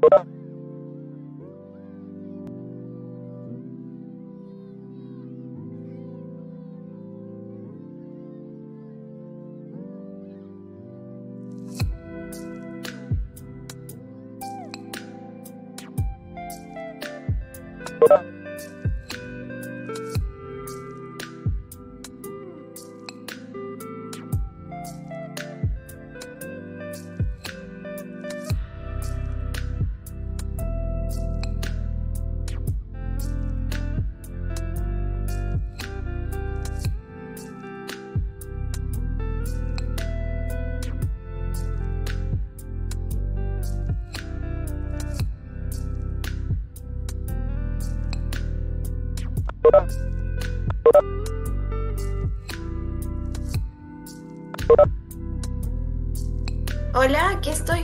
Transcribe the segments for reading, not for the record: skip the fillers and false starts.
Hola, aquí estoy.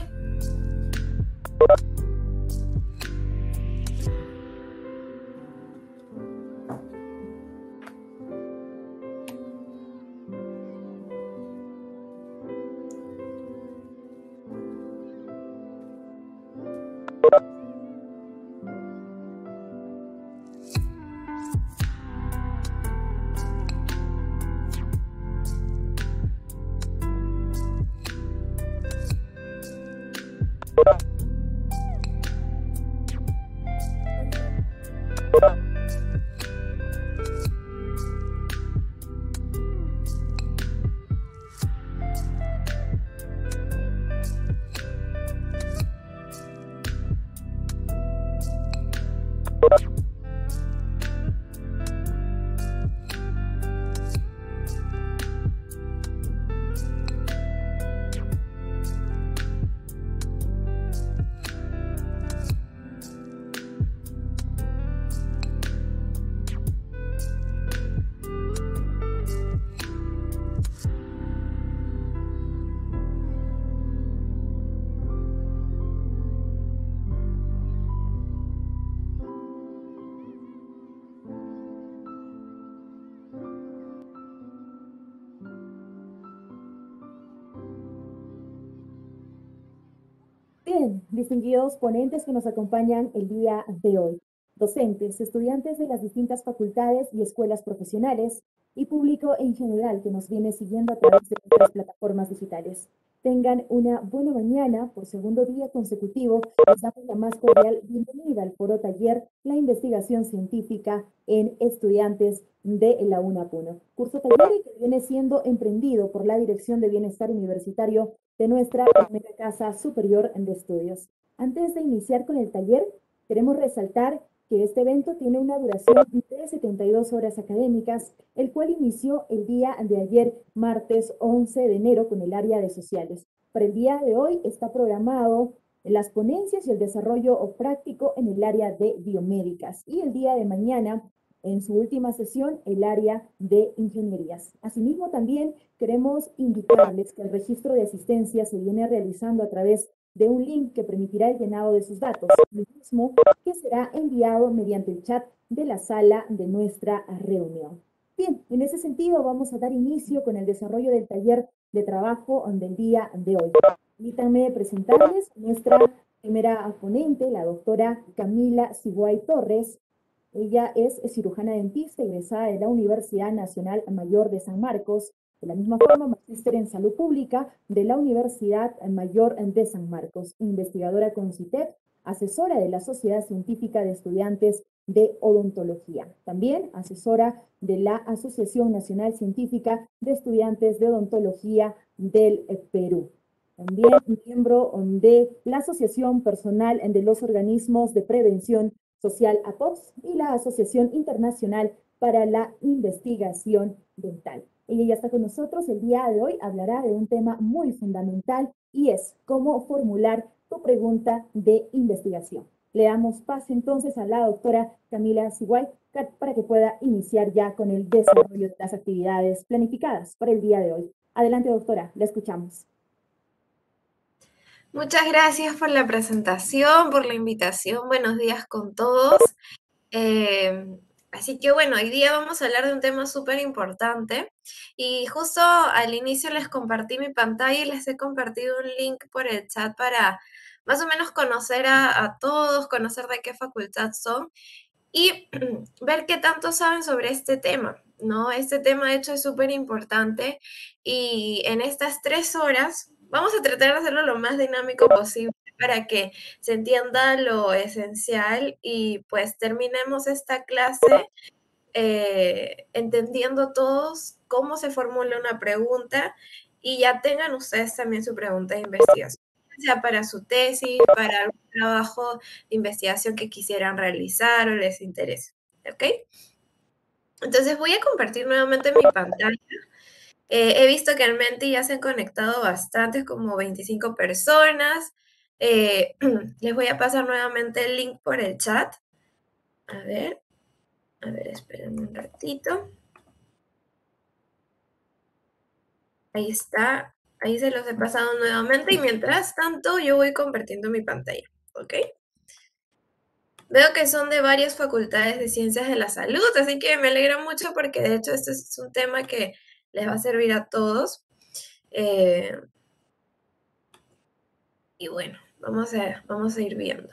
Bien, distinguidos ponentes que nos acompañan el día de hoy, docentes, estudiantes de las distintas facultades y escuelas profesionales y público en general que nos viene siguiendo a través de nuestras plataformas digitales. Tengan una buena mañana. Por segundo día consecutivo, les damos la más cordial bienvenida al foro taller La investigación científica en estudiantes de la UNAPUNO. Curso taller que viene siendo emprendido por la Dirección de Bienestar Universitario de nuestra primera casa superior de estudios. Antes de iniciar con el taller, queremos resaltar que este evento tiene una duración de 72 horas académicas, el cual inició el día de ayer, martes 11 de enero, con el área de sociales. Para el día de hoy está programado las ponencias y el desarrollo práctico en el área de biomédicas, y el día de mañana, en su última sesión, el área de ingenierías. Asimismo, también queremos indicarles que el registro de asistencia se viene realizando a través de un link que permitirá el llenado de sus datos, el mismo que será enviado mediante el chat de la sala de nuestra reunión. Bien, en ese sentido vamos a dar inicio con el desarrollo del taller de trabajo del día de hoy. Permítanme presentarles nuestra primera ponente, la doctora Camila Siguay Torres. Ella es cirujana dentista egresada de la Universidad Nacional Mayor de San Marcos. De la misma forma, magíster en salud pública de la Universidad Mayor de San Marcos, investigadora con CITEP, asesora de la Sociedad Científica de Estudiantes de Odontología. También asesora de la Asociación Nacional Científica de Estudiantes de Odontología del Perú. También miembro de la Asociación Personal de los Organismos de Prevención Social APOPS y la Asociación Internacional para la Investigación Dental. Ella ya está con nosotros el día de hoy, hablará de un tema muy fundamental y es cómo formular tu pregunta de investigación. Le damos paso entonces a la doctora Camila Siguay para que pueda iniciar ya con el desarrollo de las actividades planificadas para el día de hoy. Adelante, doctora, la escuchamos. Muchas gracias por la presentación, por la invitación. Buenos días con todos. Así que bueno, hoy día vamos a hablar de un tema súper importante y justo al inicio les compartí mi pantalla y les he compartido un link por el chat para más o menos conocer a todos, conocer de qué facultad son y ver qué tanto saben sobre este tema, ¿no? Este tema de hecho es súper importante y en estas 3 horas vamos a tratar de hacerlo lo más dinámico posible para que se entienda lo esencial y pues terminemos esta clase entendiendo todos cómo se formula una pregunta y ya tengan ustedes también su pregunta de investigación, sea para su tesis, para algún trabajo de investigación que quisieran realizar o les interese. ¿Ok? Entonces voy a compartir nuevamente mi pantalla. He visto que en Menti ya se han conectado bastantes, como 25 personas. Les voy a pasar nuevamente el link por el chat. A ver, esperen un ratito. Ahí está, ahí se los he pasado nuevamente y mientras tanto yo voy compartiendo mi pantalla, ¿ok? Veo que son de varias facultades de ciencias de la salud, así que me alegra mucho porque de hecho este es un tema que les va a servir a todos. Eh, y bueno, vamos a ir viendo.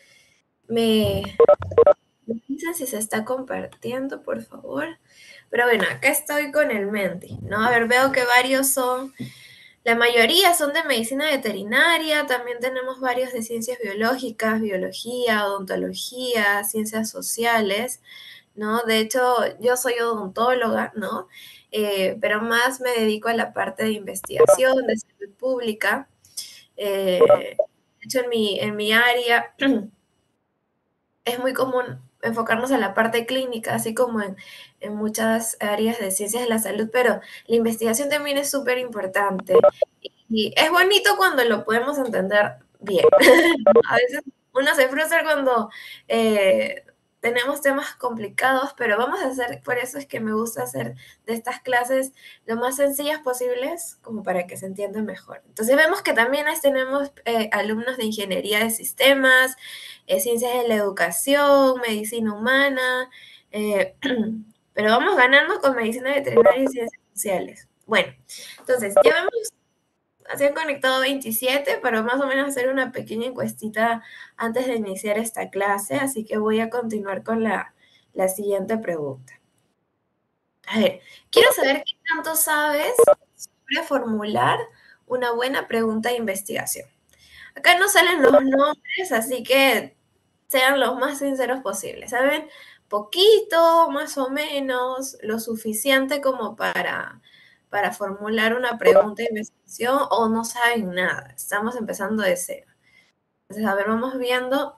Me dicen si se está compartiendo, por favor. Pero bueno, acá estoy con el Menti, ¿no? A ver, veo que varios son. La mayoría son de medicina veterinaria, también tenemos varios de ciencias biológicas, biología, odontología, ciencias sociales, ¿no? De hecho, yo soy odontóloga, ¿no? Pero más me dedico a la parte de investigación, de salud pública. De hecho, en mi área es muy común enfocarnos a la parte clínica, así como en muchas áreas de ciencias de la salud, pero la investigación también es súper importante. Y es bonito cuando lo podemos entender bien. A veces uno se frustra cuando eh, tenemos temas complicados, pero vamos a hacer, por eso es que me gusta hacer de estas clases lo más sencillas posibles, como para que se entienda mejor. Entonces vemos que también ahí tenemos alumnos de ingeniería de sistemas, ciencias de la educación, medicina humana, eh, pero vamos ganando con medicina veterinaria y ciencias sociales. Bueno, entonces ya vemos se han conectado 27, pero más o menos hacer una pequeña encuestita antes de iniciar esta clase, así que voy a continuar con la siguiente pregunta. A ver, quiero saber qué tanto sabes sobre formular una buena pregunta de investigación. Acá no salen los nombres, así que sean los más sinceros posibles. ¿Saben? Poquito, más o menos, lo suficiente como para formular una pregunta de investigación o no saben nada. Estamos empezando de cero. Entonces, a ver, vamos viendo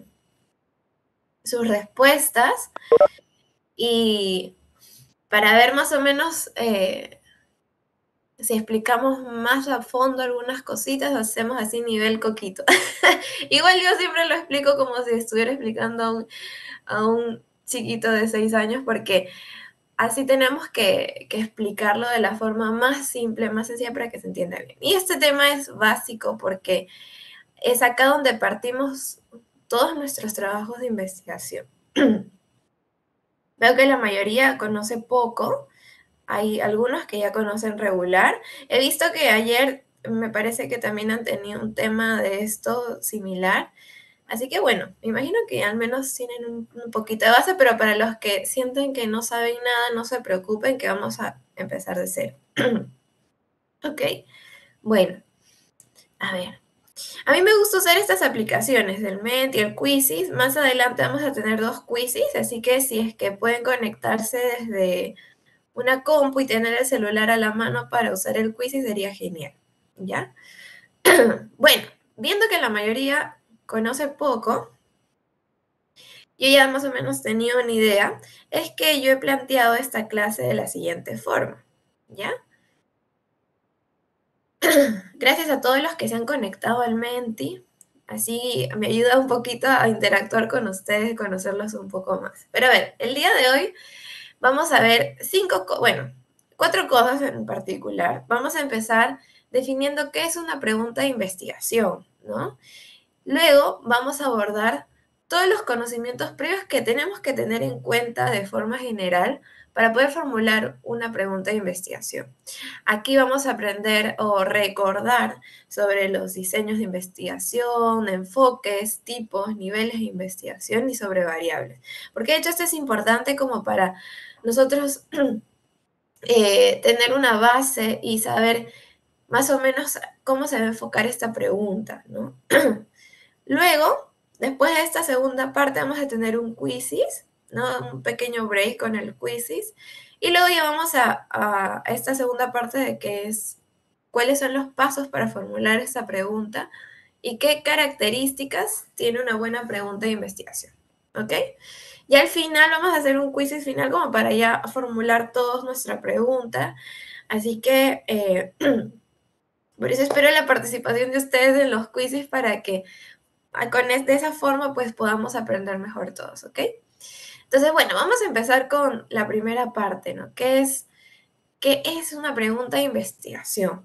sus respuestas y para ver más o menos si explicamos más a fondo algunas cositas, hacemos así nivel coquito. Igual yo siempre lo explico como si estuviera explicando a un chiquito de 6 años porque así tenemos que explicarlo de la forma más simple, más sencilla para que se entienda bien. Y este tema es básico porque es acá donde partimos todos nuestros trabajos de investigación. Veo que la mayoría conoce poco, hay algunos que ya conocen regular. He visto que ayer me parece que también han tenido un tema de esto similar. Así que bueno, me imagino que al menos tienen un poquito de base, pero para los que sienten que no saben nada, no se preocupen, que vamos a empezar de cero. Ok, bueno, a ver. A mí me gusta usar estas aplicaciones, el Met y el Quizzes. Más adelante vamos a tener 2 quizzes, así que si es que pueden conectarse desde una compu y tener el celular a la mano para usar el Quizzes sería genial, ¿ya? Bueno, viendo que la mayoría conoce poco, yo ya más o menos tenía una idea, es que yo he planteado esta clase de la siguiente forma, ¿ya? Gracias a todos los que se han conectado al Menti, así me ayuda un poquito a interactuar con ustedes y conocerlos un poco más. Pero a ver, el día de hoy vamos a ver bueno, 4 cosas en particular. Vamos a empezar definiendo qué es una pregunta de investigación, ¿no? Luego vamos a abordar todos los conocimientos previos que tenemos que tener en cuenta de forma general para poder formular una pregunta de investigación. Aquí vamos a aprender o recordar sobre los diseños de investigación, enfoques, tipos, niveles de investigación y sobre variables. Porque de hecho esto es importante como para nosotros tener una base y saber más o menos cómo se va a enfocar esta pregunta, ¿no? Luego, después de esta segunda parte, vamos a tener un quizzes, ¿no? Un pequeño break con el quizzes. Y luego ya vamos a esta segunda parte de que es cuáles son los pasos para formular esta pregunta y qué características tiene una buena pregunta de investigación, ¿ok? Y al final vamos a hacer un quizzes final como para ya formular todos nuestra pregunta. Así que por eso espero la participación de ustedes en los quizzes para que de esa forma pues podamos aprender mejor todos, ¿ok? Entonces, bueno, vamos a empezar con la primera parte, ¿no? ¿Qué es una pregunta de investigación?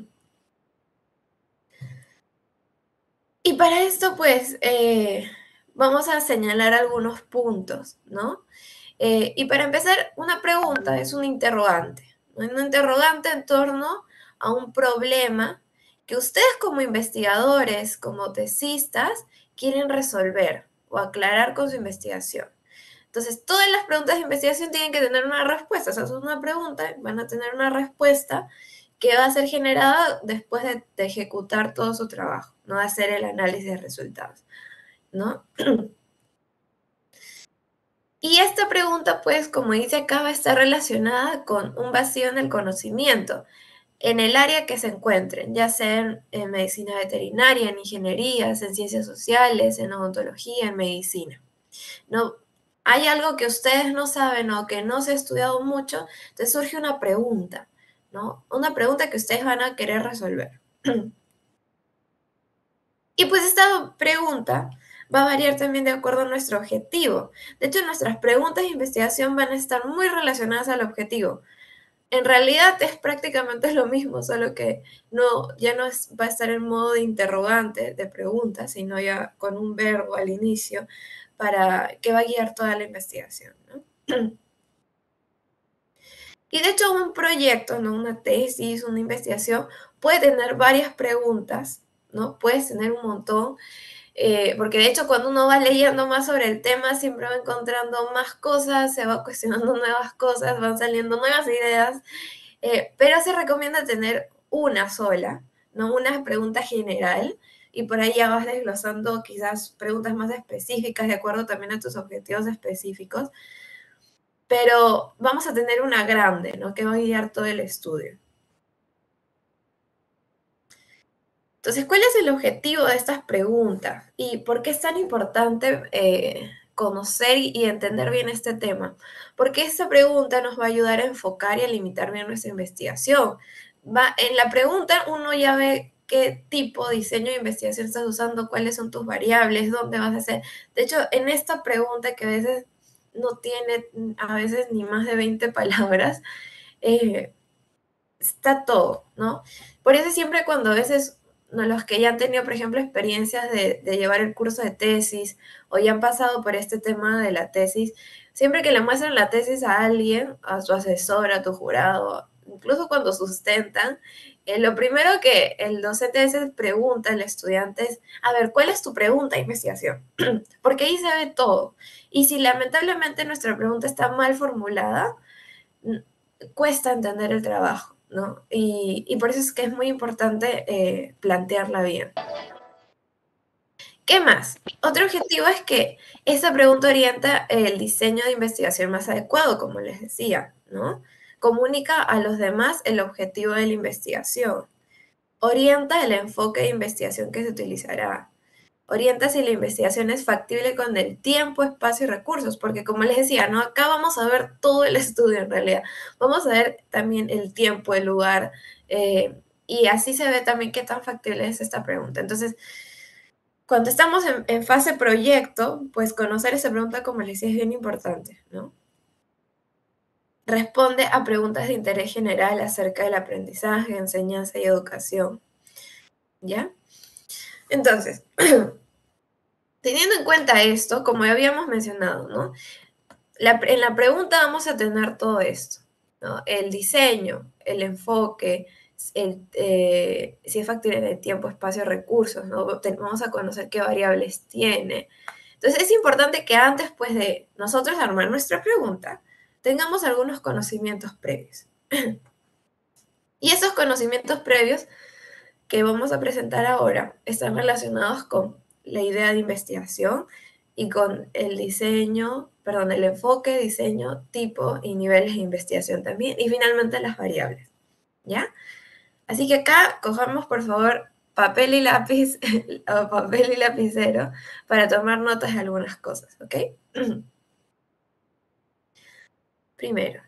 Y para esto, pues, vamos a señalar algunos puntos, ¿no? Y para empezar, una pregunta es un interrogante, ¿no? Un interrogante en torno a un problema que ustedes como investigadores, como tesistas, quieren resolver o aclarar con su investigación. Entonces, todas las preguntas de investigación tienen que tener una respuesta. O sea, es una pregunta, van a tener una respuesta que va a ser generada después de ejecutar todo su trabajo, no de hacer el análisis de resultados, ¿no? Y esta pregunta, pues, como dice acá, va a estar relacionada con un vacío en el conocimiento, en el área que se encuentren, ya sea en medicina veterinaria, en ingenierías, en ciencias sociales, en odontología, en medicina. No, hay algo que ustedes no saben o que no se ha estudiado mucho, entonces surge una pregunta, ¿no? Una pregunta que ustedes van a querer resolver. Y pues esta pregunta va a variar también de acuerdo a nuestro objetivo. De hecho, nuestras preguntas de investigación van a estar muy relacionadas al objetivo. En realidad es prácticamente lo mismo, solo que ya no va a estar en modo de interrogante, de pregunta, sino ya con un verbo al inicio para que va a guiar toda la investigación, ¿no? Y de hecho un proyecto, ¿no? Una tesis, una investigación, puede tener varias preguntas, ¿no? Puedes tener un montón, porque de hecho cuando uno va leyendo más sobre el tema, siempre va encontrando más cosas, se va cuestionando nuevas cosas, van saliendo nuevas ideas, pero se recomienda tener una sola, ¿no? Una pregunta general, y por ahí ya vas desglosando quizás preguntas más específicas de acuerdo también a tus objetivos específicos, pero vamos a tener una grande, ¿no? Que va a guiar todo el estudio. Entonces, ¿cuál es el objetivo de estas preguntas? ¿Y por qué es tan importante conocer y entender bien este tema? Porque esta pregunta nos va a ayudar a enfocar y a limitar bien nuestra investigación. En la pregunta uno ya ve qué tipo de diseño de investigación estás usando, cuáles son tus variables, dónde vas a hacer. De hecho, en esta pregunta que a veces no tiene a veces ni más de 20 palabras, eh, está todo, ¿no? Por eso siempre cuando a veces no, los que ya han tenido, por ejemplo, experiencias de llevar el curso de tesis o ya han pasado por este tema de la tesis, siempre que le muestran la tesis a alguien, a su asesor, a tu jurado, incluso cuando sustentan, lo primero que el docente a veces pregunta al estudiante es, a ver, ¿cuál es tu pregunta de investigación? Porque ahí se ve todo. Y si lamentablemente nuestra pregunta está mal formulada, cuesta entender el trabajo, ¿no? Y por eso es que es muy importante plantearla bien. ¿Qué más? Otro objetivo es que esa pregunta orienta el diseño de investigación más adecuado, como les decía, ¿no? Comunica a los demás el objetivo de la investigación. Orienta el enfoque de investigación que se utilizará. Orienta si la investigación es factible con el tiempo, espacio y recursos, porque como les decía, ¿no? Acá vamos a ver todo el estudio en realidad. Vamos a ver también el tiempo, el lugar, y así se ve también qué tan factible es esta pregunta. Entonces, cuando estamos en fase proyecto, pues conocer esa pregunta, como les decía, es bien importante, ¿no? Responde a preguntas de interés general acerca del aprendizaje, enseñanza y educación, ¿ya? Entonces, Teniendo en cuenta esto, como ya habíamos mencionado, ¿no? En la pregunta vamos a tener todo esto, ¿no? El diseño, el enfoque, si es factible en el tiempo, espacio, recursos, ¿no? Vamos a conocer qué variables tiene. Entonces es importante que antes, pues, de nosotros armar nuestra pregunta, tengamos algunos conocimientos previos. Y esos conocimientos previos que vamos a presentar ahora están relacionados con la idea de investigación y con el diseño, perdón, el enfoque, diseño, tipo y niveles de investigación también, y finalmente las variables, ¿ya? Así que acá cojamos por favor papel y lápiz o papel y lapicero para tomar notas de algunas cosas, ¿ok? Primero,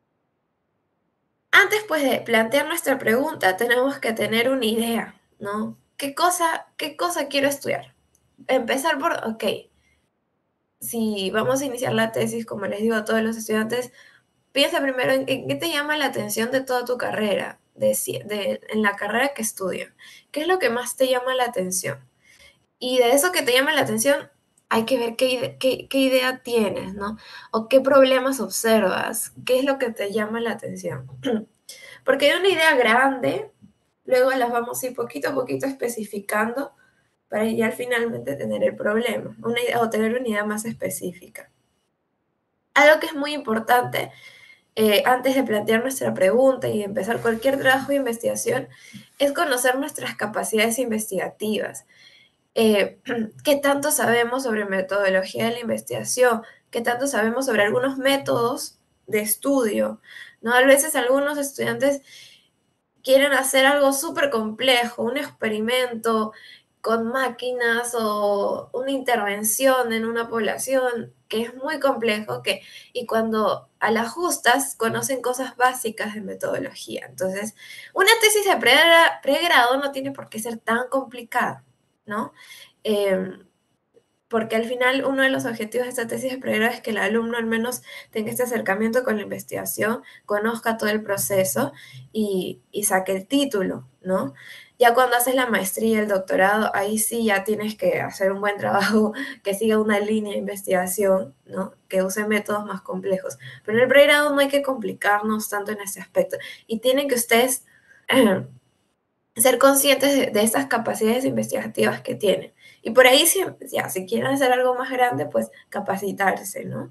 antes pues de plantear nuestra pregunta tenemos que tener una idea, ¿no? Qué cosa quiero estudiar? Empezar por, ok, si vamos a iniciar la tesis, como les digo a todos los estudiantes, piensa primero en qué te llama la atención de toda tu carrera, en la carrera que estudian. ¿Qué es lo que más te llama la atención? Y de eso que te llama la atención, hay que ver qué idea tienes, ¿no? O qué problemas observas, qué es lo que te llama la atención. Porque de una idea grande, luego las vamos a ir poquito a poquito especificando para ya finalmente tener el problema, una idea, o tener una idea más específica. Algo que es muy importante antes de plantear nuestra pregunta y empezar cualquier trabajo de investigación es conocer nuestras capacidades investigativas. ¿Qué tanto sabemos sobre metodología de la investigación? ¿Qué tanto sabemos sobre algunos métodos de estudio? ¿No? A veces algunos estudiantes quieren hacer algo súper complejo, un experimento con máquinas o una intervención en una población que es muy complejo y cuando a las justas conocen cosas básicas de metodología. Entonces, una tesis de pregrado no tiene por qué ser tan complicada, ¿no? Eh, porque al final uno de los objetivos de esta tesis de pregrado es que el alumno al menos tenga este acercamiento con la investigación, conozca todo el proceso y saque el título, ¿no? Ya cuando haces la maestría y el doctorado, ahí sí ya tienes que hacer un buen trabajo que siga una línea de investigación, ¿no? Que use métodos más complejos. Pero en el pregrado no hay que complicarnos tanto en ese aspecto. Y tienen que ustedes ser conscientes de estas capacidades investigativas que tienen. Y por ahí, si quieren hacer algo más grande, pues capacitarse, ¿no?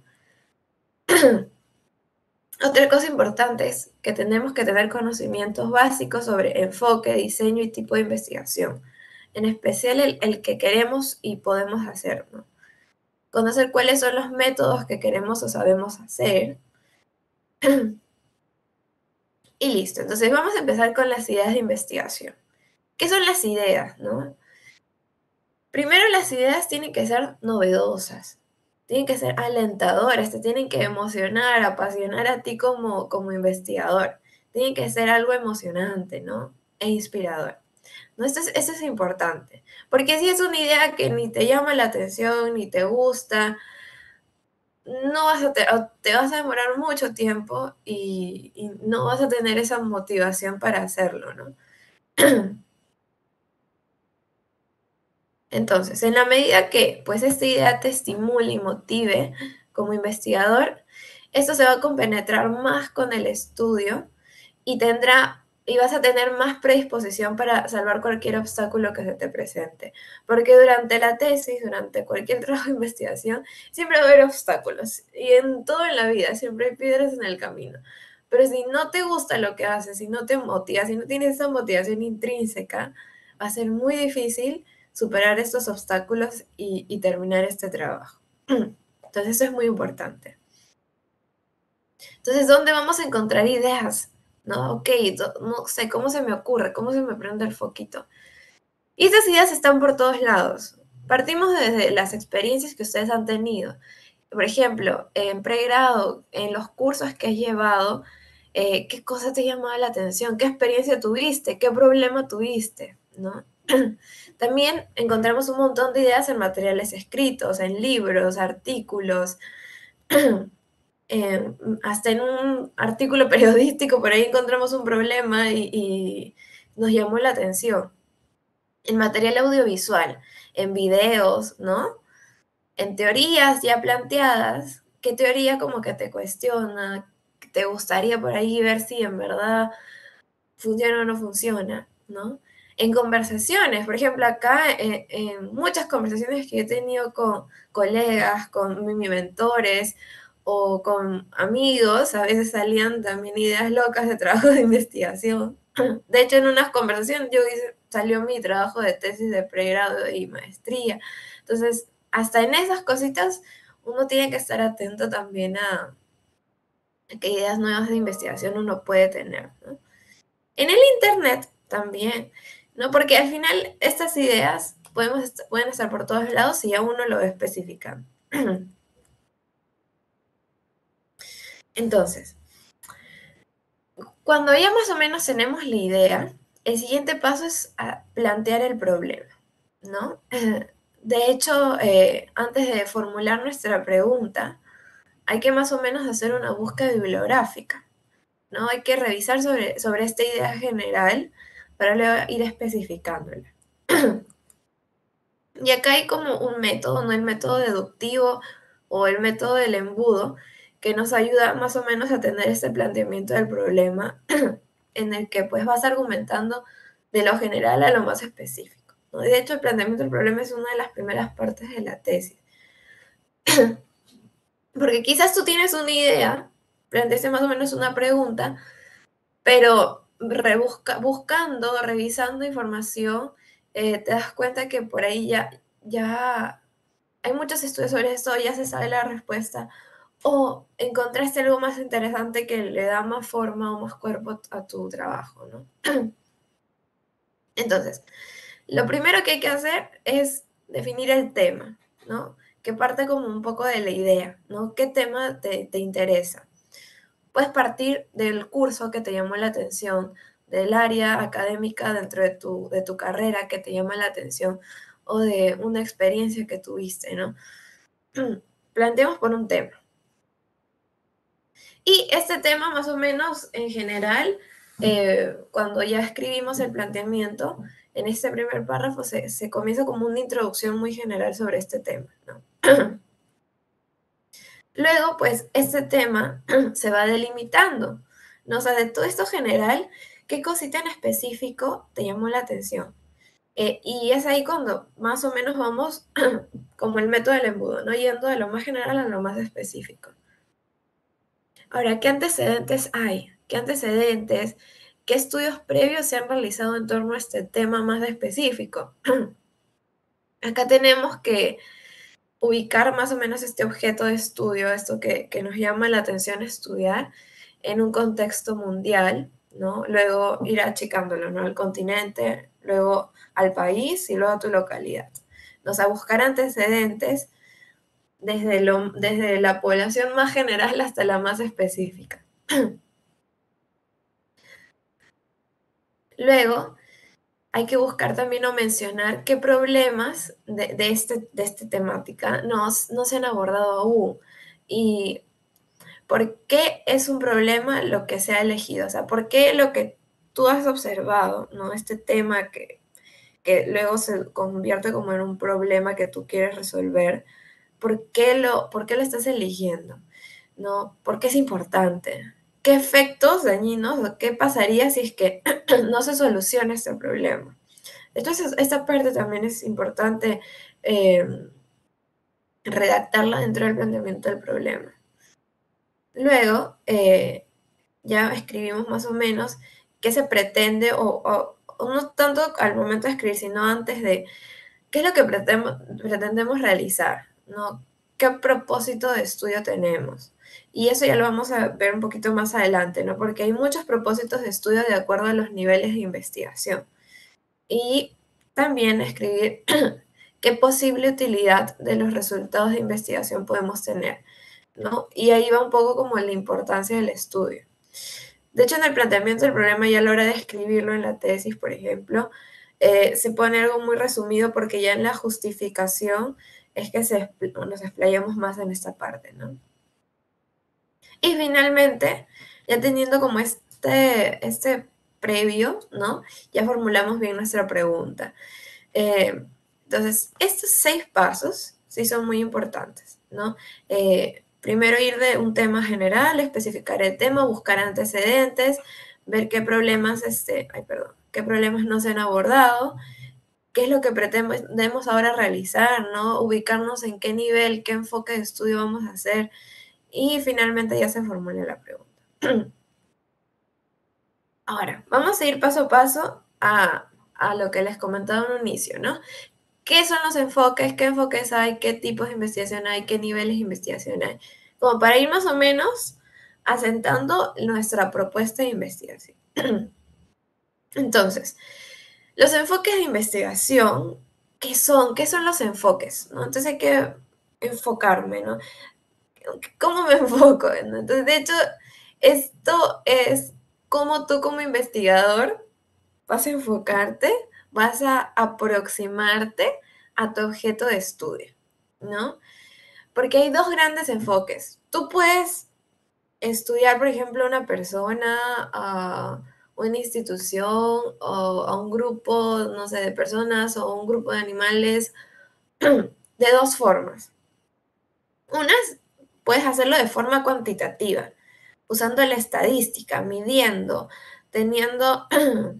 Otra cosa importante es que tenemos que tener conocimientos básicos sobre enfoque, diseño y tipo de investigación, en especial el que queremos y podemos hacer, ¿no? Conocer cuáles son los métodos que queremos o sabemos hacer. Y listo, entonces vamos a empezar con las ideas de investigación. ¿Qué son las ideas, no? Primero, las ideas tienen que ser novedosas, tienen que ser alentadoras, te tienen que emocionar, apasionar a ti como investigador. Tienen que ser algo emocionante, ¿no? E inspirador. ¿No? Esto es importante, porque si es una idea que ni te llama la atención, ni te gusta, no vas te vas a demorar mucho tiempo y no vas a tener esa motivación para hacerlo, ¿no? Entonces, en la medida que pues esta idea te estimule y motive como investigador, esto se va a compenetrar más con el estudio y y vas a tener más predisposición para salvar cualquier obstáculo que se te presente. Porque durante la tesis, durante cualquier trabajo de investigación, siempre va a haber obstáculos. Y en todo en la vida, siempre hay piedras en el camino. Pero si no te gusta lo que haces, si no te motiva, si no tienes esa motivación intrínseca, va a ser muy difícil superar estos obstáculos y terminar este trabajo. Entonces, eso es muy importante. Entonces, ¿dónde vamos a encontrar ideas? ¿No? Ok, no sé, ¿cómo se me ocurre? ¿Cómo se me prende el foquito? Y esas ideas están por todos lados. Partimos desde las experiencias que ustedes han tenido. Por ejemplo, en pregrado, en los cursos que has llevado, ¿qué cosa te llamaba la atención? ¿Qué experiencia tuviste? ¿Qué problema tuviste? ¿No? También encontramos un montón de ideas en materiales escritos, en libros, artículos, hasta en un artículo periodístico, por ahí encontramos un problema y nos llamó la atención. En material audiovisual, en videos, ¿no? en teorías ya planteadas, qué teoría como que te cuestiona, que te gustaría por ahí ver si en verdad funciona o no funciona, ¿no? En conversaciones, por ejemplo, acá en muchas conversaciones que he tenido con colegas, con mis mentores o con amigos, a veces salían también ideas locas de trabajo de investigación. De hecho, en unas conversaciones salió mi trabajo de tesis de pregrado y maestría. Entonces, hasta en esas cositas uno tiene que estar atento también a qué ideas nuevas de investigación uno puede tener, ¿no? En el Internet también, ¿no? Porque al final estas ideas pueden estar por todos lados si ya uno lo especifica. Entonces, cuando ya más o menos tenemos la idea, el siguiente paso es plantear el problema, ¿no? De hecho, antes de formular nuestra pregunta, hay que más o menos hacer una búsqueda bibliográfica, ¿no? Hay que revisar sobre esta idea general para luego ir especificándola. Y acá hay como un método, ¿no? El método deductivo o el método del embudo, que nos ayuda más o menos a tener este planteamiento del problema en el que pues vas argumentando de lo general a lo más específico, ¿no? De hecho, el planteamiento del problema es una de las primeras partes de la tesis. Porque quizás tú tienes una idea, planteaste más o menos una pregunta, pero buscando, revisando información, te das cuenta que por ahí ya hay muchos estudios sobre esto, ya se sabe la respuesta, o encontraste algo más interesante que le da más forma o más cuerpo a tu trabajo, ¿no? Entonces, lo primero que hay que hacer es definir el tema, ¿no? Que parte como un poco de la idea, ¿no? ¿Qué tema te interesa? Puedes partir del curso que te llamó la atención, del área académica dentro de tu carrera que te llama la atención, o de una experiencia que tuviste, ¿no? Planteemos por un tema. Y este tema, más o menos, en general, cuando ya escribimos el planteamiento, en este primer párrafo se comienza como una introducción muy general sobre este tema, ¿no? Luego, pues, este tema se va delimitando, ¿no? O sea, de todo esto general, ¿qué cosita en específico te llamó la atención? Y es ahí cuando más o menos vamos como el método del embudo, ¿no? Yendo de lo más general a lo más específico. Ahora, ¿qué antecedentes hay? ¿Qué antecedentes? ¿Qué estudios previos se han realizado en torno a este tema más específico? Acá tenemos que ubicar más o menos este objeto de estudio, esto que nos llama la atención estudiar, en un contexto mundial, ¿no? Luego ir achicándolo, ¿no? Al continente, luego al país y luego a tu localidad. O sea, buscar antecedentes desde la población más general hasta la más específica. Luego, hay que buscar también o mencionar qué problemas de esta temática no se han abordado aún y por qué es un problema lo que se ha elegido, o sea, por qué lo que tú has observado, ¿no? Este tema que luego se convierte como en un problema que tú quieres resolver, por qué lo estás eligiendo? ¿No? ¿Por qué es importante? ¿Qué efectos dañinos o qué pasaría si es que no se soluciona este problema? Entonces, esta parte también es importante redactarla dentro del planteamiento del problema. Luego, ya escribimos más o menos qué se pretende, o no tanto al momento de escribir, sino antes de qué es lo que pretendemos realizar, ¿no? ¿Qué propósito de estudio tenemos? Y eso ya lo vamos a ver un poquito más adelante, ¿no? Porque hay muchos propósitos de estudio de acuerdo a los niveles de investigación. Y también escribir qué posible utilidad de los resultados de investigación podemos tener, ¿no? Y ahí va un poco como la importancia del estudio. De hecho, en el planteamiento del problema y a la hora de escribirlo en la tesis, por ejemplo, se pone algo muy resumido porque ya en la justificación es que nos explayamos más en esta parte, ¿no? Y finalmente, ya teniendo como este previo, ¿no? Ya formulamos bien nuestra pregunta. Entonces, estos 6 pasos, sí son muy importantes, ¿no? Primero ir de un tema general, especificar el tema, buscar antecedentes, ver qué problemas, qué problemas no se han abordado, qué es lo que pretendemos ahora realizar, ¿no? Ubicarnos en qué nivel, qué enfoque de estudio vamos a hacer y finalmente ya se formule la pregunta. Ahora, vamos a ir paso a paso a lo que les comentaba en un inicio, ¿no? ¿Qué son los enfoques? ¿Qué enfoques hay? ¿Qué tipos de investigación hay? ¿Qué niveles de investigación hay? Como para ir más o menos asentando nuestra propuesta de investigación. Entonces, los enfoques de investigación, ¿qué son? ¿Qué son los enfoques? ¿No? Entonces hay que enfocarme, ¿no? ¿Cómo me enfoco? ¿No? Entonces, de hecho, esto es cómo tú como investigador vas a enfocarte, vas a aproximarte a tu objeto de estudio, ¿no? Porque hay dos grandes enfoques. Tú puedes estudiar, por ejemplo, a una persona, a una institución o a un grupo, no sé, de personas o un grupo de animales de dos formas. Una es, puedes hacerlo de forma cuantitativa, usando la estadística, midiendo, teniendo,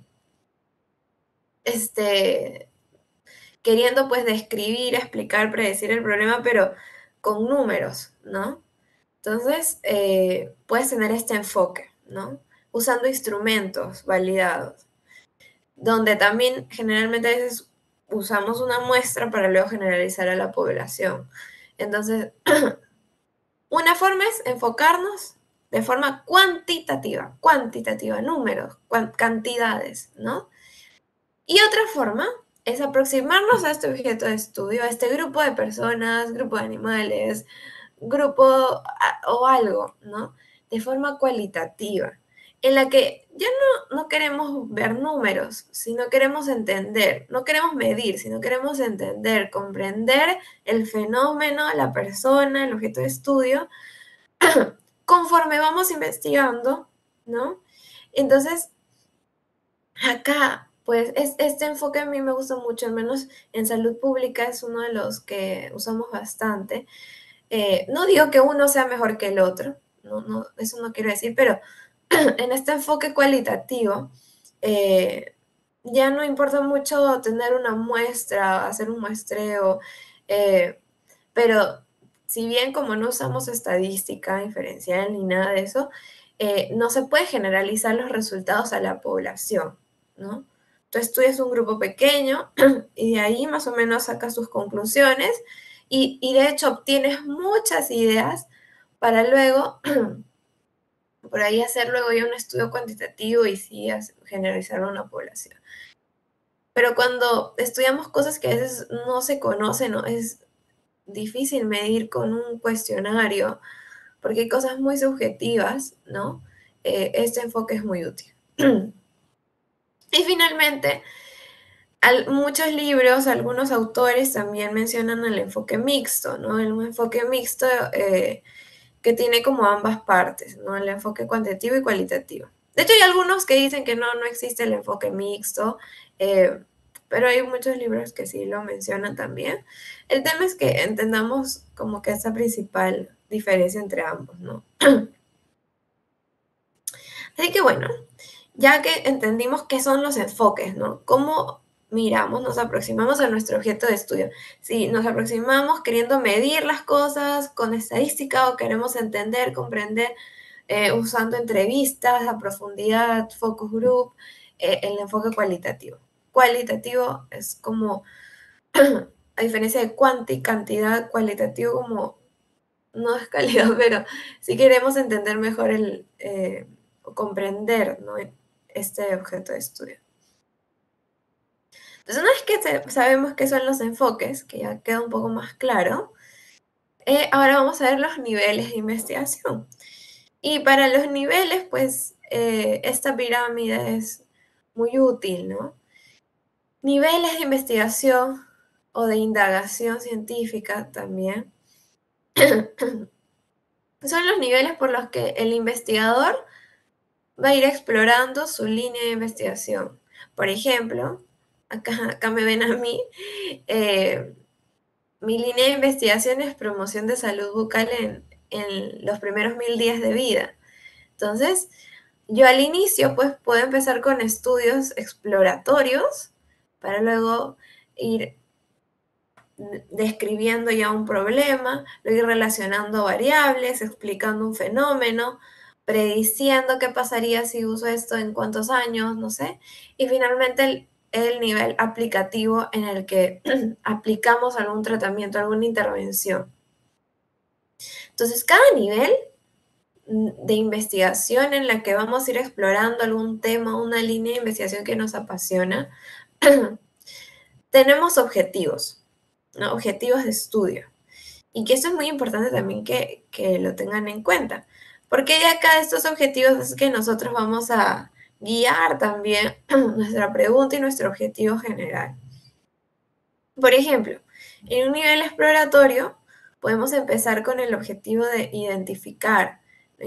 este, queriendo pues describir, explicar, predecir el problema, pero con números, ¿no? Entonces, puedes tener este enfoque, ¿no? Usando instrumentos validados, donde también generalmente a veces usamos una muestra para luego generalizar a la población. Entonces, una forma es enfocarnos de forma cuantitativa, números, cantidades, ¿no? Y otra forma es aproximarnos a este objeto de estudio, a este grupo de personas, grupo de animales, o algo, ¿no? De forma cualitativa, en la que ya no queremos ver números, sino queremos entender, no queremos medir, sino queremos entender, comprender el fenómeno, la persona, el objeto de estudio, conforme vamos investigando, ¿no? Entonces, acá, pues este enfoque a mí me gusta mucho, al menos en salud pública es uno de los que usamos bastante. No digo que uno sea mejor que el otro, eso no quiero decir, pero en este enfoque cualitativo, eh, ya no importa mucho tener una muestra, hacer un muestreo, eh, pero si bien como no usamos estadística inferencial ni nada de eso, no se puede generalizar los resultados a la población, ¿no? Tú estudias un grupo pequeño y de ahí más o menos sacas tus conclusiones y de hecho obtienes muchas ideas para luego, por ahí hacer luego ya un estudio cuantitativo y sí generalizarlo a una población. Pero cuando estudiamos cosas que a veces no se conocen, ¿no? Es difícil medir con un cuestionario, porque hay cosas muy subjetivas, ¿no? Este enfoque es muy útil. Y finalmente, muchos libros, algunos autores también mencionan el enfoque mixto, ¿no? El enfoque mixto que tiene como ambas partes, ¿no? El enfoque cuantitativo y cualitativo. De hecho, hay algunos que dicen que no existe el enfoque mixto, eh, pero hay muchos libros que sí lo mencionan también. El tema es que entendamos como que esa principal diferencia entre ambos, ¿no? Así que bueno, ya que entendimos qué son los enfoques, ¿no? ¿Cómo miramos, nos aproximamos a nuestro objeto de estudio? Si nos aproximamos queriendo medir las cosas con estadística o queremos entender, comprender, usando entrevistas a profundidad, focus group, el enfoque cualitativo. Cualitativo es como, a diferencia de cantidad, cualitativo como, no es calidad, pero si queremos entender mejor o comprender, ¿no? Este objeto de estudio. Entonces, una vez que sabemos qué son los enfoques, que ya queda un poco más claro, ahora vamos a ver los niveles de investigación. Y para los niveles, pues, esta pirámide es muy útil, ¿no? Niveles de investigación o de indagación científica también son los niveles por los que el investigador va a ir explorando su línea de investigación. Por ejemplo, acá me ven a mí, eh, mi línea de investigación es promoción de salud bucal en los primeros 1000 días de vida. Entonces, yo al inicio pues puedo empezar con estudios exploratorios para luego ir describiendo ya un problema, luego ir relacionando variables, explicando un fenómeno, prediciendo qué pasaría si uso esto en cuántos años, no sé, y finalmente el nivel aplicativo en el que aplicamos algún tratamiento, alguna intervención. Entonces, cada nivel de investigación en la que vamos a ir explorando algún tema, una línea de investigación que nos apasiona, tenemos objetivos, ¿no? Objetivos de estudio. Y que eso es muy importante también que lo tengan en cuenta, porque de acá de estos objetivos es que nosotros vamos a guiar también nuestra pregunta y nuestro objetivo general. Por ejemplo, en un nivel exploratorio podemos empezar con el objetivo de identificar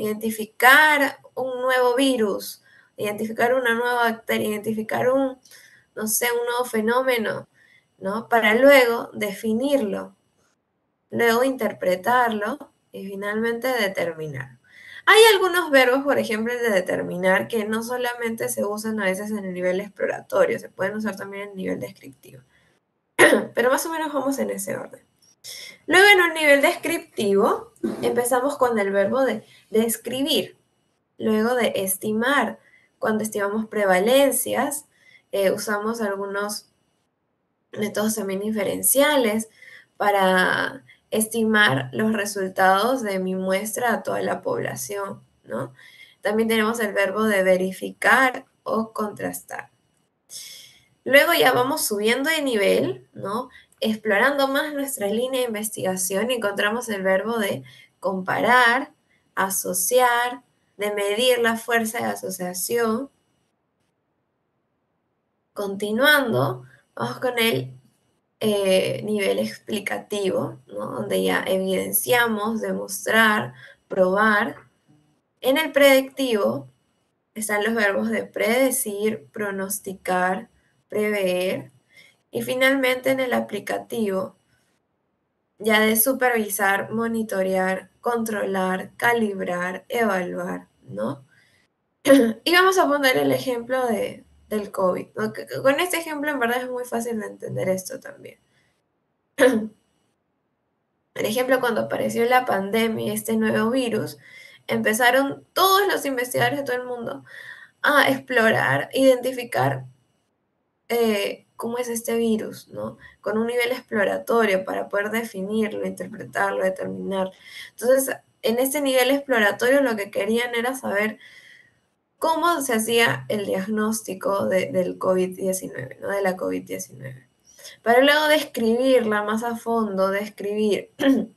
un nuevo virus, identificar una nueva bacteria, identificar no sé, un nuevo fenómeno, ¿no? Para luego definirlo, luego interpretarlo y finalmente determinar. Hay algunos verbos, por ejemplo, el de determinar, que no solamente se usan a veces en el nivel exploratorio, se pueden usar también en el nivel descriptivo. Pero más o menos vamos en ese orden. Luego en un nivel descriptivo empezamos con el verbo de describir, luego de estimar. Cuando estimamos prevalencias, usamos algunos métodos también inferenciales para estimar los resultados de mi muestra a toda la población, ¿no? También tenemos el verbo de verificar o contrastar. Luego ya vamos subiendo de nivel, ¿no? Explorando más nuestra línea de investigación, encontramos el verbo de comparar, asociar, de medir la fuerza de asociación. Continuando, vamos con el nivel explicativo, ¿no? Donde ya evidenciamos, demostrar, probar. En el predictivo están los verbos de predecir, pronosticar, prever. Y finalmente en el aplicativo, ya de supervisar, monitorear, controlar, calibrar, evaluar, ¿no? Y vamos a poner el ejemplo del COVID, ¿no? Con este ejemplo en verdad es muy fácil de entender esto también. Por ejemplo, cuando apareció la pandemia, este nuevo virus, empezaron todos los investigadores de todo el mundo a explorar, identificar cómo es este virus, ¿no? Con un nivel exploratorio para poder definirlo, interpretarlo, determinar. Entonces, en este nivel exploratorio lo que querían era saber cómo se hacía el diagnóstico del COVID-19, ¿no? De la COVID-19. Para luego describirla más a fondo, describir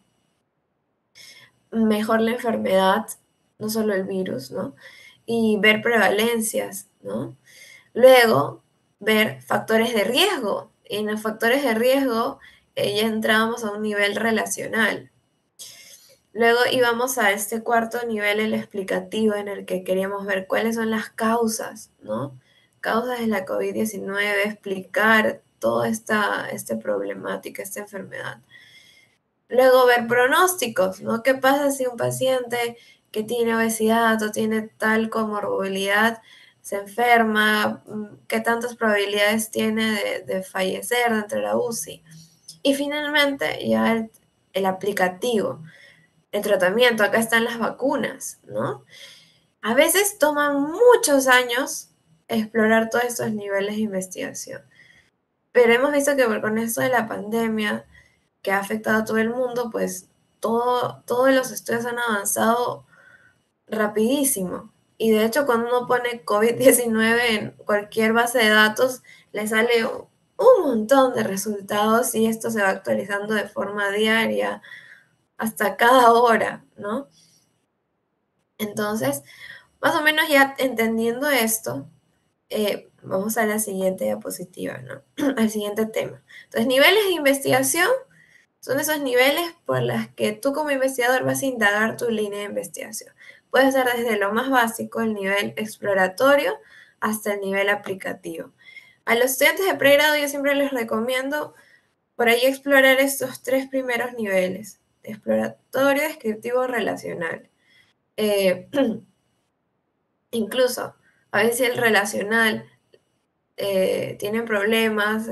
mejor la enfermedad, no solo el virus, ¿no? Y ver prevalencias, ¿no? Luego, ver factores de riesgo. Y en los factores de riesgo ya entrábamos a un nivel relacional. Luego íbamos a este cuarto nivel, el explicativo, en el que queríamos ver cuáles son las causas, ¿no? Causas de la COVID-19, explicar toda esta problemática, esta enfermedad. Luego ver pronósticos, ¿no? ¿Qué pasa si un paciente que tiene obesidad o tiene tal comorbilidad se enferma? ¿Qué tantas probabilidades tiene de fallecer dentro de la UCI? Y finalmente ya el aplicativo, el tratamiento. Acá están las vacunas, ¿no? A veces toman muchos años explorar todos estos niveles de investigación. Pero hemos visto que con esto de la pandemia que ha afectado a todo el mundo, pues todos los estudios han avanzado rapidísimo. Y de hecho, cuando uno pone COVID-19 en cualquier base de datos, le sale un montón de resultados y esto se va actualizando de forma diaria, hasta cada hora, ¿no? Entonces, más o menos ya entendiendo esto, vamos a la siguiente diapositiva, ¿no? Al siguiente tema. Entonces, niveles de investigación son esos niveles por los que tú como investigador vas a indagar tu línea de investigación. Puede ser desde lo más básico, el nivel exploratorio, hasta el nivel aplicativo. A los estudiantes de pregrado yo siempre les recomiendo Por ahí explorar estos tres primeros niveles: exploratorio, descriptivo, relacional. Eh, Incluso, a veces el relacional tiene problemas,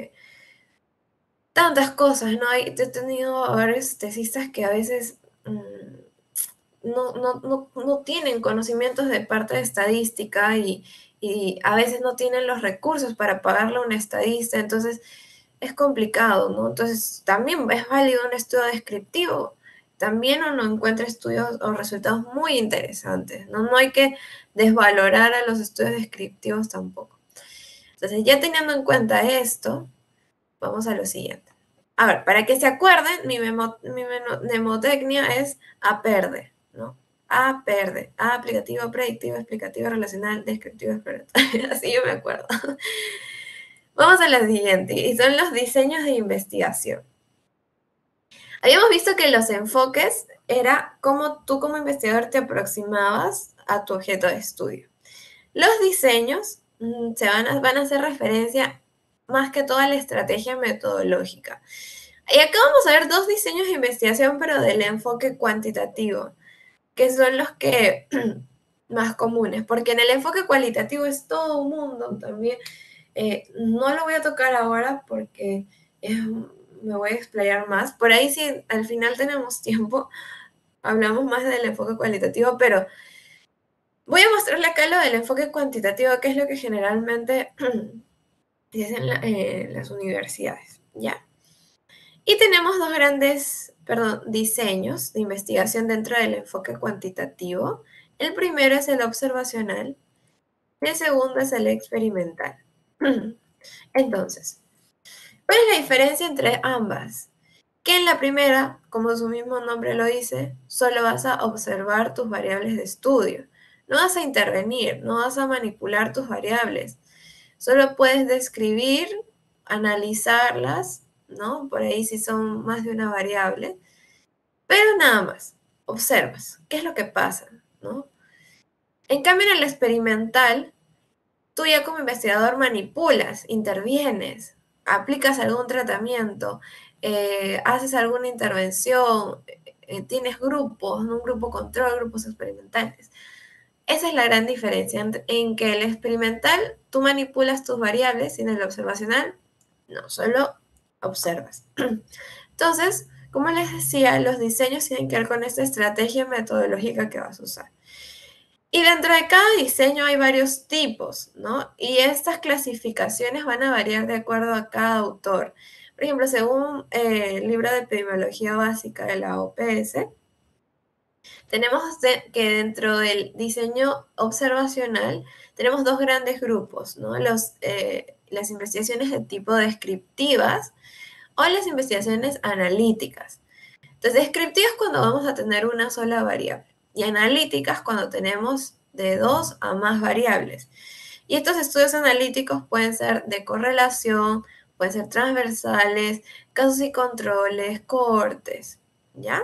tantas cosas, ¿no? He tenido varios tesistas que a veces no tienen conocimientos de parte de estadística y a veces no tienen los recursos para pagarle a un estadista, entonces es complicado, ¿no? Entonces también es válido un estudio descriptivo. También uno encuentra estudios o resultados muy interesantes, ¿no? No hay que desvalorar a los estudios descriptivos tampoco. Entonces, ya teniendo en cuenta esto, vamos a lo siguiente. A ver, para que se acuerden, mnemotecnia es APERDE, ¿no? APERDE, A aplicativo, predictivo, explicativo, relacional, descriptivo, exploratorio. Así yo me acuerdo. Vamos a la siguiente, y son los diseños de investigación. Habíamos visto que los enfoques era cómo tú como investigador te aproximabas a tu objeto de estudio. Los diseños van a hacer referencia más que todo a la estrategia metodológica. Y acá vamos a ver dos diseños de investigación, pero del enfoque cuantitativo, que son los que más comunes, porque en el enfoque cualitativo es todo un mundo también. No lo voy a tocar ahora porque me voy a explayar más. Por ahí si al final tenemos tiempo, hablamos más del enfoque cualitativo, pero voy a mostrarle acá lo del enfoque cuantitativo, que es lo que generalmente dicen las universidades, ¿ya? Y tenemos dos grandes, perdón, diseños de investigación dentro del enfoque cuantitativo. El primero es el observacional y el segundo es el experimental. Entonces, ¿cuál es la diferencia entre ambas? Que en la primera, como su mismo nombre lo dice, solo vas a observar tus variables de estudio. No vas a intervenir, no vas a manipular tus variables. Solo puedes describir, analizarlas, ¿no? Por ahí si son más de una variable, pero nada más. Observas, ¿qué es lo que pasa? ¿No? En cambio, en el experimental, tú ya como investigador manipulas, intervienes, aplicas algún tratamiento, haces alguna intervención, tienes grupos, ¿no? Un grupo control, grupos experimentales. Esa es la gran diferencia en que el experimental tú manipulas tus variables y en el observacional no, solo observas. Entonces, como les decía, los diseños tienen que ver con esta estrategia metodológica que vas a usar. Y dentro de cada diseño hay varios tipos, ¿no? Y estas clasificaciones van a variar de acuerdo a cada autor. Por ejemplo, según el libro de epidemiología básica de la OPS, tenemos que dentro del diseño observacional tenemos dos grandes grupos, ¿no? Las investigaciones de tipo descriptivas o las investigaciones analíticas. Entonces, descriptivas cuando vamos a tener una sola variable y analíticas cuando tenemos de dos a más variables. Y estos estudios analíticos pueden ser de correlación, pueden ser transversales, casos y controles, cohortes, ¿ya?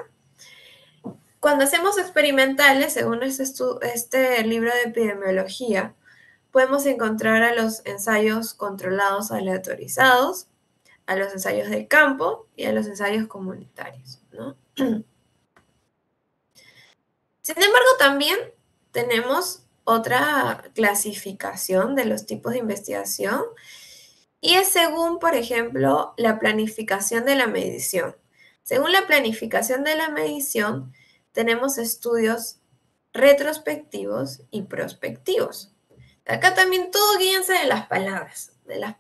Cuando hacemos experimentales, según este libro de epidemiología, podemos encontrar a los ensayos controlados aleatorizados, a los ensayos de campo y a los ensayos comunitarios, ¿no? Sin embargo, también tenemos otra clasificación de los tipos de investigación y es según, por ejemplo, la planificación de la medición. Según la planificación de la medición, tenemos estudios retrospectivos y prospectivos. Acá también todo guíense de las palabras,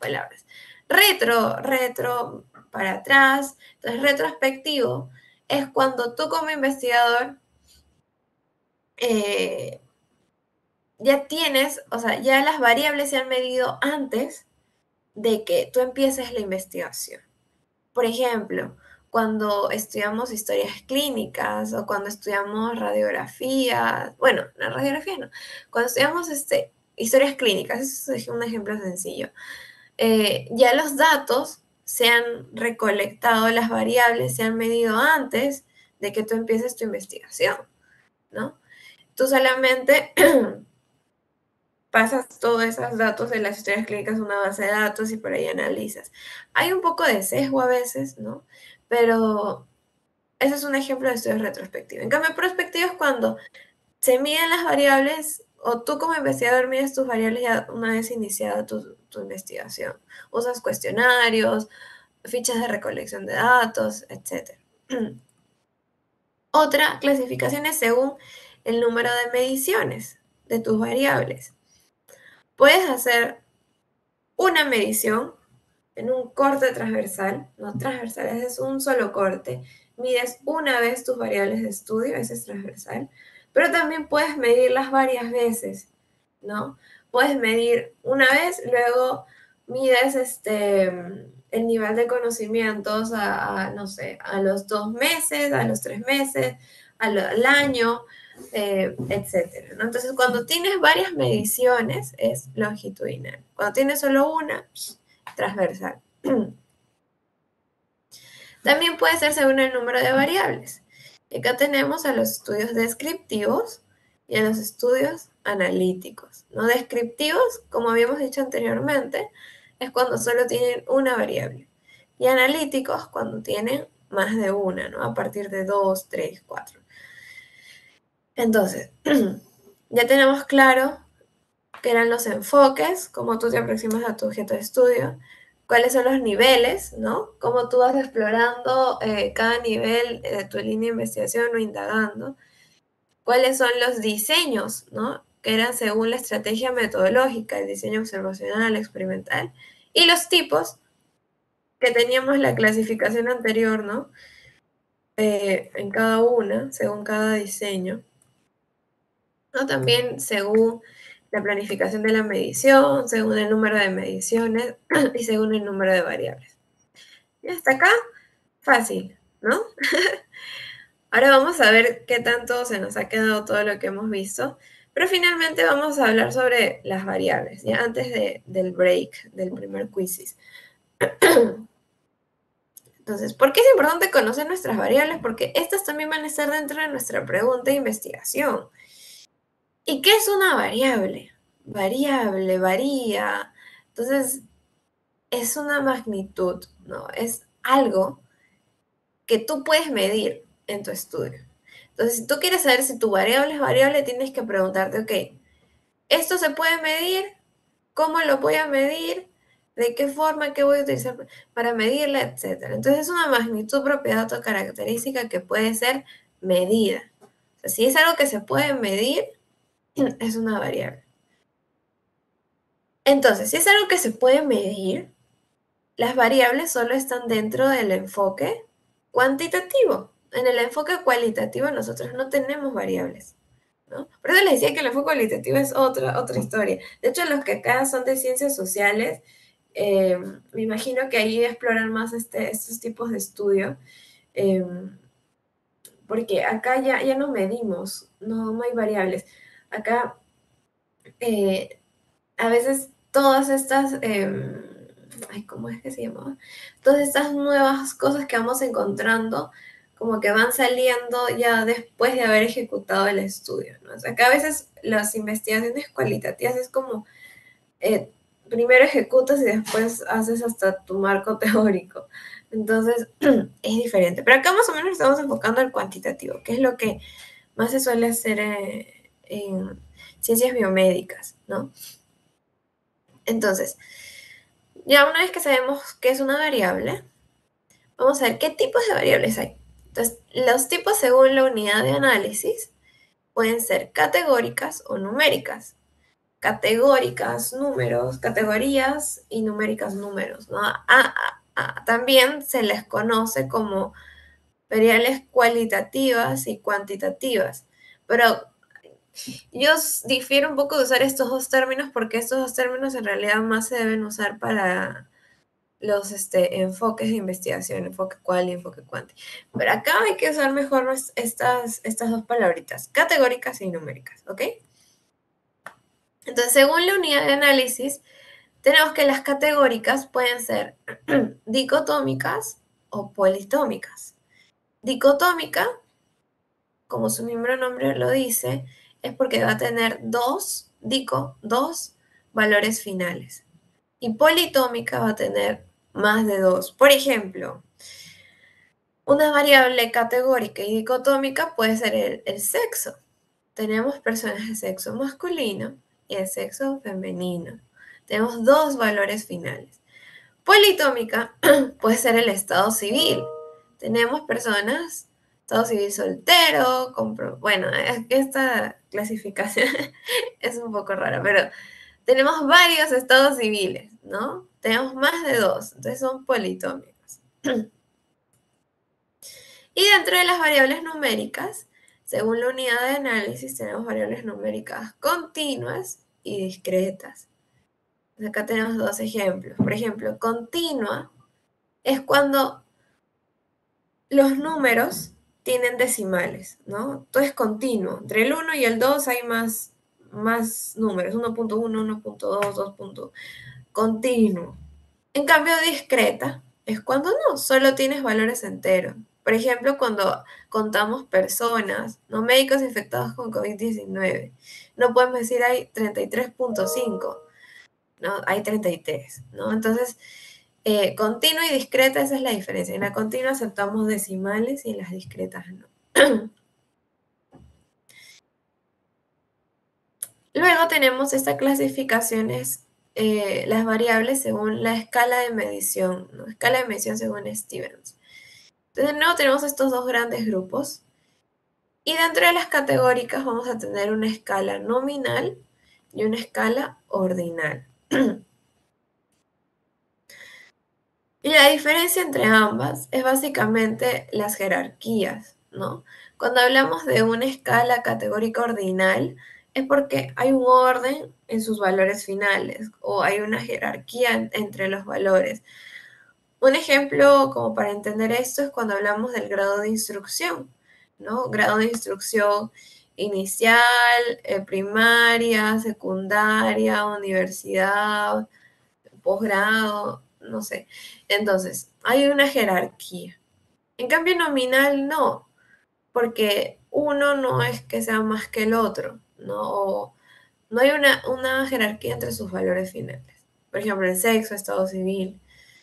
retro, para atrás. Entonces, retrospectivo es cuando tú como investigador eh, ya tienes, o sea, ya las variables se han medido antes de que tú empieces la investigación. Por ejemplo, cuando estudiamos historias clínicas o cuando estudiamos radiografías, bueno, la radiografía no, cuando estudiamos historias clínicas, eso es un ejemplo sencillo, ya los datos se han recolectado, las variables se han medido antes de que tú empieces tu investigación, ¿no? Tú solamente pasas todos esos datos de las historias clínicas a una base de datos y por ahí analizas. Hay un poco de sesgo a veces, ¿no? Pero ese es un ejemplo de estudios retrospectivos. En cambio, prospectivo es cuando se miden las variables o tú como investigador mides tus variables ya una vez iniciada tu investigación. Usas cuestionarios, fichas de recolección de datos, etc. Otra clasificación es según el número de mediciones de tus variables. Puedes hacer una medición en un corte transversal, no transversal, es un solo corte. Mides una vez tus variables de estudio, ese es transversal, pero también puedes medirlas varias veces, ¿no? Puedes medir una vez, luego mides el nivel de conocimientos no sé, a los 2 meses, a los 3 meses, al año, etcétera, ¿no? Entonces, cuando tienes varias mediciones, es longitudinal. Cuando tienes solo una, transversal. También puede ser según el número de variables. Acá tenemos a los estudios descriptivos y a los estudios analíticos. ¿No? Descriptivos, como habíamos dicho anteriormente, es cuando solo tienen una variable. Y analíticos cuando tienen más de una, ¿no? A partir de 2, 3, 4. Entonces, ya tenemos claro qué eran los enfoques, cómo tú te aproximas a tu objeto de estudio, cuáles son los niveles, ¿no? Cómo tú vas explorando cada nivel de tu línea de investigación o indagando, cuáles son los diseños, ¿no? Que eran según la estrategia metodológica, el diseño observacional, experimental, y los tipos que teníamos la clasificación anterior, ¿no? En cada una, según cada diseño, ¿no? También según la planificación de la medición, según el número de mediciones y según el número de variables. Y hasta acá, fácil, ¿no? Ahora vamos a ver qué tanto se nos ha quedado todo lo que hemos visto, pero finalmente vamos a hablar sobre las variables, ya antes del break, del primer quizzes. Entonces, ¿por qué es importante conocer nuestras variables? Porque estas también van a estar dentro de nuestra pregunta de investigación. ¿Y qué es una variable? Variable, varía. Entonces, es una magnitud, ¿no? Es algo que tú puedes medir en tu estudio. Entonces, si tú quieres saber si tu variable es variable, tienes que preguntarte, ok, ¿esto se puede medir? ¿Cómo lo voy a medir? ¿De qué forma? ¿Qué voy a utilizar para medirla? Etcétera. Entonces, es una magnitud, propiedad o característica que puede ser medida. O sea, si es algo que se puede medir, es una variable. Entonces, si es algo que se puede medir, las variables solo están dentro del enfoque cuantitativo. En el enfoque cualitativo nosotros no tenemos variables, ¿no? Por eso les decía que el enfoque cualitativo es otra historia. De hecho, los que acá son de ciencias sociales, me imagino que ahí exploran más estos tipos de estudio, eh, porque acá ya no medimos, no hay variables. Acá a veces todas estas, ¿cómo es que se llama? Todas estas nuevas cosas que vamos encontrando, como que van saliendo ya después de haber ejecutado el estudio, ¿no? O sea, que a veces las investigaciones cualitativas es como, primero ejecutas y después haces hasta tu marco teórico. Entonces, es diferente. Pero acá más o menos estamos enfocando al cuantitativo, que es lo que más se suele hacer en ciencias biomédicas, ¿no? Entonces, ya una vez que sabemos qué es una variable, vamos a ver qué tipos de variables hay. Entonces, los tipos según la unidad de análisis pueden ser categóricas o numéricas. Categóricas, números, categorías y numéricas, números, ¿no? También se les conoce como variables cualitativas y cuantitativas. Pero yo difiero un poco de usar estos dos términos porque estos dos términos en realidad más se deben usar para los enfoques de investigación, enfoque cual y enfoque cuanti. Pero acá hay que usar mejor estas dos palabritas, categóricas y numéricas, ¿ok? Entonces, según la unidad de análisis, tenemos que las categóricas pueden ser dicotómicas o politómicas. Dicotómica, como su mismo nombre lo dice, es porque va a tener dos dico, dos valores finales. Y politómica va a tener más de dos. Por ejemplo, una variable categórica y dicotómica puede ser el sexo. Tenemos personas de sexo masculino y de sexo femenino. Tenemos dos valores finales. Politómica puede ser el estado civil. Tenemos personas, estado civil soltero, bueno, es que esta clasificación es un poco rara, pero tenemos varios estados civiles, ¿no? Tenemos más de dos, entonces son politómicos. Y dentro de las variables numéricas, según la unidad de análisis, tenemos variables numéricas continuas y discretas. Acá tenemos dos ejemplos. Por ejemplo, continua es cuando los números tienen decimales, ¿no? Todo es continuo. Entre el 1 y el 2 hay más números, 1.1, 1.2, 2. Continuo. En cambio, discreta es cuando no, solo tienes valores enteros. Por ejemplo, cuando contamos personas, no médicos infectados con COVID-19, no podemos decir hay 33.5, ¿no? Hay 33, ¿no? Entonces, continua y discreta, esa es la diferencia. En la continua aceptamos decimales y en las discretas no. Luego tenemos estas clasificaciones, las variables según la escala de medición, ¿no? Escala de medición según Stevens. Entonces, de nuevo tenemos estos dos grandes grupos. Y dentro de las categóricas vamos a tener una escala nominal y una escala ordinal. Y la diferencia entre ambas es básicamente las jerarquías, ¿no? Cuando hablamos de una escala categórica ordinal, es porque hay un orden en sus valores finales o hay una jerarquía entre los valores. Un ejemplo como para entender esto es cuando hablamos del grado de instrucción, ¿no? Grado de instrucción inicial, primaria, secundaria, universidad, posgrado, no sé. Entonces, hay una jerarquía. En cambio, nominal no, porque uno no es que sea más que el otro, ¿no? O no hay una jerarquía entre sus valores finales. Por ejemplo, el sexo, estado civil.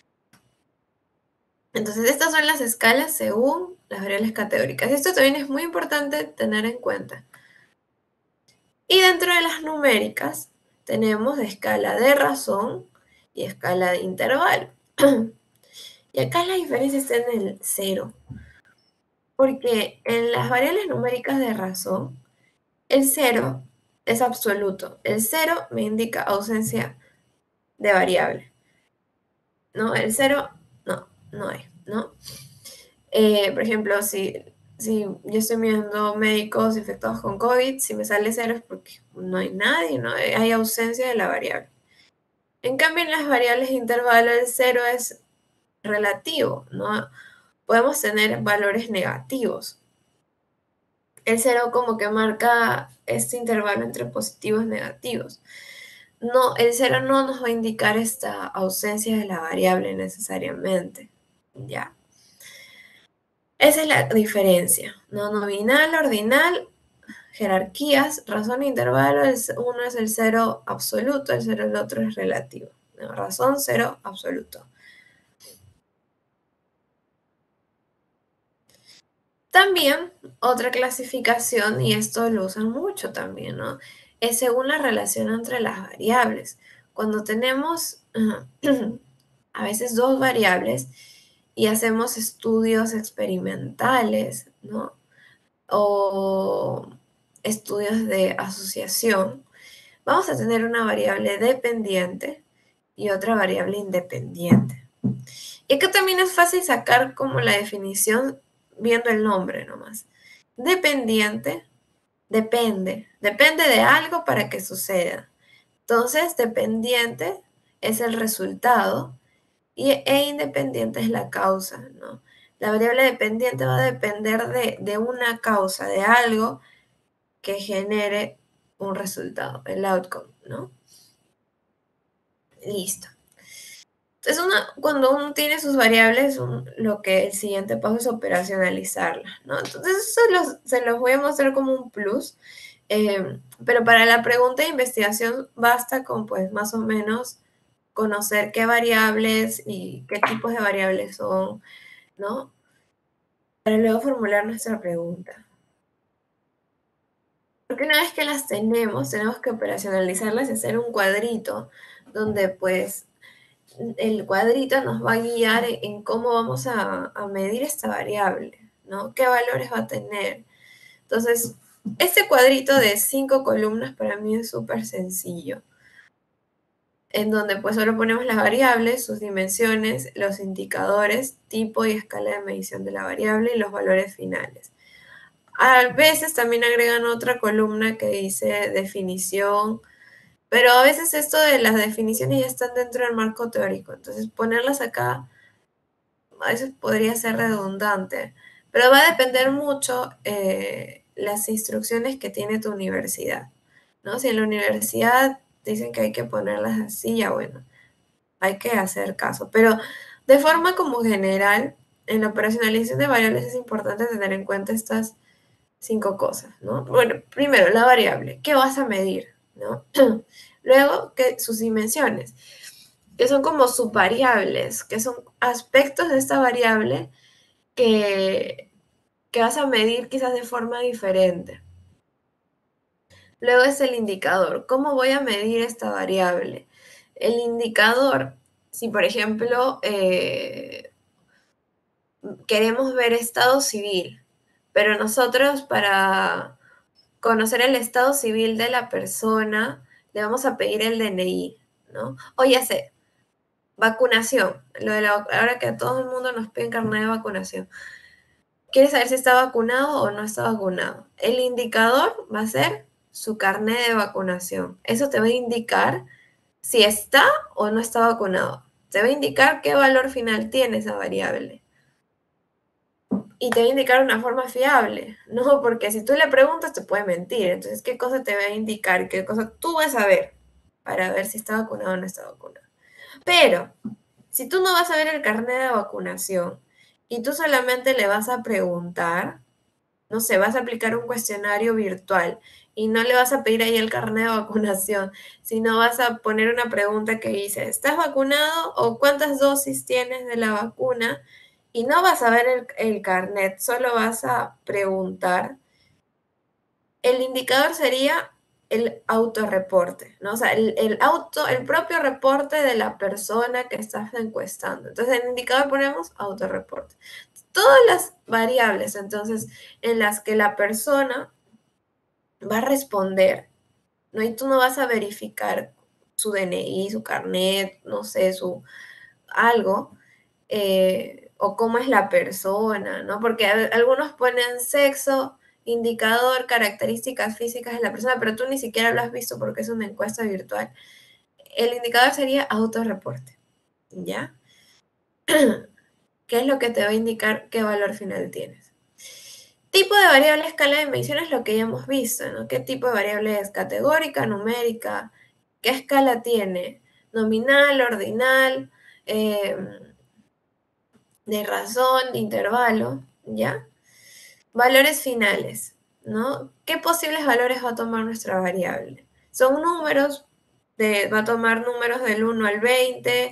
Entonces, estas son las escalas según las variables categóricas. Esto también es muy importante tener en cuenta. Y dentro de las numéricas tenemos escala de razón y escala de intervalo. Y acá la diferencia está en el cero, porque en las variables numéricas de razón, el cero es absoluto. El cero me indica ausencia de variable, ¿no? El cero, no hay, ¿no? Por ejemplo, si yo estoy viendo médicos infectados con COVID, si me sale cero es porque no hay nadie, ¿no? Hay ausencia de la variable. En cambio, en las variables de intervalo, el cero es relativo, ¿no? Podemos tener valores negativos. El cero como que marca este intervalo entre positivos y negativos. No, el cero no nos va a indicar esta ausencia de la variable necesariamente, ¿ya? Esa es la diferencia, ¿no? Nominal, ordinal, jerarquías, razón e intervalo, uno es el cero absoluto, el otro es relativo. ¿No? Razón, cero, absoluto. También otra clasificación, y esto lo usan mucho también, ¿no? Es según la relación entre las variables. Cuando tenemos a veces dos variables y hacemos estudios experimentales, ¿no? O estudios de asociación, vamos a tener una variable dependiente y otra variable independiente. Y acá también es fácil sacar como la definición viendo el nombre nomás. Dependiente, depende de algo para que suceda. Entonces, dependiente es el resultado e independiente es la causa, ¿no? La variable dependiente va a depender de una causa, de algo que genere un resultado, el outcome, ¿no? Listo. Entonces, cuando uno tiene sus variables, lo que el siguiente paso es operacionalizarlas, ¿no? Entonces, eso se los voy a mostrar como un plus. Pero para la pregunta de investigación basta con pues más o menos conocer qué variables y qué tipos de variables son, ¿no? Para luego formular nuestra pregunta. Porque una vez que las tenemos que operacionalizarlas y hacer un cuadrito donde pues el cuadrito nos va a guiar en cómo vamos a medir esta variable, ¿no? ¿Qué valores va a tener? Entonces, este cuadrito de 5 columnas para mí es súper sencillo, en donde pues solo ponemos las variables, sus dimensiones, los indicadores, tipo y escala de medición de la variable y los valores finales. A veces también agregan otra columna que dice definición, pero a veces esto de las definiciones ya están dentro del marco teórico, entonces ponerlas acá a veces podría ser redundante, pero va a depender mucho las instrucciones que tiene tu universidad, ¿no? Si en la universidad dicen que hay que ponerlas así, ya bueno, hay que hacer caso, pero de forma como general, en la operacionalización de variables es importante tener en cuenta estas 5 cosas, ¿no? Bueno, primero, la variable, ¿qué vas a medir, ¿no? Luego, sus dimensiones, que son como subvariables, que son aspectos de esta variable que, que vas a medir quizás de forma diferente. Luego es el indicador. ¿Cómo voy a medir esta variable? El indicador, si por ejemplo queremos ver estado civil, pero nosotros para conocer el estado civil de la persona le vamos a pedir el DNI, ¿no? O ya sé, vacunación. Ahora que a todo el mundo nos piden carnet de vacunación. ¿Quieres saber si está vacunado o no está vacunado? El indicador va a ser su carnet de vacunación. Eso te va a indicar si está o no está vacunado. Te va a indicar qué valor final tiene esa variable. Y te va a indicar una forma fiable, ¿no? Porque si tú le preguntas te puede mentir. Entonces, ¿qué cosa te va a indicar? ¿Qué cosa tú vas a ver para ver si está vacunado o no está vacunado? Pero, si tú no vas a ver el carnet de vacunación y tú solamente le vas a preguntar, no sé, vas a aplicar un cuestionario virtual y no le vas a pedir ahí el carnet de vacunación, sino vas a poner una pregunta que dice, ¿estás vacunado o cuántas dosis tienes de la vacuna? Y no vas a ver el carnet, solo vas a preguntar. El indicador sería el autorreporte, ¿no? O sea, el propio reporte de la persona que estás encuestando. Entonces, en el indicador ponemos autorreporte. Todas las variables, entonces, en las que la persona va a responder, ¿no? Y tú no vas a verificar su DNI, su carnet, no sé, su algo, o cómo es la persona, ¿no? Porque algunos ponen sexo, indicador, características físicas de la persona, pero tú ni siquiera lo has visto porque es una encuesta virtual. El indicador sería autorreporte, ¿ya? ¿Qué es lo que te va a indicar qué valor final tienes? Tipo de variable escala de medición es lo que ya hemos visto, ¿no? ¿Qué tipo de variable es? Categórica, numérica, ¿qué escala tiene? Nominal, ordinal, de razón, de intervalo, ¿ya? Valores finales, ¿no? ¿Qué posibles valores va a tomar nuestra variable? Son números, va a tomar números del 1 al 20,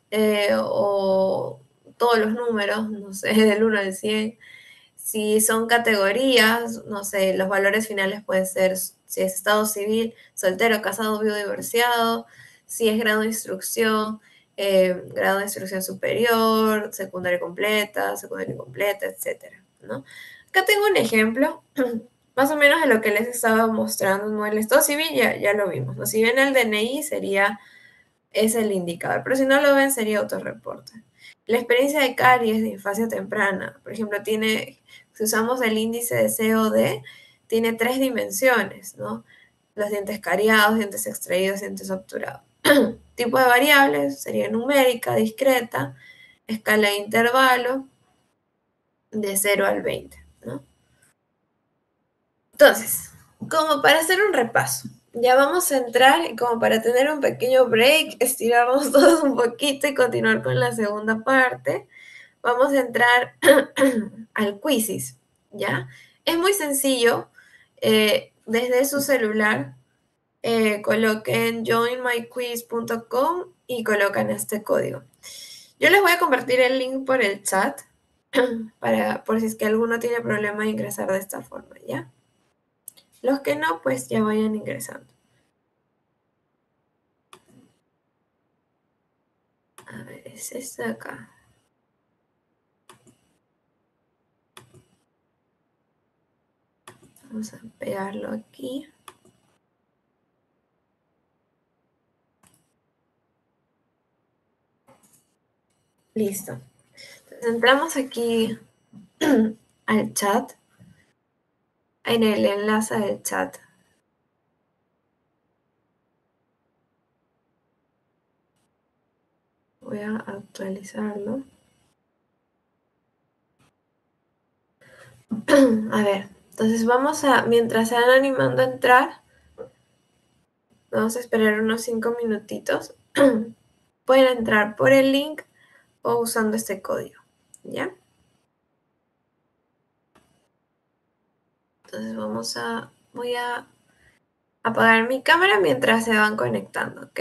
o todos los números, no sé, del 1 al 100. Si son categorías, no sé, los valores finales pueden ser si es estado civil, soltero, casado, viudo, divorciado, si es grado de instrucción superior, secundaria completa, etcétera, ¿no? Acá tengo un ejemplo, más o menos de lo que les estaba mostrando, ¿no? El estado civil ya lo vimos, ¿no? Si ven el DNI es el indicador, pero si no lo ven sería autorreporte. La experiencia de caries de infancia temprana, por ejemplo, si usamos el índice de COD, tiene 3 dimensiones, ¿no? Los dientes cariados, dientes extraídos, dientes obturados. Tipo de variables sería numérica, discreta, escala de intervalo de 0 al 20, ¿no? Entonces, como para hacer un repaso, ya vamos a entrar y como para tener un pequeño break, estirarnos todos un poquito y continuar con la segunda parte, vamos a entrar al quizzes, ¿ya? Es muy sencillo, desde su celular, coloquen joinmyquiz.com y colocan este código. Yo les voy a compartir el link por el chat por si es que alguno tiene problema de ingresar de esta forma, ¿ya? Los que no, pues ya vayan ingresando. A ver, es este de acá. Vamos a pegarlo aquí. Listo. Entonces, entramos aquí al chat, en el enlace del chat. Voy a actualizarlo. A ver, entonces mientras se van animando a entrar, vamos a esperar unos 5 minutitos. Pueden entrar por el link o usando este código, ¿ya? Entonces voy a apagar mi cámara mientras se van conectando, ¿ok?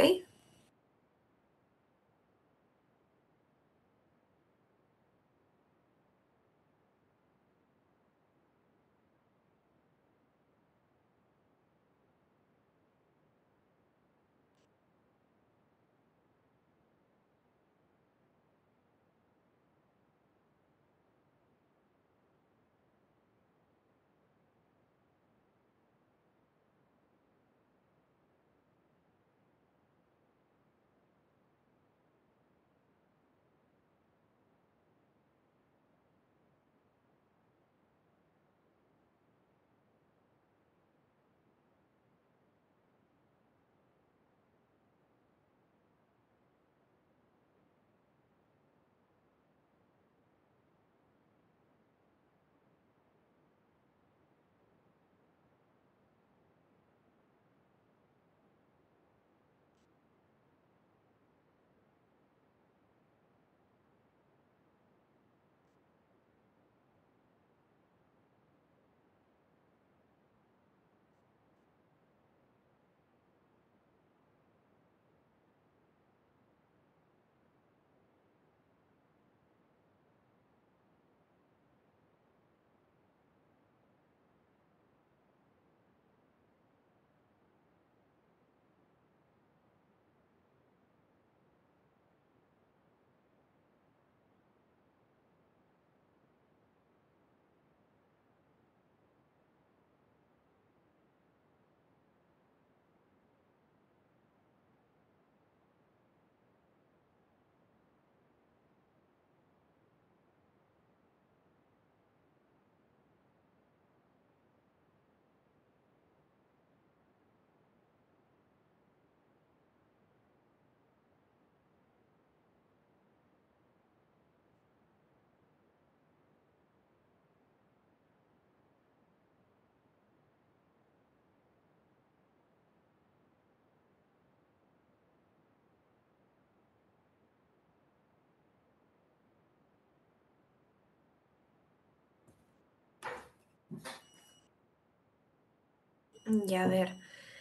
Ya, a ver.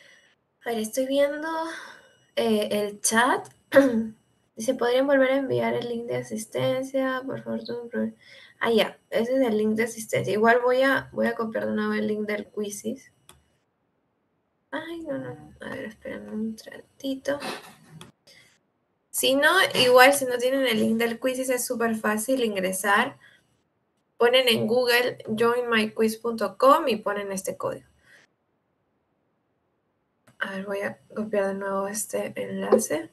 A ver, estoy viendo el chat. Dice, ¿podrían volver a enviar el link de asistencia? Por favor, Ah, ya, ese es el link de asistencia. Igual voy a copiar de nuevo el link del Quizzes. Ay, no, no. A ver, esperen un ratito. Si no, igual si no tienen el link del Quizzes es súper fácil ingresar. Ponen en Google joinmyquiz.com y ponen este código. A ver, voy a copiar de nuevo este enlace.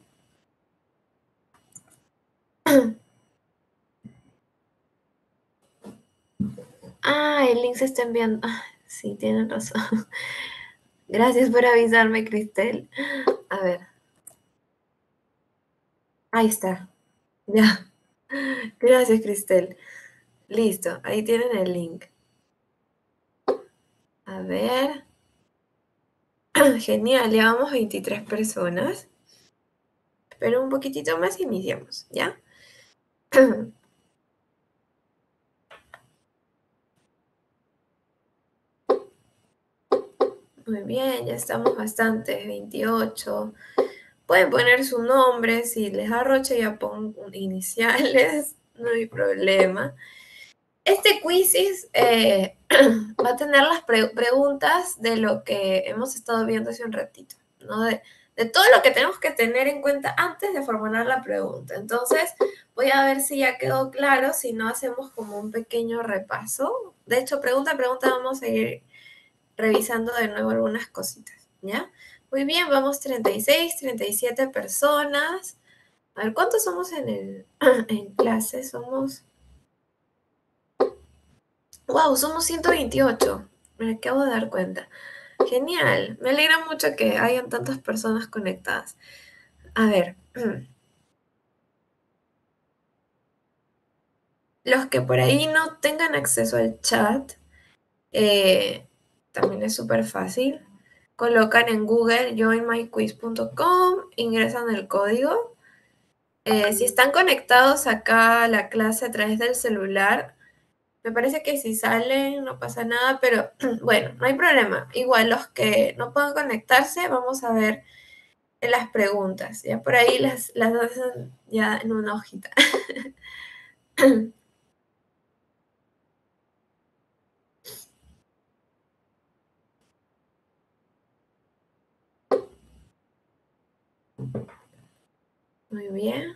Ah, el link se está enviando. Ah, sí, tienen razón. Gracias por avisarme, Cristel. A ver, ahí está. Ya. Gracias, Cristel. Listo, ahí tienen el link. A ver. Genial, llevamos 23 personas. Pero un poquitito más y iniciamos, ¿ya? Muy bien, ya estamos bastante, 28. Pueden poner su nombre, si les arrocha ya pongo iniciales, no hay problema. Este quizzes va a tener las preguntas de lo que hemos estado viendo hace un ratito, ¿no? De todo lo que tenemos que tener en cuenta antes de formular la pregunta. Entonces, voy a ver si ya quedó claro, si no hacemos como un pequeño repaso. De hecho, pregunta a pregunta vamos a ir revisando de nuevo algunas cositas, ¿ya? Muy bien, vamos 36, 37 personas. A ver, ¿cuántos somos en clase? Wow, somos 128. Me acabo de dar cuenta. Genial, me alegra mucho que hayan tantas personas conectadas. A ver, los que por ahí no tengan acceso al chat, eh, también es súper fácil. Colocan en Google joinmyquiz.com, ingresan el código. Si están conectados acá a la clase a través del celular, me parece que si salen no pasa nada, pero bueno, no hay problema. Igual los que no puedan conectarse, vamos a ver en las preguntas. Ya por ahí las hacen ya en una hojita. Muy bien.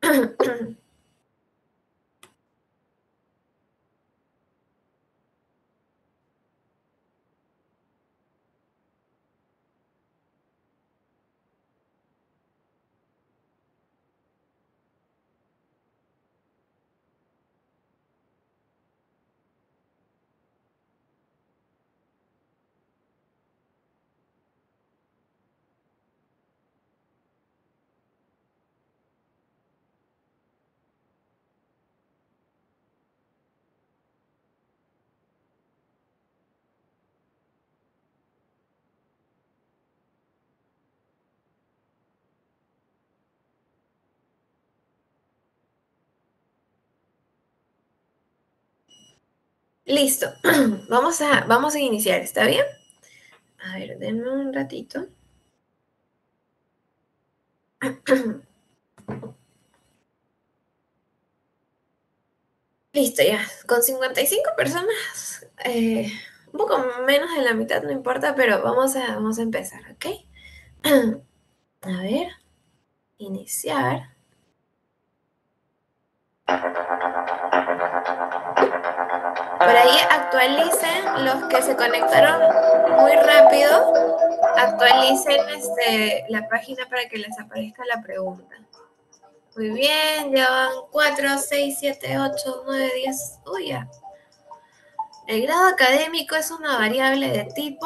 Listo. Vamos a iniciar, ¿está bien? A ver, denme un ratito. Listo, ya. Con 55 personas, un poco menos de la mitad, no importa, pero vamos a empezar, ¿ok? A ver, iniciar. Por ahí actualicen los que se conectaron muy rápido. Actualicen la página para que les aparezca la pregunta. Muy bien, ya van 4, 6, 7, 8, 9, 10. Uy, ya. El grado académico es una variable de tipo.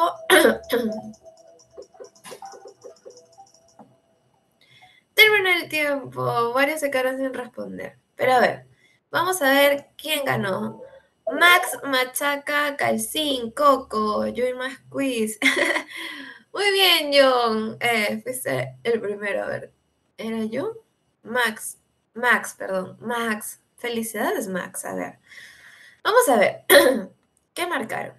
Terminó el tiempo. Varios se quedaron sin responder. Pero a ver, vamos a ver quién ganó. Max Machaca Calcín, Coco, Joy Más Quiz. Muy bien, John. Fuiste el primero. A ver, ¿era yo? Max, perdón. Max. Felicidades, Max. A ver. Vamos a ver. ¿Qué marcaron?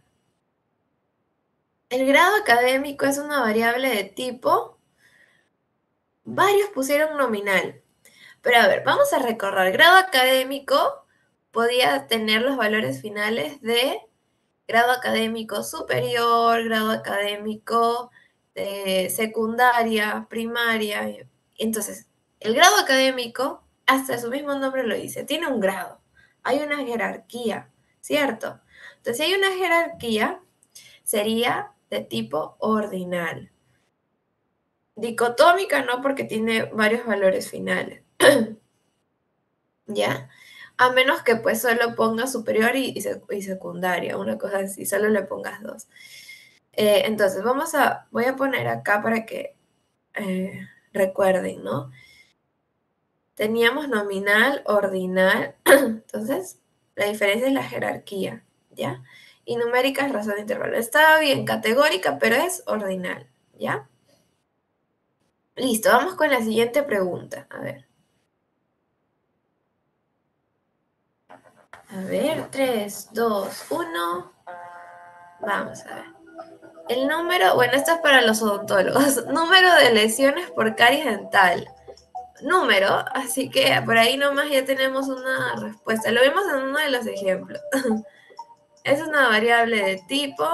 El grado académico es una variable de tipo. Varios pusieron nominal. Pero a ver, vamos a recorrer. Grado académico podía tener los valores finales de grado académico superior, grado académico de secundaria, primaria. Entonces, el grado académico, hasta su mismo nombre lo dice, tiene un grado. Hay una jerarquía, ¿cierto? Entonces, si hay una jerarquía, sería de tipo ordinal. Dicotómica no, porque tiene varios valores finales. ¿Ya? A menos que pues solo pongas superior y secundaria, una cosa así, solo le pongas dos. Entonces, voy a poner acá para que recuerden, ¿no? Teníamos nominal, ordinal, entonces la diferencia es la jerarquía, ¿ya? Y numérica es razón de intervalo. Estaba bien, categórica, pero es ordinal, ¿ya? Listo, vamos con la siguiente pregunta. A ver, 3, 2, 1. Vamos a ver. El número, bueno, esto es para los odontólogos, número de lesiones por caries dental. Número, así que por ahí nomás ya tenemos una respuesta. Lo vimos en uno de los ejemplos. Es una variable de tipo.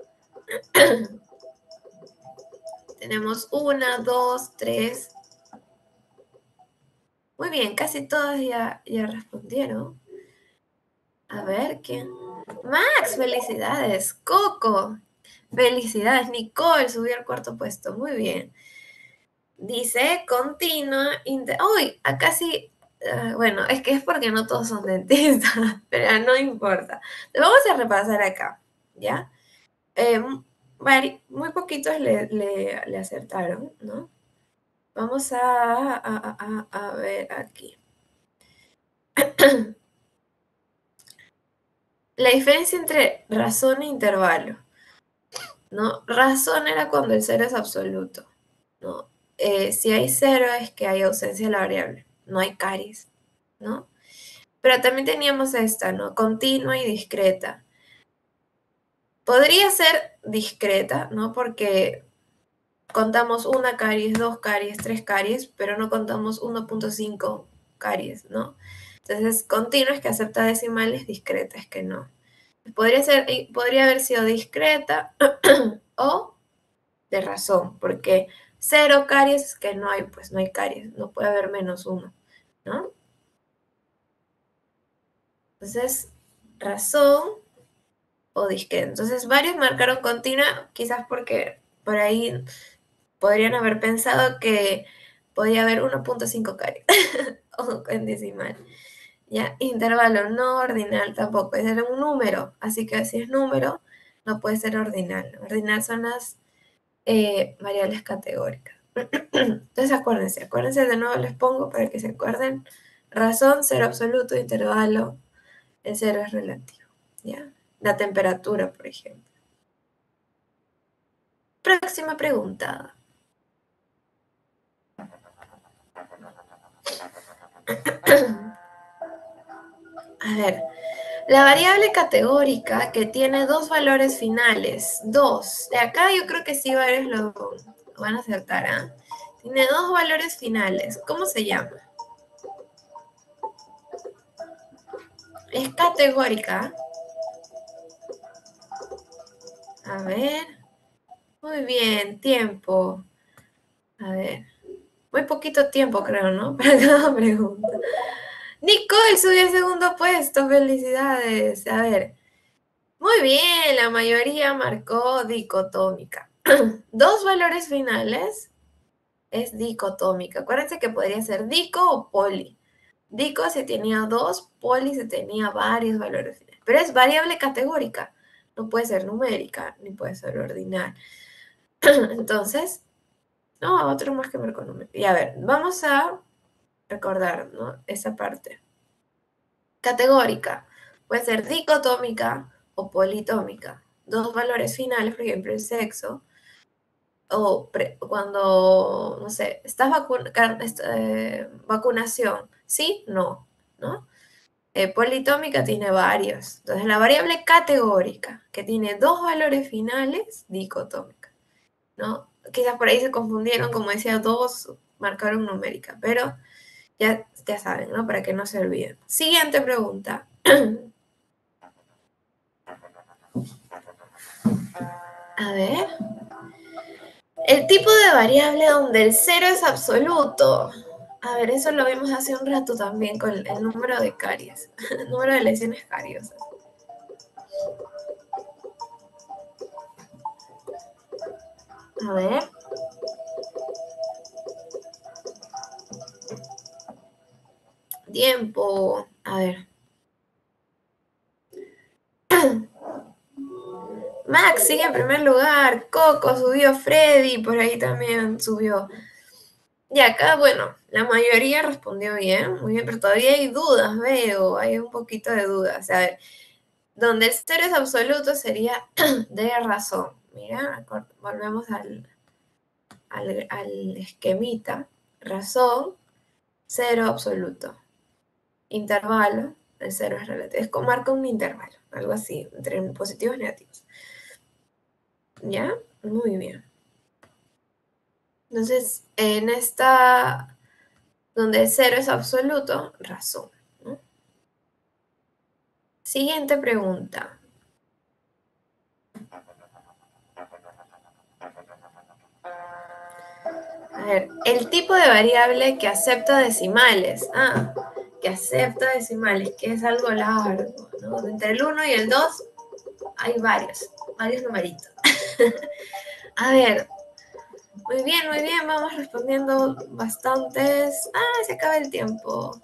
Tenemos 1, 2, 3. Muy bien, casi todos ya respondieron. A ver, ¿quién? Max, felicidades. Coco, felicidades. Nicole subió al cuarto puesto. Muy bien. Dice continua. Uy, acá sí. Bueno, es que es porque no todos son dentistas, pero no importa. Vamos a repasar acá, ¿ya? Muy poquitos le acertaron, ¿no? Vamos a ver aquí. La diferencia entre razón e intervalo, ¿no? Razón era cuando el cero es absoluto, ¿no? Si hay cero es que hay ausencia de la variable, no hay caries, ¿no? Pero también teníamos esta, ¿no? Continua y discreta. Podría ser discreta, ¿no? Porque contamos una caries, dos caries, tres caries, pero no contamos 1.5 caries, ¿no? Entonces, continua es que acepta decimales, discreta es que no. Podría haber sido discreta o de razón, porque cero caries es que no hay, pues no hay caries, no puede haber menos uno, ¿no? Entonces, razón o discreta. Entonces, varios marcaron continua, quizás porque por ahí podrían haber pensado que podía haber 1.5 caries o en decimal. Ya, intervalo no ordinal tampoco, es un número, así que si es número, no puede ser ordinal. Ordinal son las variables categóricas. Entonces acuérdense, de nuevo les pongo para que se acuerden. Razón, cero absoluto, intervalo, el cero es relativo. ¿Ya? La temperatura, por ejemplo. Próxima pregunta. A ver, la variable categórica que tiene dos valores finales, dos. De acá yo creo que sí varios lo van a acertar, ¿ah? Tiene dos valores finales. ¿Cómo se llama? Es categórica. A ver. Muy bien, tiempo. A ver. Muy poquito tiempo, creo, ¿no? Para cada pregunta. Nicole subió al segundo puesto. Felicidades. A ver. Muy bien, la mayoría marcó dicotómica. Dos valores finales es dicotómica. Acuérdense que podría ser dico o poli. Dico si tenía dos, poli si tenía varios valores finales. Pero es variable categórica. No puede ser numérica, ni puede ser ordinal. Entonces, no, otro más que marcó número. Y a ver, vamos a recordar, ¿no? Esa parte. Categórica. Puede ser dicotómica o politómica. Dos valores finales, por ejemplo, el sexo. O cuando, no sé, estás vacunación. ¿Sí? No. ¿No? Politómica tiene varios. Entonces, la variable categórica, que tiene dos valores finales, dicotómica, ¿no? Quizás por ahí se confundieron, como decía, dos marcaron numérica, pero ya saben, ¿no? Para que no se olviden. Siguiente pregunta. A ver. El tipo de variable donde el cero es absoluto. A ver, eso lo vimos hace un rato también con el número de caries, el número de lesiones cariosas. A ver. Tiempo. A ver. Max sigue en primer lugar. Coco subió. Freddy por ahí también subió. Y acá, bueno, la mayoría respondió bien, muy bien, pero todavía hay dudas, veo, hay un poquito de dudas. A ver, donde el cero es absoluto sería de razón. Mira, volvemos al esquemita. Razón, cero absoluto. Intervalo, el cero es relativo. Es como marca un intervalo, algo así, entre positivos y negativos. ¿Ya? Muy bien. Entonces, en esta, donde 0 es absoluto, razón, ¿no? Siguiente pregunta. A ver, el tipo de variable que acepta decimales. Que acepta decimales, que es algo largo, ¿no? Entre el 1 y el 2 hay varios numeritos. A ver, muy bien, vamos respondiendo bastantes. Se acaba el tiempo.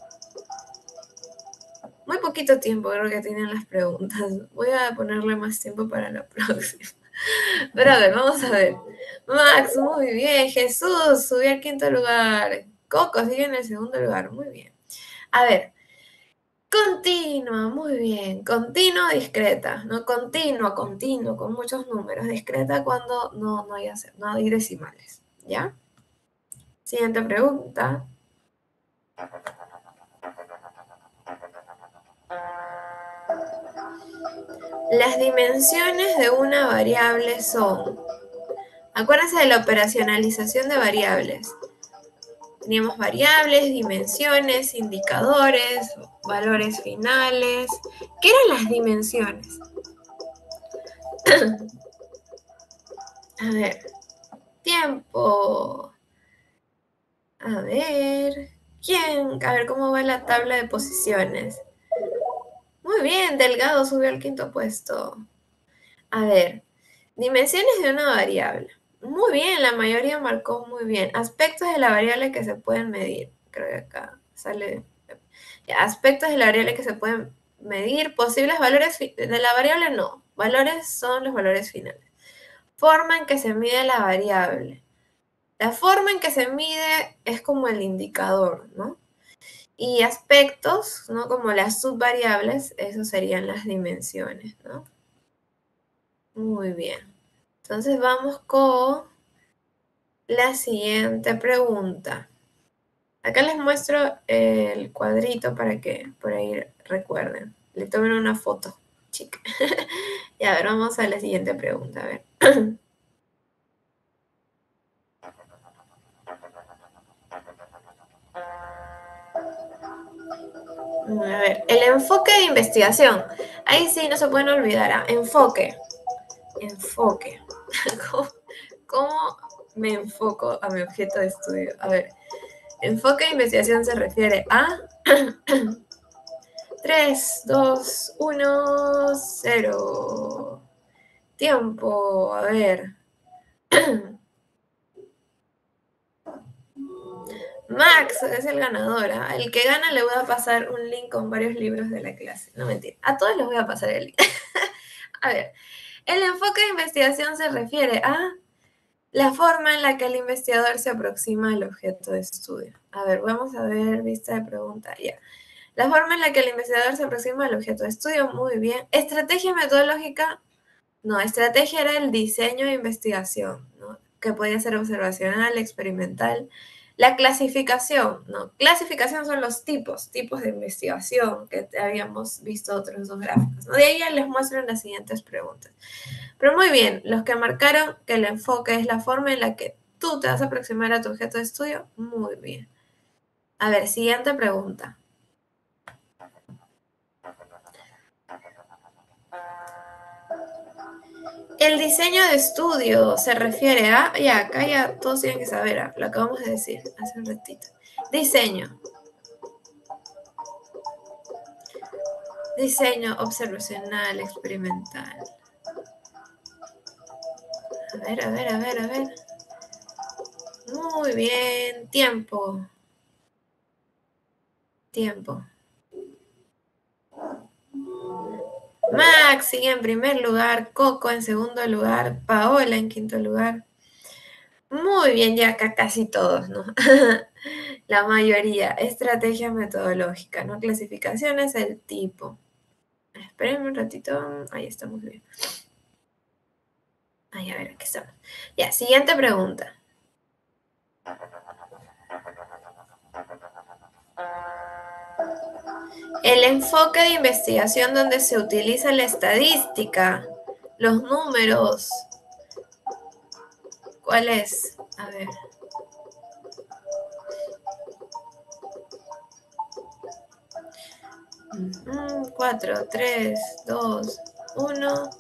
Muy poquito tiempo creo que tienen las preguntas. Voy a ponerle más tiempo para la próxima. Pero a ver, vamos a ver. Max, muy bien. Jesús subió al quinto lugar. Coco sigue en el segundo lugar. Muy bien. A ver. Continua, muy bien. Continua, discreta. No continua, continuo, con muchos números. Discreta cuando no hay decimales. ¿Ya? Siguiente pregunta. Las dimensiones de una variable son. Acuérdense de la operacionalización de variables. Teníamos variables, dimensiones, indicadores, valores finales. ¿Qué eran las dimensiones? A ver, tiempo. A ver, ¿quién? A ver cómo va la tabla de posiciones. Muy bien, Delgado subió al quinto puesto. A ver, dimensiones de una variable. Muy bien, la mayoría marcó muy bien. Aspectos de la variable que se pueden medir. Creo que acá sale. Ya, aspectos de la variable que se pueden medir. Posibles valores de la variable no. Valores son los valores finales. Forma en que se mide la variable. La forma en que se mide es como el indicador, ¿no? Y aspectos, ¿no? Como las subvariables, eso serían las dimensiones, ¿no? Muy bien. Entonces vamos con la siguiente pregunta. Acá les muestro el cuadrito para que por ahí recuerden. Le tomen una foto, chica. Y a ver, vamos a la siguiente pregunta. A ver. A ver, el enfoque de investigación. Ahí sí, no se pueden olvidar. Enfoque. Enfoque. ¿Cómo me enfoco a mi objeto de estudio? A ver, enfoque de investigación se refiere a 3, 2, 1, 0. Tiempo, a ver. Max es el ganador. El que gana le voy a pasar un link con varios libros de la clase. No, mentira. A todos les voy a pasar el link. A ver, el enfoque de investigación se refiere a la forma en la que el investigador se aproxima al objeto de estudio. A ver, vamos a ver, vista de pregunta. Ya. La forma en la que el investigador se aproxima al objeto de estudio, muy bien. Estrategia metodológica, no, estrategia era el diseño de investigación, ¿no? Que podía ser observacional, experimental. La clasificación, ¿no? Clasificación son los tipos de investigación que habíamos visto otros dos gráficos, ¿no? De ahí ya les muestro en las siguientes preguntas. Pero muy bien, los que marcaron que el enfoque es la forma en la que tú te vas a aproximar a tu objeto de estudio, muy bien. A ver, siguiente pregunta. El diseño de estudio se refiere a, ya, acá ya todos tienen que saber, lo acabamos de decir hace un ratito. Diseño. Diseño observacional, experimental. A ver. Muy bien, tiempo. Tiempo. Max sigue en primer lugar, Coco en segundo lugar, Paola en quinto lugar. Muy bien, ya acá casi todos, ¿no? La mayoría. Estrategia metodológica, ¿no? Clasificaciones, el tipo. Espérenme un ratito. Ahí estamos bien. Ay, a ver, aquí estamos. Ya, siguiente pregunta. El enfoque de investigación donde se utiliza la estadística, los números, ¿Cuál es? A ver. Cuatro, 3, 2, 1,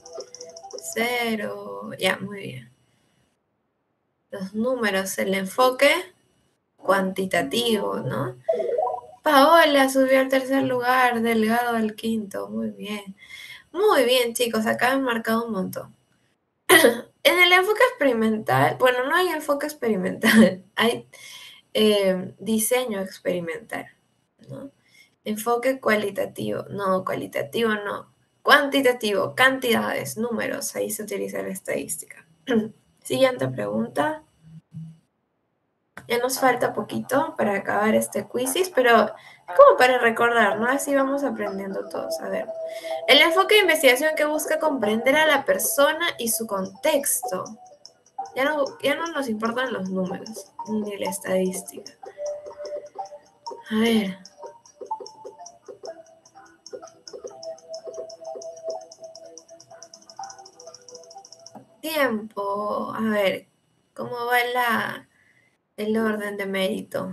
0. Ya, muy bien. Los números, el enfoque cuantitativo, ¿no? Paola subió al tercer lugar, Delgado al quinto. Muy bien. Muy bien, chicos, acá han marcado un montón. En el enfoque experimental, bueno, no hay enfoque experimental, hay diseño experimental, ¿no? Enfoque cualitativo, no, cualitativo no. Cuantitativo, cantidades, números, ahí se utiliza la estadística. Siguiente pregunta. Ya nos falta poquito para acabar este quizzes, pero como para recordar, ¿no? Así vamos aprendiendo todos. A ver. El enfoque de investigación que busca comprender a la persona y su contexto. Ya no nos importan los números, ni la estadística. A ver. Tiempo. A ver, ¿cómo va el orden de mérito?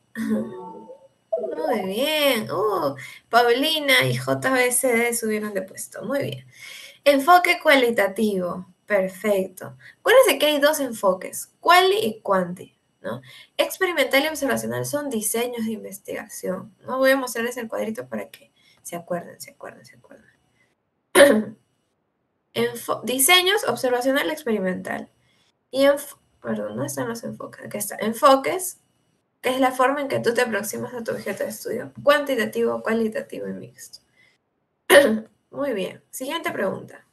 Muy bien. Paulina y JBCD subieron de puesto. Muy bien. Enfoque cualitativo. Perfecto. Acuérdense que hay dos enfoques, quali y quanti, ¿no? Experimental y observacional son diseños de investigación, ¿no? Voy a mostrarles el cuadrito para que se acuerden. Diseños, observacional, experimental. Y, perdón, ¿no están los enfoques? Aquí está. Enfoques, que es la forma en que tú te aproximas a tu objeto de estudio. Cuantitativo, cualitativo y mixto. Muy bien. Siguiente pregunta.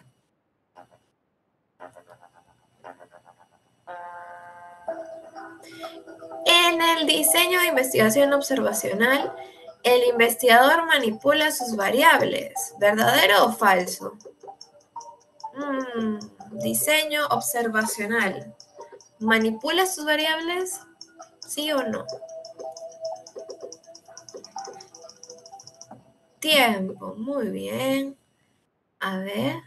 En el diseño de investigación observacional, el investigador manipula sus variables. ¿Verdadero o falso? Diseño observacional. ¿Manipula sus variables? ¿Sí o no? Tiempo, muy bien. A ver.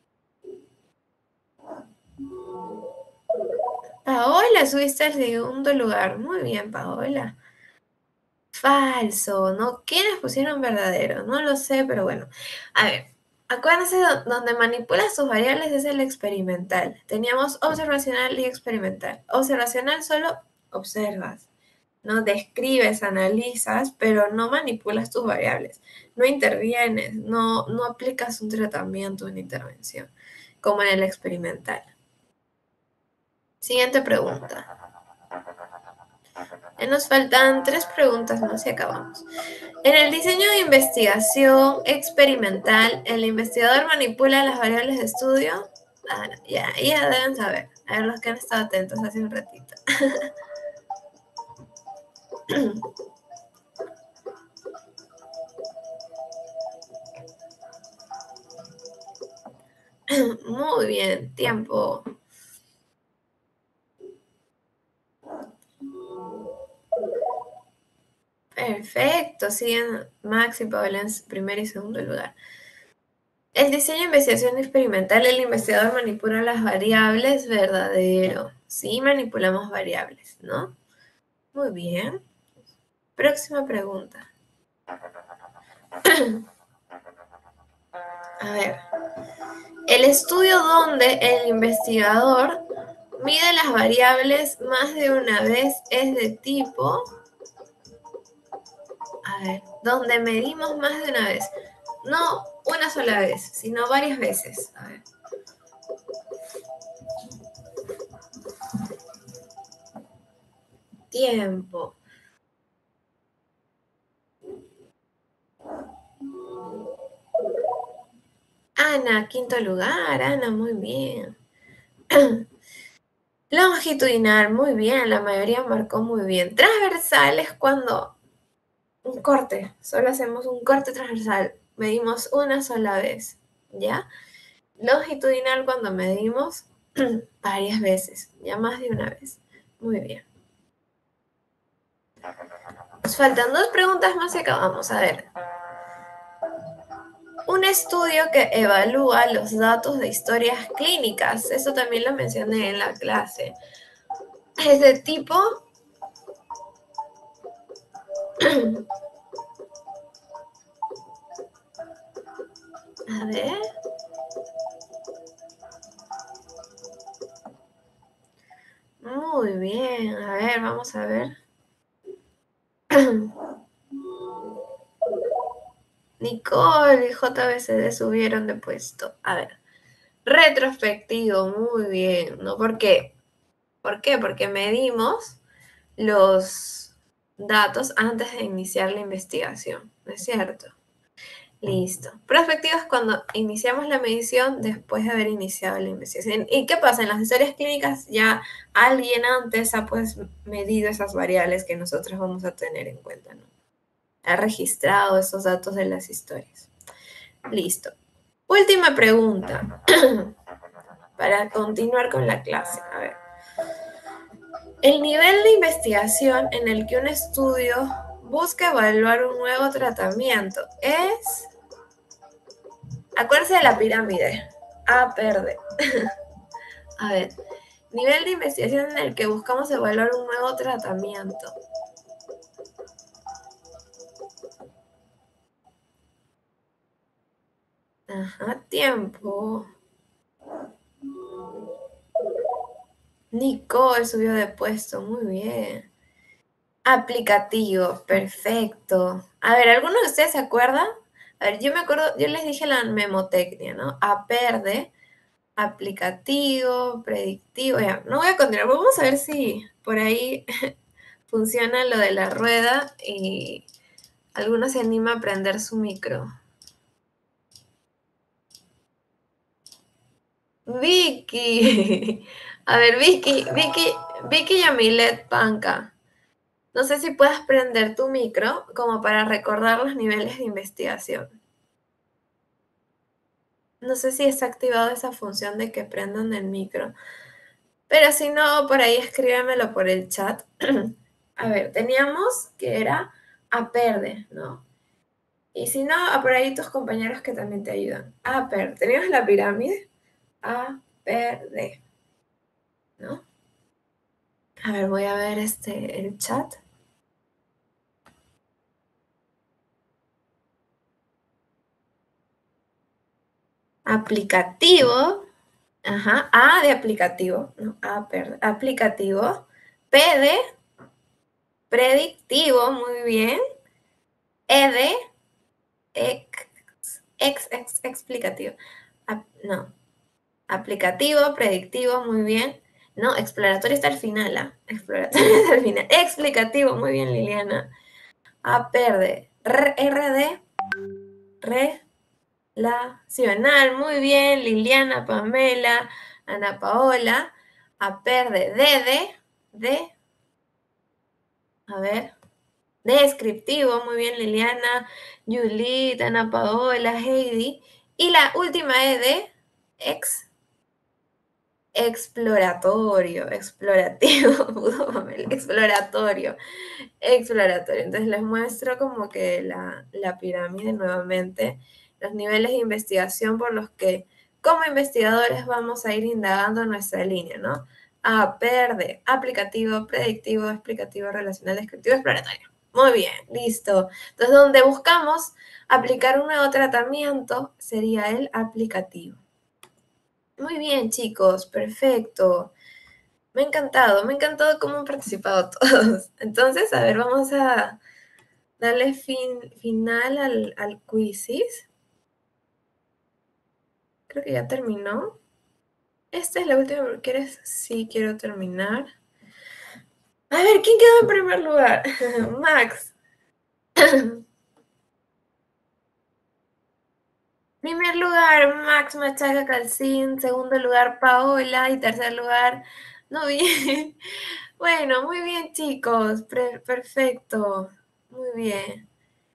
Paola, subiste al segundo lugar. Muy bien, Paola. Falso, ¿no? ¿Quiénes pusieron verdadero? No lo sé, pero bueno. A ver, acuérdense, donde manipula sus variables es el experimental. Teníamos observacional y experimental. Observacional solo observas, ¿no? Describes, analizas, pero no manipulas tus variables. No intervienes, no aplicas un tratamiento, una intervención, como en el experimental. Siguiente pregunta. Ya nos faltan 3 preguntas más y acabamos. En el diseño de investigación experimental, ¿el investigador manipula las variables de estudio? Ya deben saber. A ver, los que han estado atentos hace un ratito. Muy bien, tiempo. Perfecto, siguen Max y Paola en primer y segundo lugar. El diseño de investigación experimental, el investigador manipula las variables, verdadero. Sí, manipulamos variables, ¿no? Muy bien. Próxima pregunta. A ver. El estudio donde el investigador mide las variables más de una vez es de tipo... A ver, donde medimos más de una vez. No una sola vez, sino varias veces. A ver. Tiempo. Ana, quinto lugar. Ana, muy bien. Longitudinal, muy bien. La mayoría marcó muy bien. Transversal es cuando un corte. Solo hacemos un corte transversal. Medimos una sola vez. ¿Ya? Longitudinal cuando medimos varias veces, ya más de una vez. Muy bien. Nos faltan 2 preguntas más y acabamos. A ver. Un estudio que evalúa los datos de historias clínicas. Eso también lo mencioné en la clase. Es de tipo... A ver. Muy bien. A ver, vamos a ver. Nicole y JBCD subieron de puesto. A ver. Retrospectivo, muy bien. ¿No? ¿Por qué? ¿Por qué? Porque medimos los datos antes de iniciar la investigación, ¿no es cierto? Listo. Prospectivo es cuando iniciamos la medición después de haber iniciado la investigación. ¿Y qué pasa? En las historias clínicas ya alguien antes ha pues medido esas variables que nosotros vamos a tener en cuenta, ¿no? Ha registrado esos datos de las historias. Listo. Última pregunta para continuar con la clase. A ver. El nivel de investigación en el que un estudio busca evaluar un nuevo tratamiento es... Acuérdense de la pirámide. A verde. A ver. Nivel de investigación en el que buscamos evaluar un nuevo tratamiento. Ajá, tiempo. Nicole subió de puesto, muy bien. Aplicativo, perfecto. A ver, ¿alguno de ustedes se acuerda? A ver, yo me acuerdo, yo les dije la memotecnia, ¿no? A verde, aplicativo, predictivo. Ya, no voy a continuar, vamos a ver si por ahí funciona lo de la rueda y alguno se anima a prender su micro. Vicky. A ver, Vicky Yamilet Panca. No sé si puedas prender tu micro como para recordar los niveles de investigación. No sé si está activado esa función de que prendan el micro. Pero si no, por ahí escríbemelo por el chat. A ver, teníamos que era a perder, ¿no? Y si no, a por ahí tus compañeros que también te ayudan. A perder. Teníamos la pirámide. A perder, ¿no? A ver, voy a ver el chat. Aplicativo. Ajá. A de aplicativo. No, A, perder. Aplicativo. P de predictivo. Muy bien. E de explicativo. No. Aplicativo, predictivo, muy bien. No, exploratorio está al final, ¿ah? Exploratorio está al final. Explicativo, muy bien, Liliana. A verde. RD, relacional, muy bien, Liliana, Pamela, Ana Paola. A verde, a ver, descriptivo, muy bien, Liliana, Juliet, Ana Paola, Heidi. Y la última E de exploratorio, explorativo, exploratorio, exploratorio. Entonces les muestro como que la pirámide nuevamente, los niveles de investigación por los que como investigadores vamos a ir indagando nuestra línea, ¿no? A, verde, aplicativo, predictivo, explicativo, relacional, descriptivo, exploratorio. Muy bien, listo. Entonces, donde buscamos aplicar un nuevo tratamiento sería el aplicativo. Muy bien, chicos, perfecto. Me ha encantado cómo han participado todos. Entonces, a ver, vamos a darle final al quizzes. Creo que ya terminó. Esta es la última, ¿quieres? Sí, quiero terminar. A ver, ¿quién quedó en primer lugar? Max. Primer lugar, Max Machaca Calcín. Segundo lugar, Paola. Y tercer lugar, no bien. Bueno, muy bien, chicos. Perfecto. Muy bien.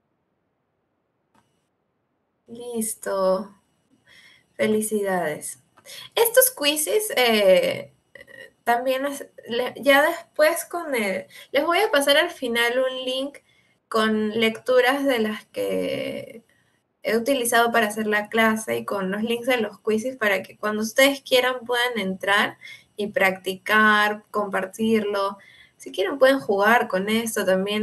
Listo. Felicidades. Estos quizzes también ya después les voy a pasar al final un link con lecturas de las que he utilizado para hacer la clase y con los links de los quizzes para que cuando ustedes quieran puedan entrar y practicar, compartirlo. Si quieren pueden jugar con esto también,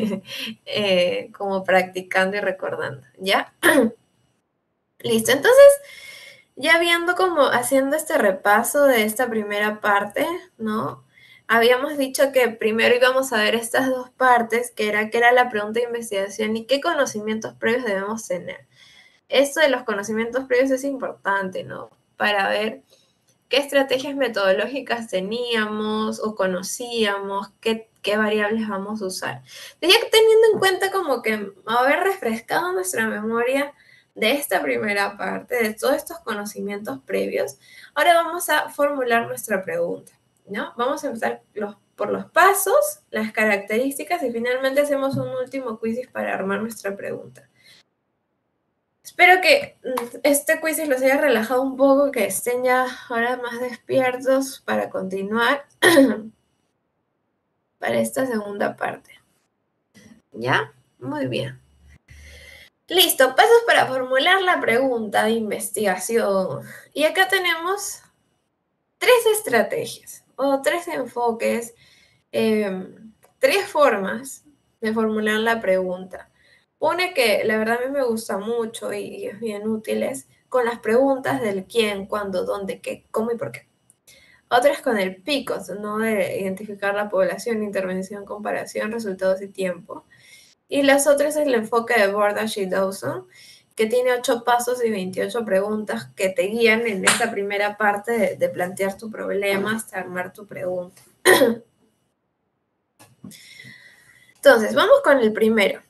como practicando y recordando, ¿ya? Listo, entonces ya viendo como haciendo este repaso de esta primera parte, ¿no? Habíamos dicho que primero íbamos a ver estas dos partes, que era la pregunta de investigación y qué conocimientos previos debemos tener. Esto de los conocimientos previos es importante, ¿no? Para ver qué estrategias metodológicas teníamos o conocíamos, qué variables vamos a usar. Ya teniendo en cuenta como que haber refrescado nuestra memoria de esta primera parte, de todos estos conocimientos previos, ahora vamos a formular nuestra pregunta, ¿no? Vamos a empezar por los pasos, las características y finalmente hacemos un último quiz para armar nuestra pregunta. Espero que este quiz los haya relajado un poco, que estén ya ahora más despiertos para continuar para esta segunda parte. ¿Ya? Muy bien. Listo, pasos para formular la pregunta de investigación. Y acá tenemos 3 estrategias o 3 enfoques, 3 formas de formular la pregunta. Una que la verdad a mí me gusta mucho y es bien útil es con las preguntas del quién, cuándo, dónde, qué, cómo y por qué. Otra es con el PICOS, ¿no? De identificar la población, intervención, comparación, resultados y tiempo. Y las otras es el enfoque de Bordage y Dawson, que tiene 8 pasos y 28 preguntas que te guían en esta primera parte de plantear tu problema hasta armar tu pregunta. Entonces, vamos con el primero,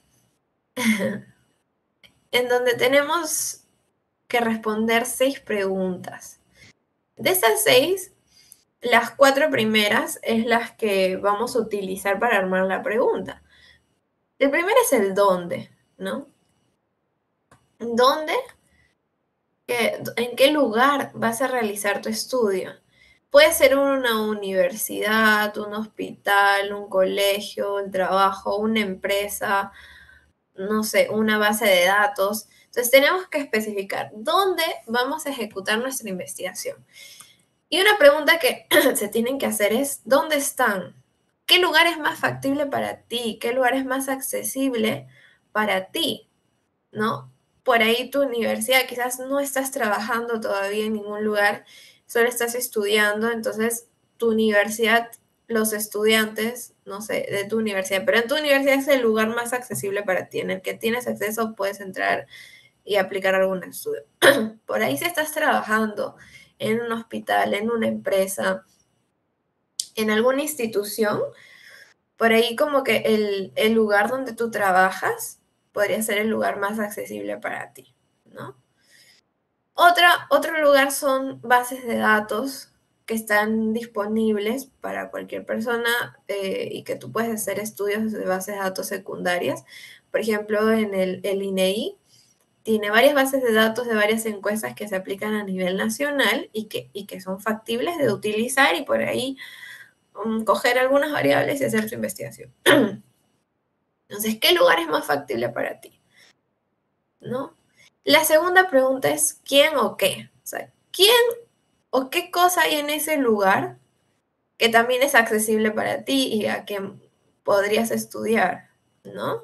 en donde tenemos que responder 6 preguntas. De esas 6, las 4 primeras es las que vamos a utilizar para armar la pregunta. El primero es el dónde, ¿no? ¿Dónde? ¿En qué lugar vas a realizar tu estudio? Puede ser una universidad, un hospital, un colegio, un trabajo, una empresa, no sé, una base de datos. Entonces tenemos que especificar dónde vamos a ejecutar nuestra investigación. Y una pregunta que se tienen que hacer es, ¿dónde están? ¿Qué lugar es más factible para ti? ¿Qué lugar es más accesible para ti? ¿No? Por ahí tu universidad, quizás no estás trabajando todavía en ningún lugar, solo estás estudiando, entonces tu universidad, los estudiantes, no sé, de tu universidad, pero en tu universidad es el lugar más accesible para ti, en el que tienes acceso, puedes entrar y aplicar algún estudio. Por ahí si estás trabajando en un hospital, en una empresa, en alguna institución, por ahí como que el lugar donde tú trabajas podría ser el lugar más accesible para ti, ¿no? Otro lugar son bases de datos que están disponibles para cualquier persona y que tú puedes hacer estudios de bases de datos secundarias. Por ejemplo, en el INEI tiene varias bases de datos de varias encuestas que se aplican a nivel nacional y que son factibles de utilizar y por ahí coger algunas variables y hacer tu investigación. Entonces, ¿qué lugar es más factible para ti? ¿No? La segunda pregunta es ¿quién o qué? O sea, ¿quién o qué cosa hay en ese lugar que también es accesible para ti y a quien podrías estudiar, ¿no?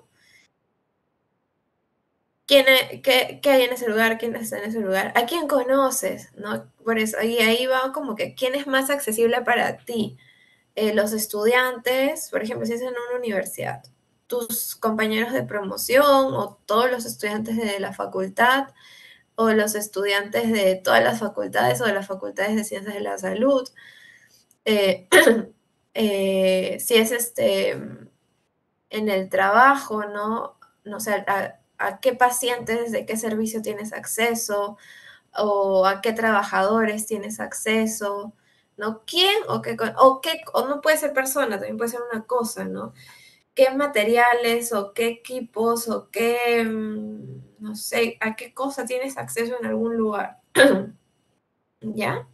¿Qué hay en ese lugar? ¿Quién está en ese lugar? ¿A quién conoces? ¿No? Por eso, ahí va como que quién es más accesible para ti. Los estudiantes, por ejemplo, si es en una universidad, tus compañeros de promoción o todos los estudiantes de la facultad o los estudiantes de todas las facultades o de las facultades de ciencias de la salud. Eh, si es en el trabajo, ¿no? No sé, a qué pacientes, de qué servicio tienes acceso o a qué trabajadores tienes acceso, ¿no? ¿Quién o no puede ser persona, también puede ser una cosa, ¿no? ¿Qué materiales o qué equipos o qué, no sé, a qué cosa tienes acceso en algún lugar? ¿Ya?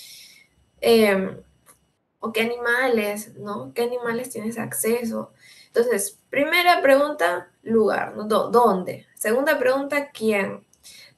O qué animales, ¿no? ¿Qué animales tienes acceso? Entonces, primera pregunta, lugar, ¿no? ¿Dónde? Segunda pregunta, ¿quién?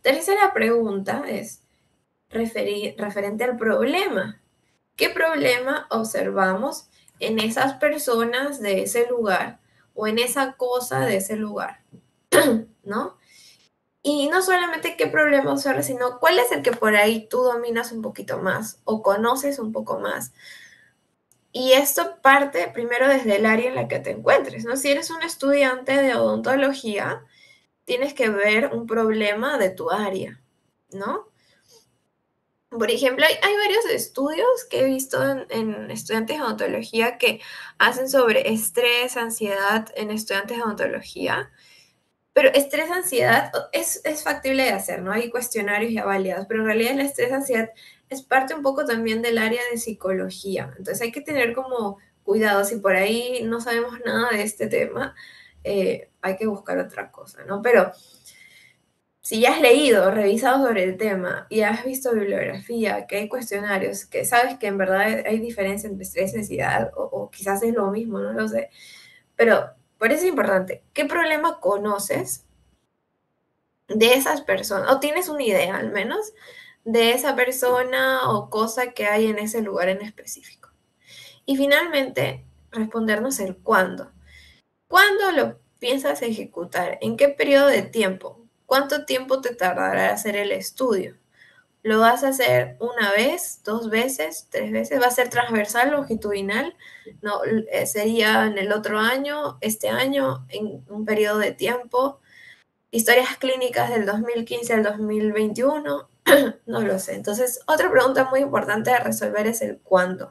Tercera pregunta es referente al problema. ¿Qué problema observamos en esas personas de ese lugar o en esa cosa de ese lugar? ¿No? Y no solamente qué problema observas, sino cuál es el que por ahí tú dominas un poquito más o conoces un poco más. Y esto parte primero desde el área en la que te encuentres, ¿no? Si eres un estudiante de odontología, tienes que ver un problema de tu área, ¿no? Por ejemplo, hay varios estudios que he visto en estudiantes de odontología que hacen sobre estrés, ansiedad en estudiantes de odontología. Pero estrés, ansiedad es factible de hacer, ¿no? Hay cuestionarios ya validados, pero en realidad el estrés, ansiedad es parte un poco también del área de psicología. Entonces hay que tener como cuidado, si por ahí no sabemos nada de este tema, hay que buscar otra cosa, ¿no? Pero si ya has leído, revisado sobre el tema y has visto bibliografía, que hay cuestionarios, que sabes que en verdad hay diferencia entre estrés y ansiedad, o quizás es lo mismo, no lo sé. Pero por eso es importante, ¿qué problema conoces de esas personas? ¿O tienes una idea al menos de esa persona o cosa que hay en ese lugar en específico? Y finalmente, respondernos el cuándo. ¿Cuándo lo piensas ejecutar? ¿En qué periodo de tiempo? ¿Cuánto tiempo te tardará hacer el estudio? ¿Lo vas a hacer una vez, dos veces, tres veces? ¿Va a ser transversal, longitudinal? No, sería en el otro año, este año, en un periodo de tiempo. Historias clínicas del 2015 al 2021, no lo sé. Entonces, otra pregunta muy importante a resolver es el cuándo.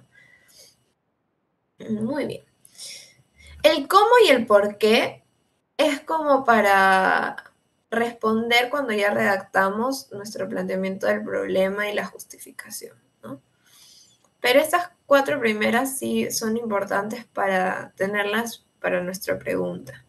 Muy bien. El cómo y el por qué es como para responder cuando ya redactamos nuestro planteamiento del problema y la justificación, ¿no? Pero estas cuatro primeras sí son importantes para tenerlas para nuestra pregunta.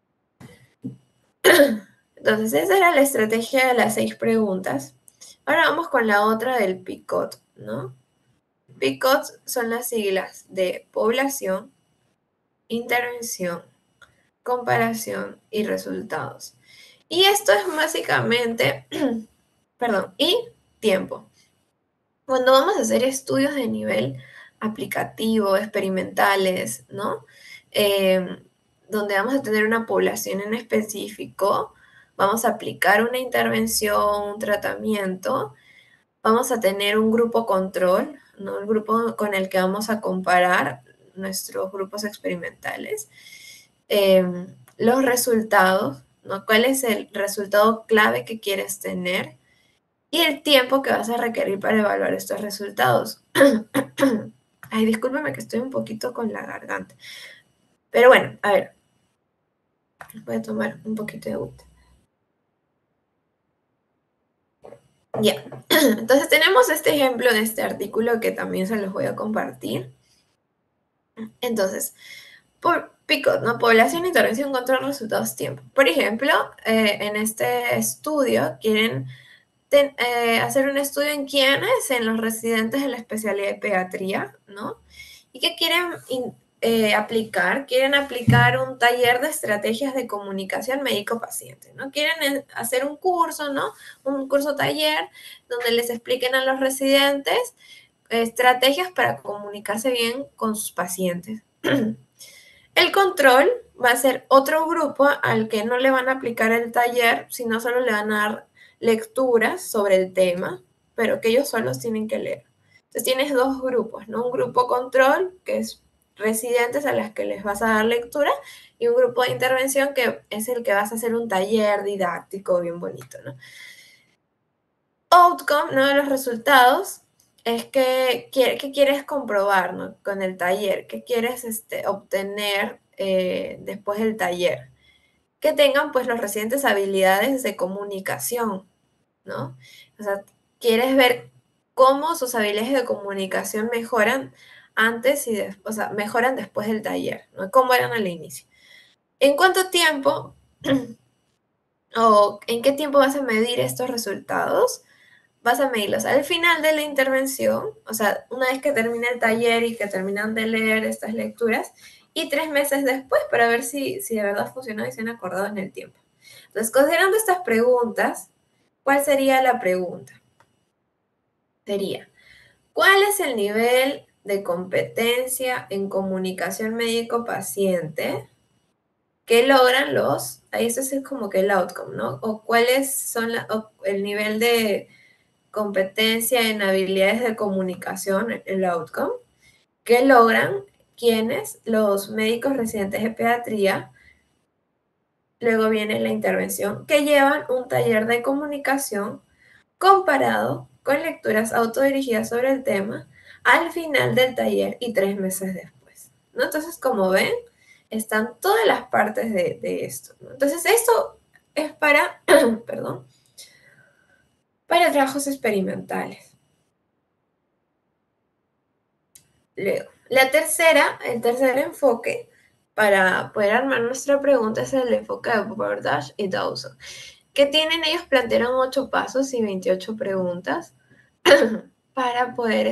Entonces, esa era la estrategia de las 6 preguntas. Ahora vamos con la otra del PICOT, ¿no? PICOT son las siglas de población, intervención, comparación y resultados. Y esto es básicamente, perdón, y tiempo. Cuando vamos a hacer estudios de nivel aplicativo, experimentales, ¿no? Donde vamos a tener una población en específico, vamos a aplicar una intervención, un tratamiento, vamos a tener un grupo control, ¿no? El grupo con el que vamos a comparar nuestros grupos experimentales. Los resultados, ¿no? ¿Cuál es el resultado clave que quieres tener? Y el tiempo que vas a requerir para evaluar estos resultados. Ay, discúlpame que estoy un poquito con la garganta. Pero bueno, a ver. Voy a tomar un poquito de agua. Ya. Entonces tenemos este ejemplo de este artículo que también se los voy a compartir. Entonces, por PICOT, ¿no? Población, intervención, control, resultados, tiempo. Por ejemplo, en este estudio quieren hacer un estudio en quiénes, en los residentes de la especialidad de pediatría, ¿no? ¿Y qué quieren aplicar? Quieren aplicar un taller de estrategias de comunicación médico-paciente, ¿no? Quieren hacer un curso, ¿no? Un curso taller donde les expliquen a los residentes estrategias para comunicarse bien con sus pacientes. El control va a ser otro grupo al que no le van a aplicar el taller, sino solo le van a dar lecturas sobre el tema, pero que ellos solos tienen que leer. Entonces tienes dos grupos, ¿no? Un grupo control, que es residentes a las que les vas a dar lectura, y un grupo de intervención que es el que vas a hacer un taller didáctico bien bonito, ¿no? Outcome, ¿no? De los resultados es que ¿qué quieres comprobar, ¿no? Con el taller, qué quieres obtener después del taller. Que tengan pues los residentes habilidades de comunicación, ¿no? O sea, quieres ver cómo sus habilidades de comunicación mejoran antes y después, o sea, mejoran después del taller, ¿no? Cómo eran al inicio. ¿En cuánto tiempo o en qué tiempo vas a medir estos resultados? Vas a medirlos al final de la intervención, o sea, una vez que termine el taller y que terminan de leer estas lecturas, y 3 meses después para ver si de verdad funcionó y se han acordado en el tiempo. Entonces, considerando estas preguntas, ¿cuál sería la pregunta? Sería, ¿cuál es el nivel de competencia en comunicación médico-paciente que logran ahí eso es como que el outcome, ¿no? O cuáles son el nivel de competencia en habilidades de comunicación, el outcome, que logran los médicos residentes de pediatría. Luego viene la intervención, que llevan un taller de comunicación comparado con lecturas autodirigidas sobre el tema al final del taller y 3 meses después, ¿no? Entonces, como ven, están todas las partes de esto, ¿no? Entonces, esto es para, perdón, para trabajos experimentales. Luego, el tercer enfoque para poder armar nuestra pregunta es el enfoque de Bordage y Dawson. ¿Qué tienen? Ellos plantearon 8 pasos y 28 preguntas para poder,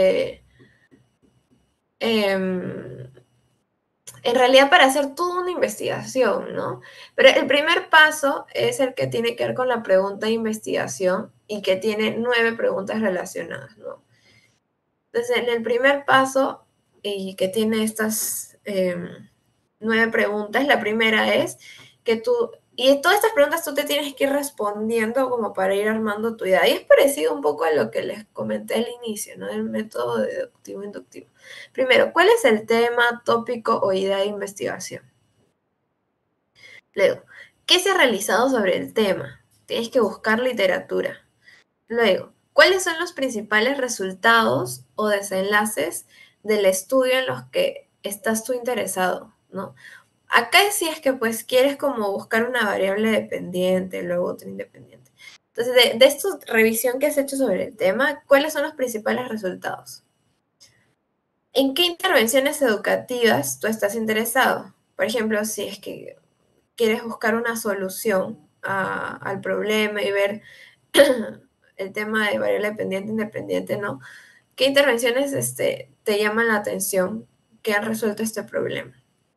en realidad para hacer toda una investigación, ¿no? Pero el primer paso es el que tiene que ver con la pregunta de investigación y que tiene 9 preguntas relacionadas, ¿no? Entonces, en el primer paso, y que tiene estas 9 preguntas, la primera es que y todas estas preguntas tú te tienes que ir respondiendo como para ir armando tu idea. Y es parecido un poco a lo que les comenté al inicio, ¿no? Del método deductivo-inductivo. Primero, ¿cuál es el tema, tópico o idea de investigación? Luego, ¿qué se ha realizado sobre el tema? Tienes que buscar literatura. Luego, ¿cuáles son los principales resultados o desenlaces del estudio en los que estás tú interesado, ¿no? Acá sí es que pues quieres como buscar una variable dependiente, luego otra independiente. Entonces, de esta revisión que has hecho sobre el tema, ¿cuáles son los principales resultados? ¿En qué intervenciones educativas tú estás interesado? Por ejemplo, si es que quieres buscar una solución al problema y ver el tema de variable dependiente, independiente, ¿no? ¿Qué intervenciones te llaman la atención que han resuelto este problema?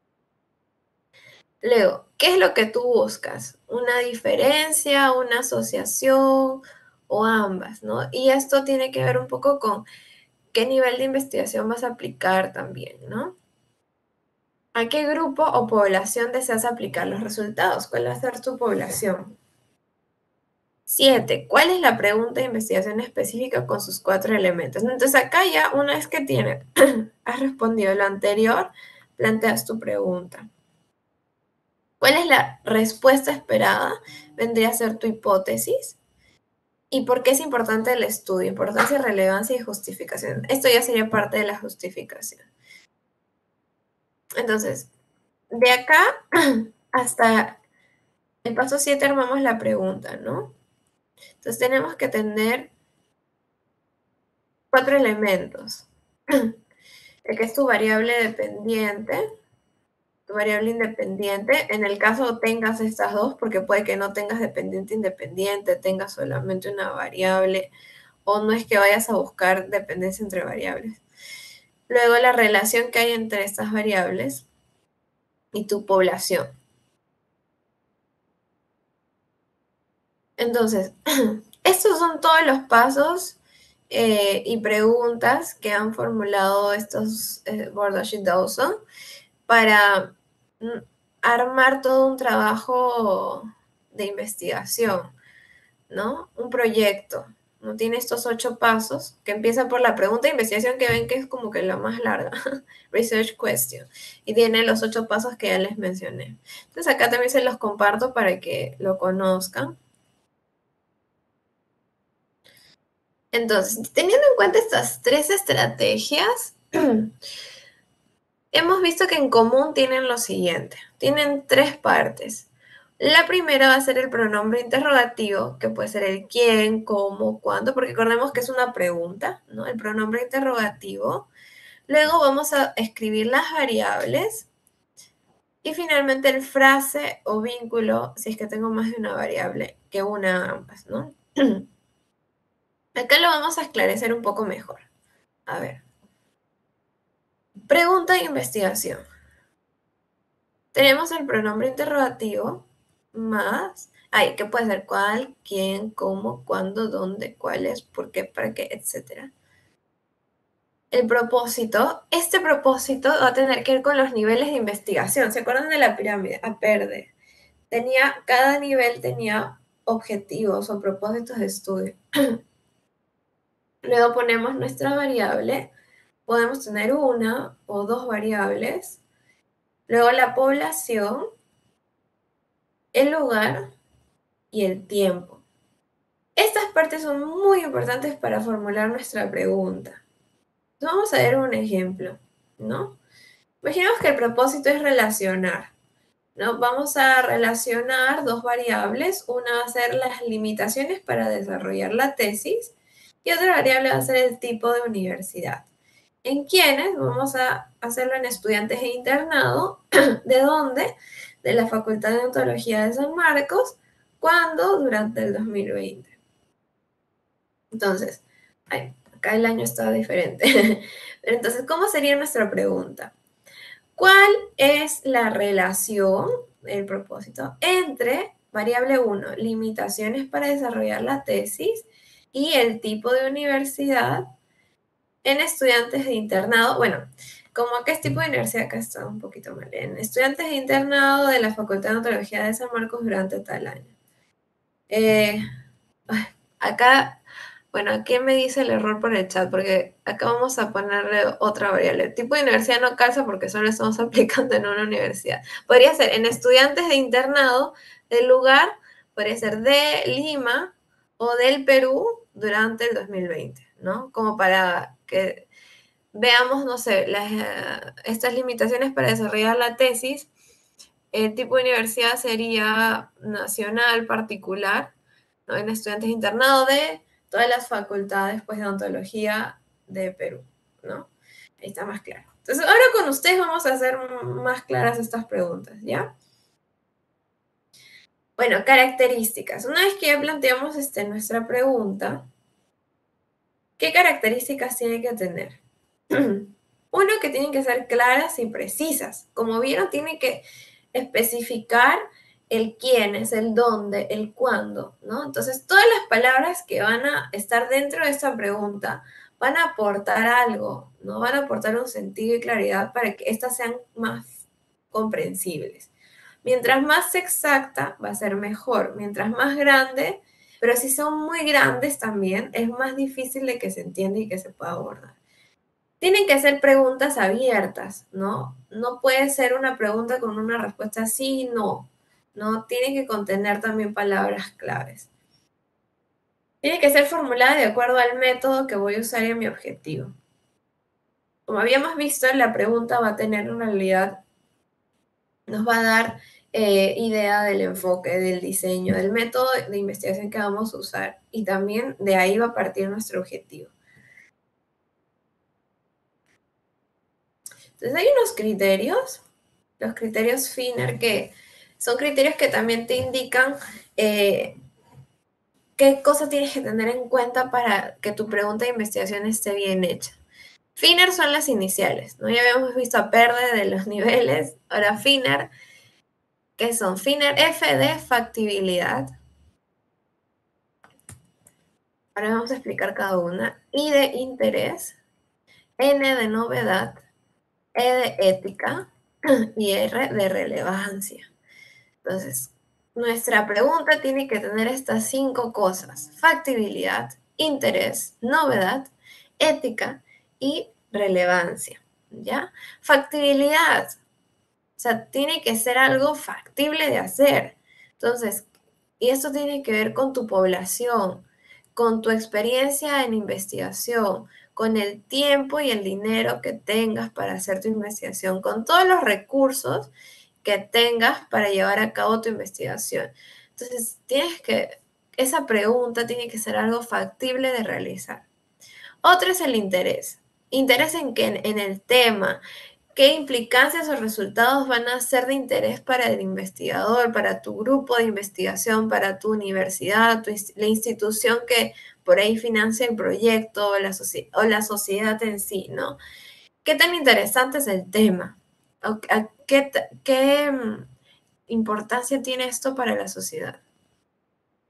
Luego, ¿qué es lo que tú buscas? ¿Una diferencia, una asociación o ambas, ¿no? Y esto tiene que ver un poco con qué nivel de investigación vas a aplicar también, ¿no? ¿A qué grupo o población deseas aplicar los resultados? ¿Cuál va a ser tu población? 7. ¿Cuál es la pregunta de investigación específica con sus 4 elementos? Entonces acá ya una vez que has respondido lo anterior, planteas tu pregunta. ¿Cuál es la respuesta esperada? Vendría a ser tu hipótesis. ¿Y por qué es importante el estudio? Importancia, relevancia y justificación. Esto ya sería parte de la justificación. Entonces, de acá hasta el paso 7 armamos la pregunta, ¿no? Entonces tenemos que tener 4 elementos. El que es tu variable dependiente, tu variable independiente, en el caso tengas estas dos, porque puede que no tengas dependiente independiente, tengas solamente una variable, o no es que vayas a buscar dependencia entre variables. Luego la relación que hay entre estas variables y tu población. Entonces, estos son todos los pasos y preguntas que han formulado estos Bordage y Dawson para armar todo un trabajo de investigación, ¿no? Un proyecto, ¿no? Tiene estos 8 pasos, que empieza por la pregunta de investigación que ven que es como que la más larga, Research Question, y tiene los 8 pasos que ya les mencioné. Entonces acá también se los comparto para que lo conozcan. Entonces, teniendo en cuenta estas 3 estrategias, hemos visto que en común tienen lo siguiente, tienen 3 partes. La primera va a ser el pronombre interrogativo, que puede ser el quién, cómo, cuándo, porque recordemos que es una pregunta, ¿no? El pronombre interrogativo. Luego vamos a escribir las variables y finalmente el frase o vínculo, si es que tengo más de una variable que una ambas, ¿no? Acá lo vamos a esclarecer un poco mejor. A ver. Pregunta de investigación. Tenemos el pronombre interrogativo más Ay, ¿qué puede ser? ¿Cuál? ¿Quién? ¿Cómo? ¿Cuándo? ¿Dónde? ¿Cuáles? ¿Por qué? ¿Para qué? Etcétera. El propósito, este propósito va a tener que ver con los niveles de investigación. ¿Se acuerdan de la pirámide? A verde. Cada nivel tenía objetivos o propósitos de estudio. Luego ponemos nuestra variable. Podemos tener una o dos variables. Luego la población, el lugar y el tiempo. Estas partes son muy importantes para formular nuestra pregunta. Entonces, vamos a ver un ejemplo, ¿no? Imaginemos que el propósito es relacionar, ¿no? Vamos a relacionar dos variables. Una va a ser las limitaciones para desarrollar la tesis y otra variable va a ser el tipo de universidad. ¿En quiénes? Vamos a hacerlo en estudiantes de internado. ¿De dónde? De la Facultad de Odontología de San Marcos. ¿Cuándo? Durante el 2020. Entonces, acá el año estaba diferente. Pero entonces, ¿cómo sería nuestra pregunta? ¿Cuál es la relación, el propósito, entre variable 1, limitaciones para desarrollar la tesis, y el tipo de universidad en estudiantes de internado? Bueno, como acá es tipo de universidad, acá está un poquito mal. En estudiantes de internado de la Facultad de Odontología de San Marcos durante tal año. Eh, Acá, bueno, aquí me dice el error por el chat, porque acá vamos a ponerle otra variable. El tipo de universidad no calza porque solo estamos aplicando en una universidad. Podría ser en estudiantes de internado del lugar, podría ser de Lima o del Perú durante el 2020, ¿no? Como para que veamos, no sé, estas limitaciones para desarrollar la tesis. El tipo de universidad sería nacional, particular, ¿no? En estudiantes internados de todas las facultades, pues, de odontología de Perú, ¿no? Ahí está más claro. Entonces, ahora con ustedes vamos a hacer más claras estas preguntas, ¿ya? Bueno, características. Una vez que ya planteamos nuestra pregunta, ¿qué características tiene que tener? Uno, que tienen que ser claras y precisas. Como vieron, tiene que especificar el quién es, el dónde, el cuándo, ¿no? Entonces, todas las palabras que van a estar dentro de esta pregunta van a aportar algo, ¿no? Van a aportar un sentido y claridad para que éstas sean más comprensibles. Mientras más exacta, va a ser mejor. Mientras más grande, pero si son muy grandes también, es más difícil de que se entienda y que se pueda abordar. Tienen que ser preguntas abiertas, ¿no? No puede ser una pregunta con una respuesta sí, no. No, tiene que contener también palabras claves. Tiene que ser formulada de acuerdo al método que voy a usar en mi objetivo. Como habíamos visto, la pregunta va a tener una realidad, nos va a dar idea del enfoque, del diseño, del método de investigación que vamos a usar, y también de ahí va a partir nuestro objetivo. Entonces hay unos criterios, los criterios FINER, que son criterios que también te indican qué cosa tienes que tener en cuenta para que tu pregunta de investigación esté bien hecha. FINER son las iniciales, ¿no? Ya habíamos visto a PERDE de los niveles, ahora FINER, que son FINER F de factibilidad. Ahora vamos a explicar cada una. I de interés, N de novedad, E de ética y R de relevancia. Entonces, nuestra pregunta tiene que tener estas 5 cosas: factibilidad, interés, novedad, ética y relevancia, ¿ya? Factibilidad, o sea, tiene que ser algo factible de hacer. Entonces, y esto tiene que ver con tu población, con tu experiencia en investigación, con el tiempo y el dinero que tengas para hacer tu investigación, con todos los recursos que tengas para llevar a cabo tu investigación. Entonces, esa pregunta tiene que ser algo factible de realizar. Otro es el interés. ¿Interés en qué? En el tema. ¿Qué implicancias o resultados van a ser de interés para el investigador, para tu grupo de investigación, para tu universidad, la institución que por ahí financia el proyecto o la sociedad en sí, ¿no? ¿Qué tan interesante es el tema? ¿Qué importancia tiene esto para la sociedad?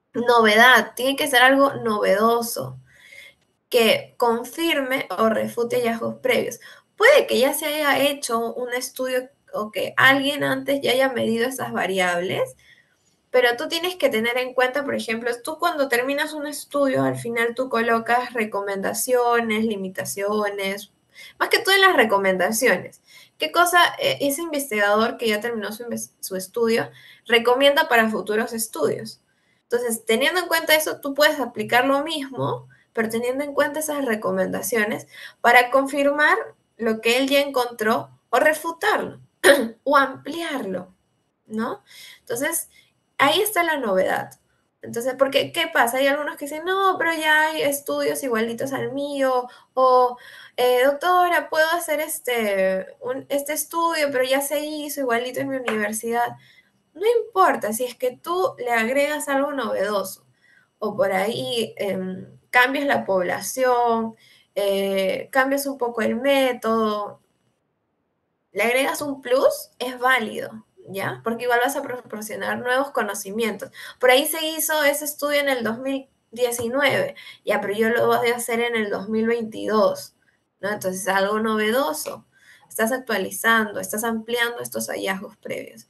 Novedad, tiene que ser algo novedoso, que confirme o refute hallazgos previos. Puede que ya se haya hecho un estudio o que alguien antes ya haya medido esas variables, pero tú tienes que tener en cuenta, por ejemplo, tú cuando terminas un estudio, al final tú colocas recomendaciones, limitaciones, más que todo en las recomendaciones. ¿Qué cosa ese investigador que ya terminó su estudio recomienda para futuros estudios? Entonces, teniendo en cuenta eso, tú puedes aplicar lo mismo, pero teniendo en cuenta esas recomendaciones para confirmar lo que él ya encontró o refutarlo o ampliarlo, ¿no? Entonces, ahí está la novedad. Entonces, porque, ¿qué pasa? Hay algunos que dicen, no, pero ya hay estudios igualitos al mío, o doctora, puedo hacer este estudio, pero ya se hizo igualito en mi universidad. No importa, si es que tú le agregas algo novedoso, o por ahí cambias la población, cambias un poco el método, le agregas un plus, es válido, ¿ya? Porque igual vas a proporcionar nuevos conocimientos. Por ahí se hizo ese estudio en el 2019, ya, pero yo lo voy a hacer en el 2022, ¿no? Entonces es algo novedoso. Estás actualizando, estás ampliando estos hallazgos previos.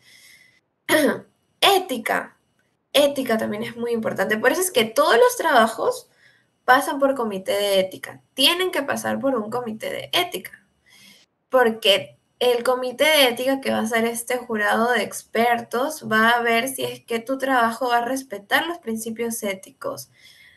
Ética. Ética también es muy importante. Por eso es que todos los trabajos pasan por comité de ética. Tienen que pasar por un comité de ética porque el comité de ética que va a ser este jurado de expertos va a ver si es que tu trabajo va a respetar los principios éticos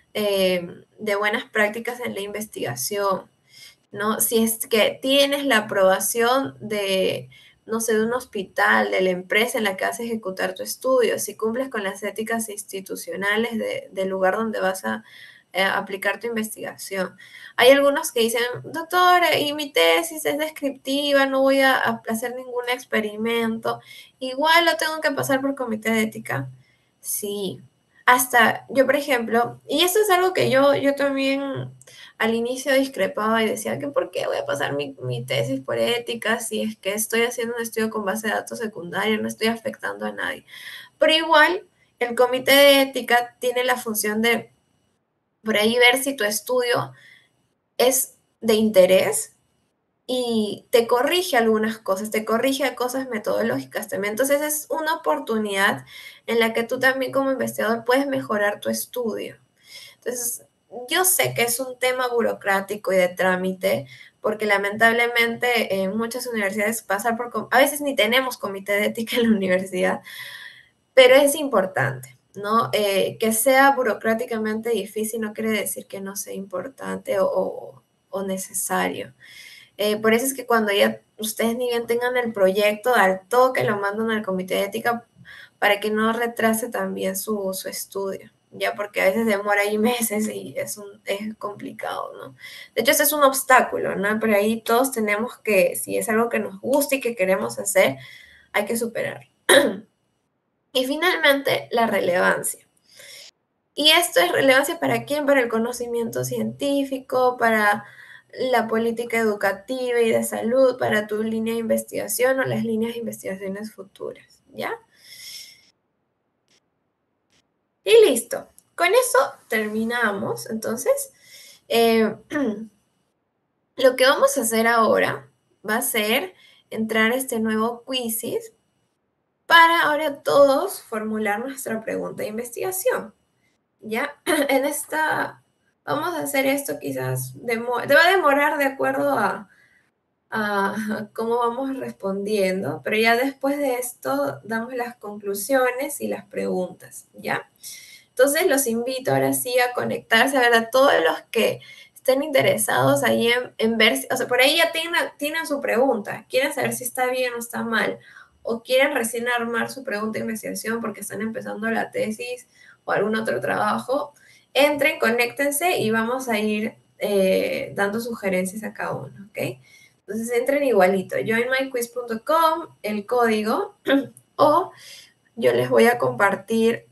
de buenas prácticas en la investigación, ¿no? Si es que tienes la aprobación de, no sé, de un hospital, de la empresa en la que vas a ejecutar tu estudio, si cumples con las éticas institucionales del lugar donde vas a aplicar tu investigación. Hay algunos que dicen, doctor, y mi tesis es descriptiva, no voy a hacer ningún experimento, igual lo tengo que pasar por comité de ética. Sí, hasta yo, por ejemplo, y esto es algo que yo también al inicio discrepaba y decía que por qué voy a pasar mi tesis por ética si es que estoy haciendo un estudio con base de datos secundario, no estoy afectando a nadie. Pero igual, el comité de ética tiene la función de por ahí ver si tu estudio es de interés y te corrige algunas cosas, te corrige cosas metodológicas también. Entonces es una oportunidad en la que tú también como investigador puedes mejorar tu estudio. Entonces, yo sé que es un tema burocrático y de trámite, porque lamentablemente en muchas universidades pasar por, a veces ni tenemos comité de ética en la universidad, pero es importante, ¿no? Que sea burocráticamente difícil no quiere decir que no sea importante o necesario. Por eso es que cuando ya ustedes ni bien tengan el proyecto, al toque lo mandan al comité de ética para que no retrase también su estudio, ya porque a veces demora ahí meses y es complicado, ¿no? De hecho, ese es un obstáculo, ¿no? Pero ahí todos tenemos que, si es algo que nos gusta y que queremos hacer, hay que superarlo. Y finalmente, la relevancia. Y esto es relevancia para quién, para el conocimiento científico, para la política educativa y de salud, para tu línea de investigación o las líneas de investigaciones futuras, ¿ya? Y listo. Con eso terminamos. Entonces, eh, lo que vamos a hacer ahora va a ser entrar a este nuevo quizzes para ahora todos formular nuestra pregunta de investigación. ¿Ya? En esta, vamos a hacer esto quizás, te va a demorar de acuerdo a cómo vamos respondiendo, pero ya después de esto damos las conclusiones y las preguntas, ¿ya? Entonces los invito ahora sí a conectarse, a ver, a todos los que estén interesados ahí en ver, o sea, por ahí ya tienen su pregunta, quieren saber si está bien o está mal, o quieren recién armar su pregunta de investigación porque están empezando la tesis o algún otro trabajo, entren, conéctense y vamos a ir dando sugerencias a cada uno, ¿ok? Entonces entren igualito, joinmyquiz.com, el código, o yo les voy a compartir...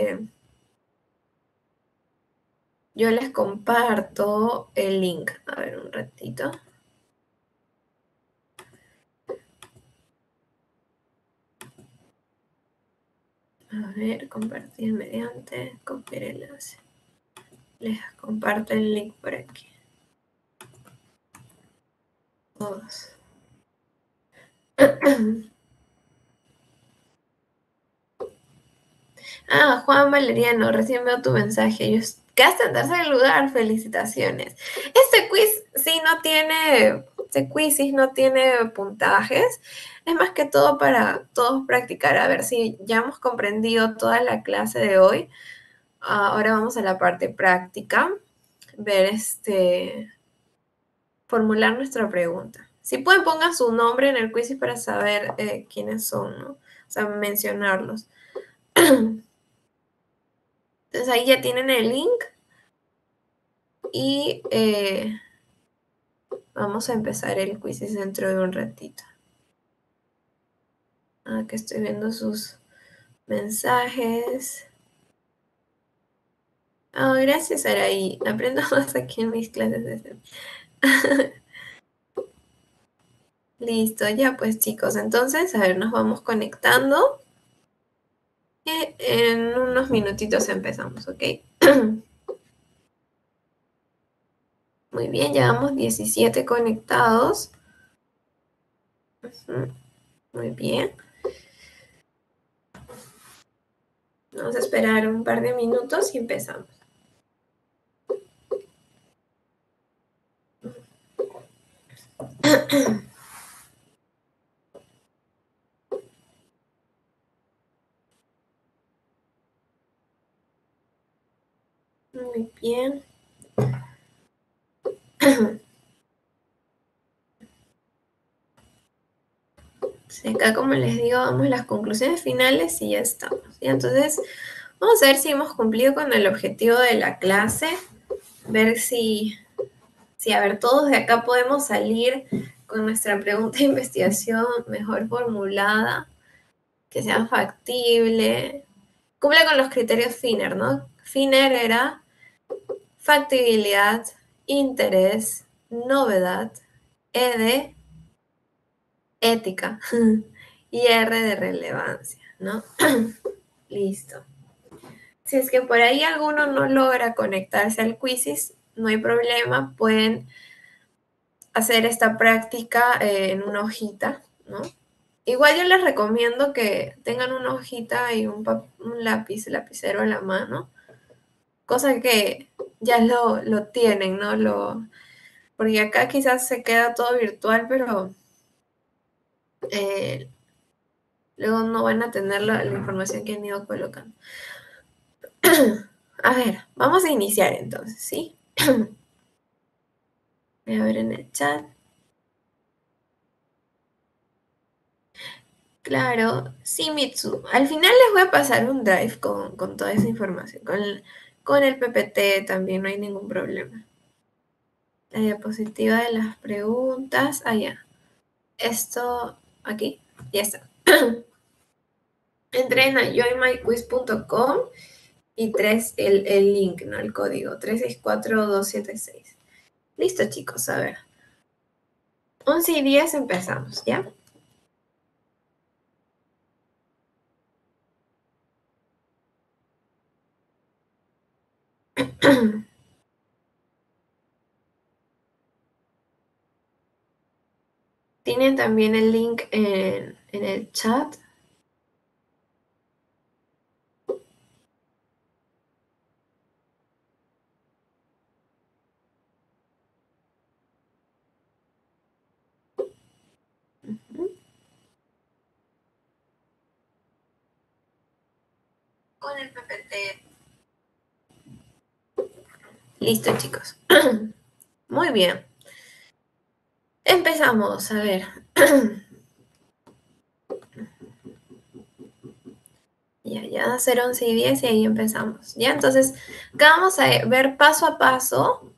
yo les comparto el link. A ver, un ratito. A ver, compartir mediante, copiar enlace. Les comparto el link por aquí. Todos. Ah, Juan Valeriano, recién veo tu mensaje. Quedaste en tercer lugar, felicitaciones. Este quiz sí no tiene puntajes. Es más que todo para todos practicar. A ver si ya hemos comprendido toda la clase de hoy. Ahora vamos a la parte práctica. Ver formular nuestra pregunta. Si pueden, pongan su nombre en el quiz para saber quiénes son, ¿no? O sea, mencionarlos. Entonces ahí ya tienen el link y vamos a empezar el quiz dentro de un ratito. Que estoy viendo sus mensajes. Gracias, Araí. Aprendo más aquí en mis clases de Listo, ya pues chicos. Entonces, a ver, nos vamos conectando. Y en unos minutitos empezamos, ¿ok? Muy bien, llevamos 17 conectados. Muy bien. Vamos a esperar un par de minutos y empezamos. Muy bien. Sí, acá, como les digo, vamos a las conclusiones finales y ya estamos. ¿Ya? Entonces, vamos a ver si hemos cumplido con el objetivo de la clase. Ver si, a ver, todos de acá podemos salir con nuestra pregunta de investigación mejor formulada, que sea factible. Cumple con los criterios FINER, ¿no? FINER era factibilidad, interés, novedad, E de ética y R de relevancia, ¿no? Listo. Si es que por ahí alguno no logra conectarse al Quizzes, no hay problema, pueden hacer esta práctica en una hojita, ¿no? Igual yo les recomiendo que tengan una hojita y un lapicero a la mano, cosa que ya lo tienen, ¿no? Porque acá quizás se queda todo virtual, pero luego no van a tener la información que han ido colocando. A ver, vamos a iniciar entonces, ¿sí? Voy a ver en el chat. Claro, sí, Mitsu. Al final les voy a pasar un drive con toda esa información. Con el PPT también no hay ningún problema. La diapositiva de las preguntas. Ya. Esto aquí. Ya está. Entren a joinmyquiz.com y el link, ¿no? El código 364276. Listo, chicos, a ver. 11:10 empezamos, ¿ya? Tienen también el link en el chat. Con el PPT. Listo, chicos. Muy bien. Empezamos, a ver. Ya va a ser 11:10 y ahí empezamos. Ya, entonces, acá vamos a ver paso a paso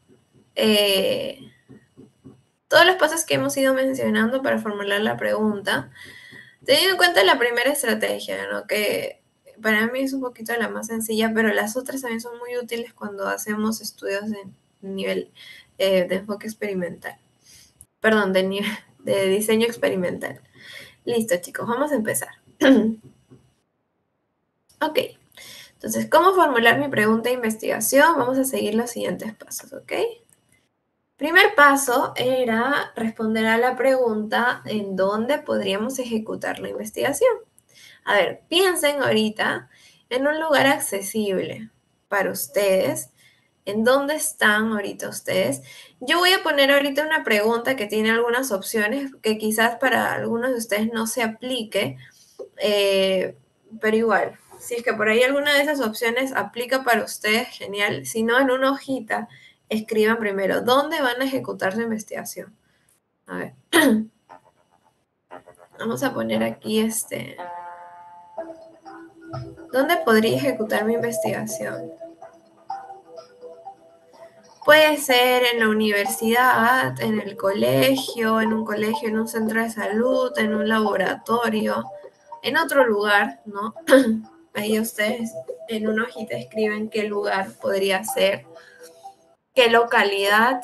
todos los pasos que hemos ido mencionando para formular la pregunta, teniendo en cuenta la primera estrategia, ¿no? Que para mí es un poquito la más sencilla, pero las otras también son muy útiles cuando hacemos estudios de nivel de enfoque experimental. Perdón, de diseño experimental. Listo, chicos, vamos a empezar. Ok, entonces, ¿cómo formular mi pregunta de investigación? Vamos a seguir los siguientes pasos, ¿ok? Primer paso era responder a la pregunta en dónde podríamos ejecutar la investigación. A ver, piensen ahorita en un lugar accesible para ustedes. ¿En dónde están ahorita ustedes? Yo voy a poner ahorita una pregunta que tiene algunas opciones que quizás para algunos de ustedes no se aplique, pero igual, si es que por ahí alguna de esas opciones aplica para ustedes, genial. Si no, en una hojita, escriban primero dónde van a ejecutar su investigación. A ver, vamos a poner aquí ¿dónde podría ejecutar mi investigación? Puede ser en la universidad, en el colegio, en un colegio, en un centro de salud, en un laboratorio, en otro lugar, ¿no? Ahí ustedes en una hojita escriben qué lugar podría ser, qué localidad,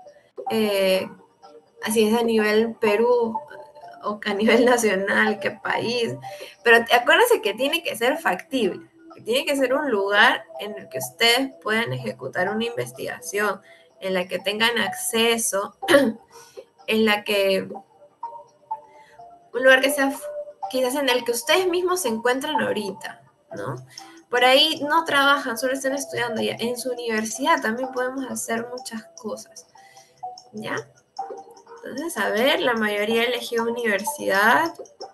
así es a nivel Perú o a nivel nacional, qué país. Pero acuérdense que tiene que ser factible, que tiene que ser un lugar en el que ustedes puedan ejecutar una investigación, en la que tengan acceso, en la que un lugar que sea quizás en el que ustedes mismos se encuentran ahorita, ¿no? Por ahí no trabajan, solo están estudiando ya. En su universidad también podemos hacer muchas cosas, ¿ya? Entonces, a ver, la mayoría eligió universidad.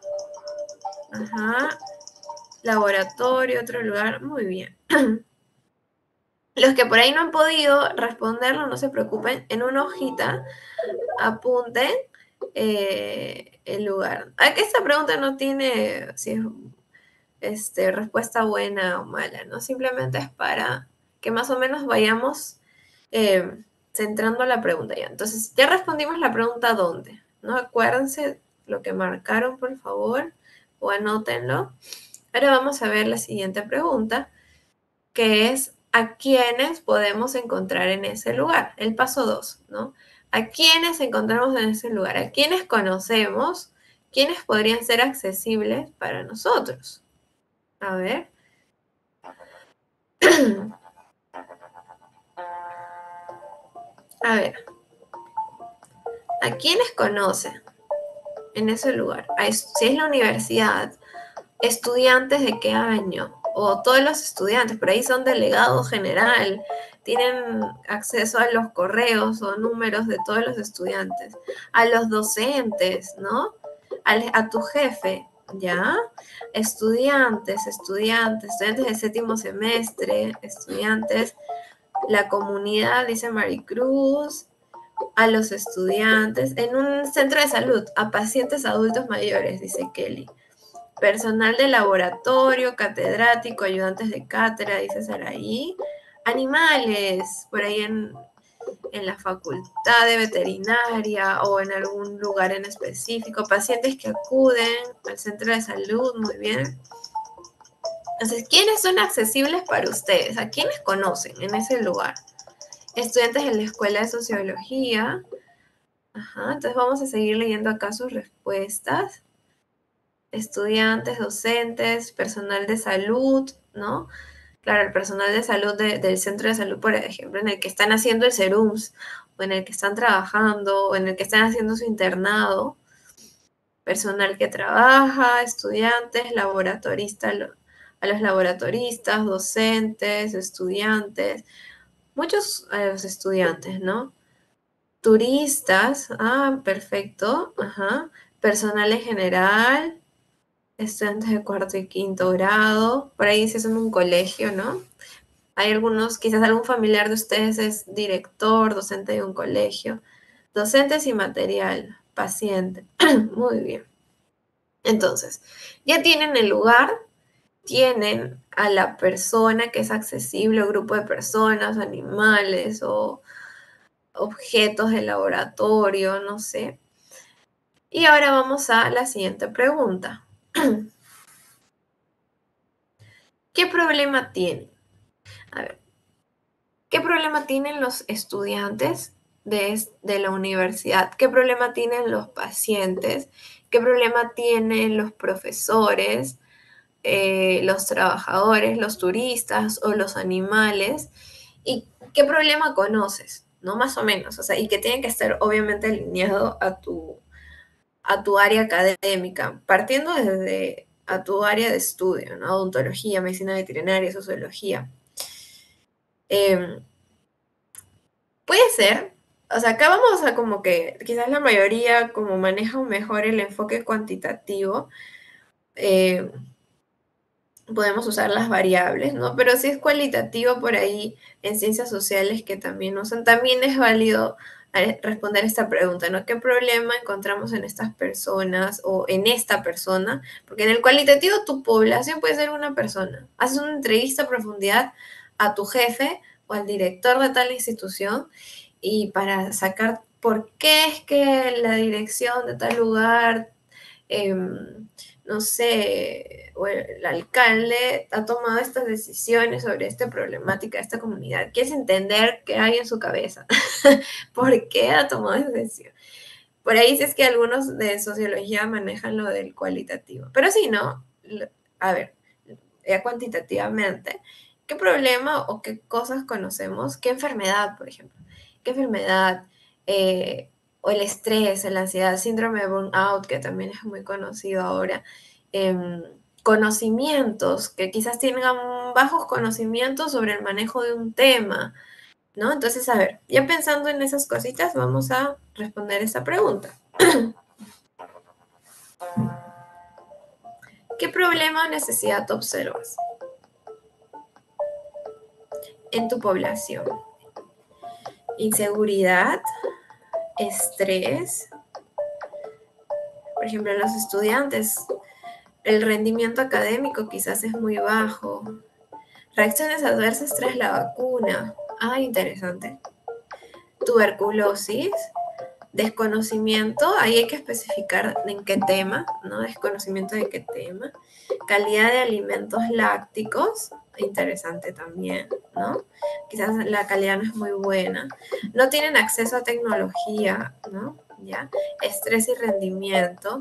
Ajá. Laboratorio, otro lugar. Muy bien. Los que por ahí no han podido responderlo, no se preocupen. En una hojita apunten el lugar. Aquí esta pregunta no tiene si es respuesta buena o mala, ¿no? Simplemente es para que más o menos vayamos centrando la pregunta ya. Entonces, ya respondimos la pregunta ¿dónde? ¿No? Acuérdense lo que marcaron, por favor, o anótenlo. Ahora vamos a ver la siguiente pregunta, que es ¿a quiénes podemos encontrar en ese lugar? El paso 2, ¿no? ¿A quiénes encontramos en ese lugar? ¿A quiénes conocemos? ¿Quiénes podrían ser accesibles para nosotros? A ver. A ver, ¿a quiénes conocen en ese lugar? Si es la universidad, ¿estudiantes de qué año? O todos los estudiantes, por ahí son delegado general, tienen acceso a los correos o números de todos los estudiantes, a los docentes, ¿no? A tu jefe, ¿ya? Estudiantes de séptimo semestre, estudiantes, la comunidad, dice Maricruz, a los estudiantes, en un centro de salud, a pacientes adultos mayores, dice Kelly. Personal de laboratorio, catedrático, ayudantes de cátedra, dice Saraí. Animales, por ahí en la facultad de veterinaria o en algún lugar en específico. Pacientes que acuden al centro de salud, muy bien. Entonces, ¿quiénes son accesibles para ustedes? ¿A quiénes conocen en ese lugar? Estudiantes en la escuela de sociología. Ajá, entonces vamos a seguir leyendo acá sus respuestas. Estudiantes, docentes, personal de salud, ¿no? Claro, el personal de salud del centro de salud, por ejemplo, en el que están haciendo el serums, o en el que están trabajando, o en el que están haciendo su internado. Personal que trabaja, estudiantes, laboratoristas, a los laboratoristas, docentes, estudiantes, muchos a los estudiantes, ¿no? Turistas, perfecto, ajá. Personal en general, estudiantes de cuarto y quinto grado, por ahí si es en un colegio, ¿no? Hay algunos, quizás algún familiar de ustedes es director, docente de un colegio, docentes y material, paciente, muy bien. Entonces, ya tienen el lugar, tienen a la persona que es accesible, o grupo de personas, animales o objetos de laboratorio, no sé. Y ahora vamos a la siguiente pregunta. ¿Qué problema tienen? A ver, ¿qué problema tienen los estudiantes de la universidad? ¿Qué problema tienen los pacientes? ¿Qué problema tienen los profesores? los trabajadores, los turistas o los animales, y qué problema conoces, ¿no? Más o menos, o sea, y que tiene que estar obviamente alineado a tu área académica, partiendo desde a tu área de estudio, ¿no? Odontología, medicina veterinaria, sociología. Eh, Puede ser, o sea, acá vamos a como que quizás la mayoría como maneja mejor el enfoque cuantitativo, eh, podemos usar las variables, ¿no? Pero si es cualitativo por ahí en ciencias sociales que también usan, también es válido responder esta pregunta, ¿no? ¿Qué problema encontramos en estas personas o en esta persona? Porque en el cualitativo tu población puede ser una persona. Haces una entrevista a profundidad a tu jefe o al director de tal institución y para sacar por qué es que la dirección de tal lugar no sé, o el alcalde ha tomado estas decisiones sobre esta problemática de esta comunidad. Quieres entender qué hay en su cabeza, por qué ha tomado esa decisión. Por ahí sí es que algunos de sociología manejan lo del cualitativo, pero sí, ¿no? A ver, ya cuantitativamente, ¿qué problema o qué cosas conocemos? ¿Qué enfermedad, por ejemplo? ¿Qué enfermedad? Eh, o el estrés, la ansiedad, síndrome de burnout, que también es muy conocido ahora. Em, Conocimientos, que quizás tengan bajos conocimientos sobre el manejo de un tema, ¿no? Entonces, a ver, ya pensando en esas cositas, vamos a responder esa pregunta. ¿Qué problema o necesidad observas en tu población? Inseguridad, estrés, por ejemplo, en los estudiantes, el rendimiento académico quizás es muy bajo. Reacciones adversas tras la vacuna. Ah, interesante. Tuberculosis, desconocimiento, ahí hay que especificar en qué tema, ¿no? Desconocimiento de qué tema. Calidad de alimentos lácticos, interesante también, ¿no? Quizás la calidad no es muy buena. No tienen acceso a tecnología, ¿no? ¿Ya? Estrés y rendimiento.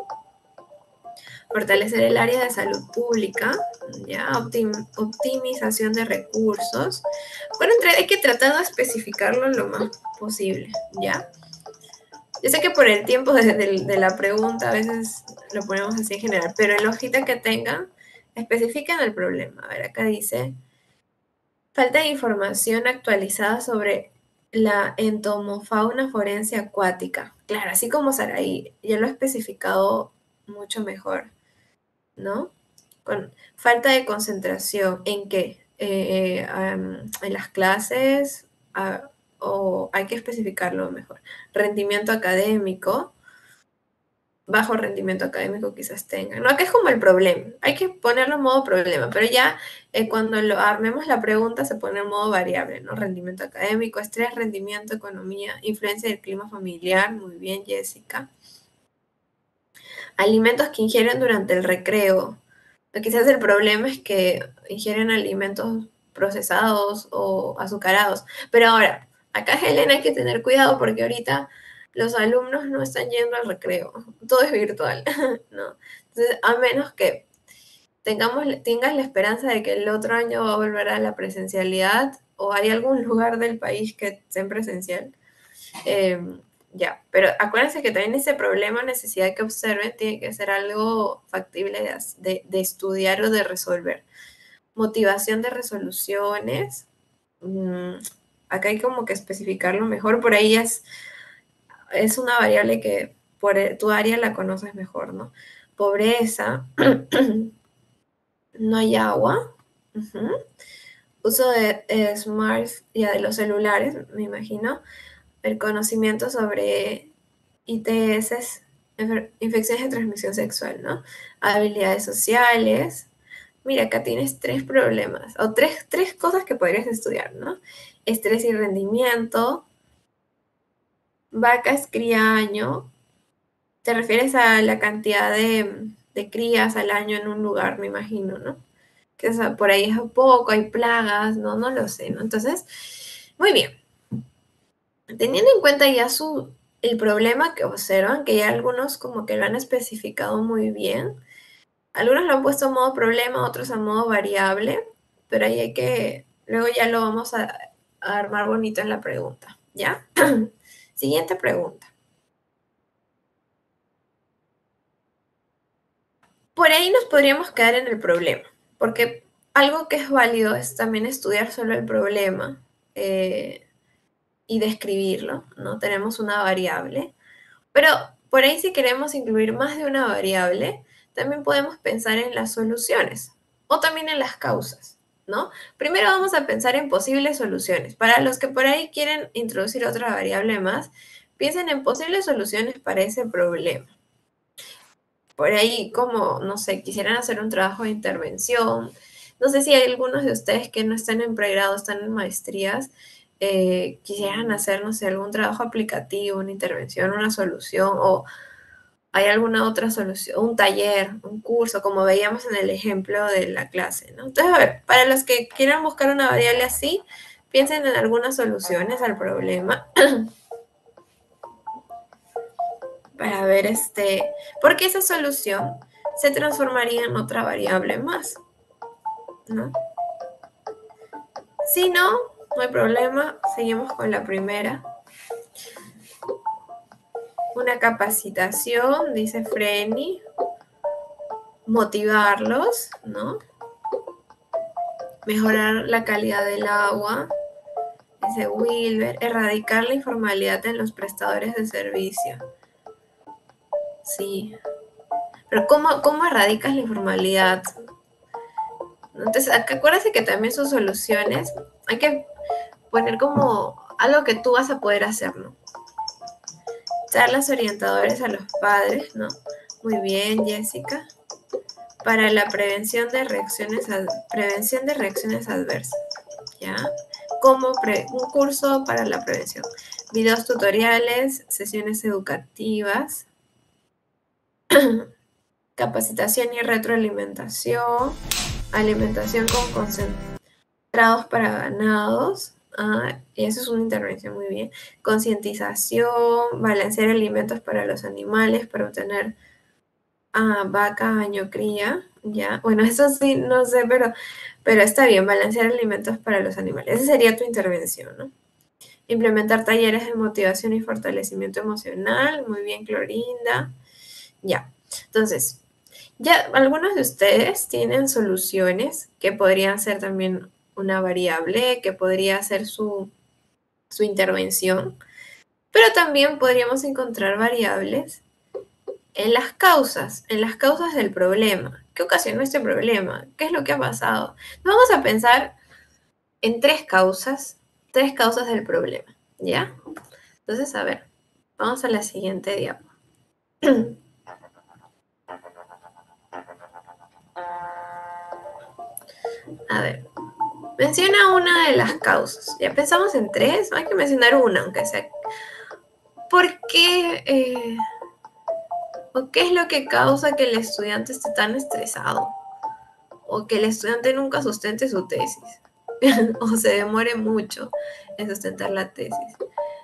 Fortalecer el área de salud pública, ¿ya? Optimización de recursos. Bueno, hay que tratar de especificarlo lo más posible, ¿ya? Yo sé que por el tiempo de la pregunta a veces lo ponemos así en general, pero en la hojita que tengan, especifiquen el problema. A ver, acá dice, falta de información actualizada sobre la entomofauna forense acuática. Claro, así como Saraí, ya lo he especificado mucho mejor, ¿no? Con falta de concentración, ¿en qué? En las clases, o hay que especificarlo mejor. Rendimiento académico, bajo rendimiento académico quizás tengan, ¿no? Acá es como el problema, hay que ponerlo en modo problema, pero ya cuando lo armemos la pregunta se pone en modo variable, ¿no? Rendimiento académico, estrés, rendimiento, economía, influencia del clima familiar, muy bien, Jessica. Alimentos que ingieren durante el recreo. Quizás el problema es que ingieren alimentos procesados o azucarados. Pero ahora, acá Helen hay que tener cuidado porque ahorita los alumnos no están yendo al recreo. Todo es virtual, ¿no? Entonces, a menos que tengas la esperanza de que el otro año va a volver a la presencialidad o hay algún lugar del país que esté en presencial, eh, ya, pero acuérdense que también ese problema, necesidad que observen, tiene que ser algo factible de estudiar o de resolver. Motivación de resoluciones, acá hay como que especificarlo mejor, por ahí es una variable que por tu área la conoces mejor, ¿no? Pobreza, no hay agua, uso de smart, ya de los celulares, me imagino, el conocimiento sobre ITS, infecciones de transmisión sexual, ¿no? Habilidades sociales. Mira, acá tienes tres problemas, o tres cosas que podrías estudiar, ¿no? Estrés y rendimiento, vacas cría año. Te refieres a la cantidad de crías al año en un lugar, me imagino, ¿no? Que por ahí es poco, hay plagas, no, no lo sé, ¿no? Entonces, muy bien. Teniendo en cuenta ya el problema que observan, que ya algunos como que lo han especificado muy bien, Algunos lo han puesto en modo problema, otros en modo variable, pero ahí luego ya lo vamos a armar bonito en la pregunta, ¿ya? Siguiente pregunta. Por ahí nos podríamos quedar en el problema, porque algo que es válido es también estudiar solo el problema y describirlo, ¿no? Tenemos una variable, pero por ahí si queremos incluir más de una variable, también podemos pensar en las soluciones o también en las causas, ¿no? Primero vamos a pensar en posibles soluciones. Para los que por ahí quieren introducir otra variable más, piensen en posibles soluciones para ese problema. Por ahí, como, no sé, quisieran hacer un trabajo de intervención. No sé si hay algunos de ustedes que no están en pregrado, están en maestrías, quisieran hacer, no sé, algún trabajo aplicativo, una intervención, una solución, o hay alguna otra solución, un taller, un curso, como veíamos en el ejemplo de la clase, ¿no? Entonces, a ver, para los que quieran buscar una variable así, piensen en algunas soluciones al problema para ver porque esa solución se transformaría en otra variable más, ¿no? Si no, no hay problema, seguimos con la primera. Una capacitación, dice Freni, motivarlos, ¿no? Mejorar la calidad del agua, dice Wilber, erradicar la informalidad en los prestadores de servicio. Sí, pero ¿cómo erradicas la informalidad? Entonces, acuérdense que también sus soluciones hay que poner como algo que tú vas a poder hacer, ¿no? Charlas orientadores a los padres, ¿no? Muy bien, Jessica. Para la prevención de reacciones adversas, ¿ya? Un curso para la prevención. Videos tutoriales, sesiones educativas, capacitación y retroalimentación, alimentación con concentrados para ganados, y eso es una intervención muy bien. Concientización, balancear alimentos para los animales para obtener vaca, año cría, ya. Bueno, eso sí, no sé, pero está bien, balancear alimentos para los animales. Esa sería tu intervención, ¿no? Implementar talleres de motivación y fortalecimiento emocional. Muy bien, Clorinda. Ya. Entonces, ya algunos de ustedes tienen soluciones que podrían ser también una variable, que podría ser su intervención, pero también podríamos encontrar variables en las causas del problema. ¿Qué ocasionó este problema? ¿Qué es lo que ha pasado? Vamos a pensar en tres causas del problema, ¿ya? Entonces, a ver, vamos a la siguiente diapo. A ver, menciona una de las causas. Ya pensamos en tres, hay que mencionar una, aunque sea. ¿Por qué? ¿O qué es lo que causa que el estudiante esté tan estresado? O que el estudiante nunca sustente su tesis. O se demore mucho en sustentar la tesis.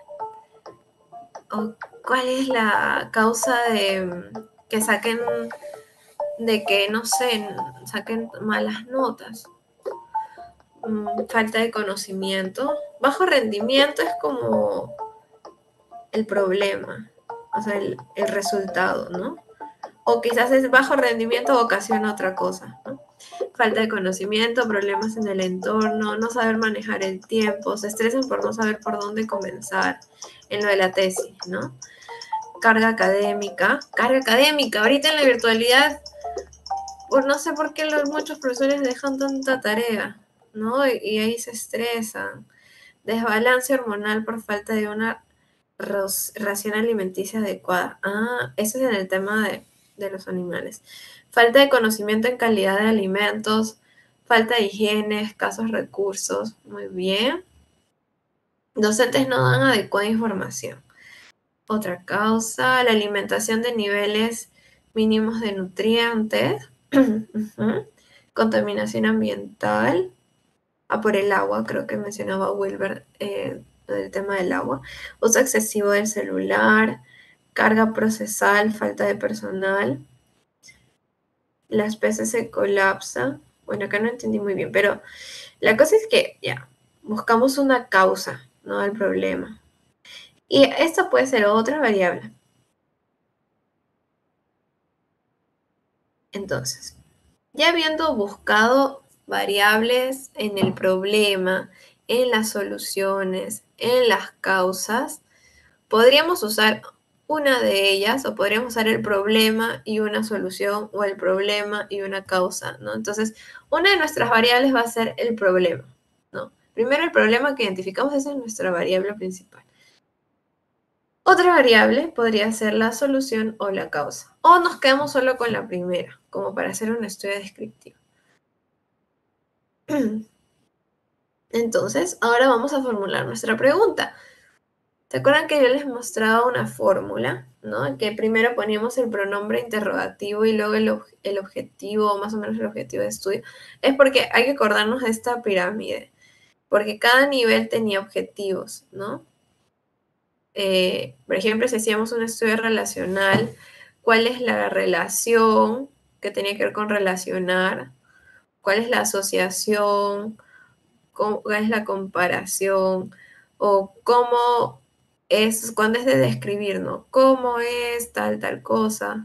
¿O cuál es la causa que saquen, de que, no sé, saquen malas notas? Falta de conocimiento. Bajo rendimiento es como el problema, o sea, el resultado, ¿no? O quizás es bajo rendimiento ocasiona otra cosa, ¿no? Falta de conocimiento, problemas en el entorno, no saber manejar el tiempo, se estresan por no saber por dónde comenzar en lo de la tesis, ¿no? Carga académica, ahorita en la virtualidad, pues no sé por qué muchos profesores dejan tanta tarea, ¿no? Y ahí se estresan. Desbalance hormonal por falta de una ración alimenticia adecuada. Eso es en el tema de los animales. Falta de conocimiento en calidad de alimentos, falta de higiene, escasos recursos. Muy bien. Docentes no dan adecuada información. Otra causa, la alimentación de niveles mínimos de nutrientes. Contaminación ambiental. Por el agua, creo que mencionaba Wilber el tema del agua. Uso excesivo del celular, carga procesal, falta de personal. las peces se colapsan. Bueno, acá no entendí muy bien, pero la cosa es que ya, buscamos una causa, ¿no? Al problema. Y esta puede ser otra variable. Entonces, ya habiendo buscado variables en el problema, en las soluciones, en las causas, podríamos usar una de ellas o podríamos usar el problema y una solución o el problema y una causa, ¿no? Entonces, una de nuestras variables va a ser el problema, ¿no? Primero el problema que identificamos, esa es nuestra variable principal. Otra variable podría ser la solución o la causa. O nos quedamos solo con la primera, como para hacer un estudio descriptivo. Entonces, ahora vamos a formular nuestra pregunta. ¿Se acuerdan que yo les mostraba una fórmula, ¿no? Que primero poníamos el pronombre interrogativo y luego el objetivo, o más o menos el objetivo de estudio? Es porque hay que acordarnos de esta pirámide, porque cada nivel tenía objetivos, ¿no? Por ejemplo, si hacíamos un estudio relacional, ¿cuál es la relación que tenía que ver con relacionar? ¿Cuál es la asociación? ¿Cuál es la comparación? O cómo es, cuando es de describir, ¿no? ¿Cómo es tal cosa?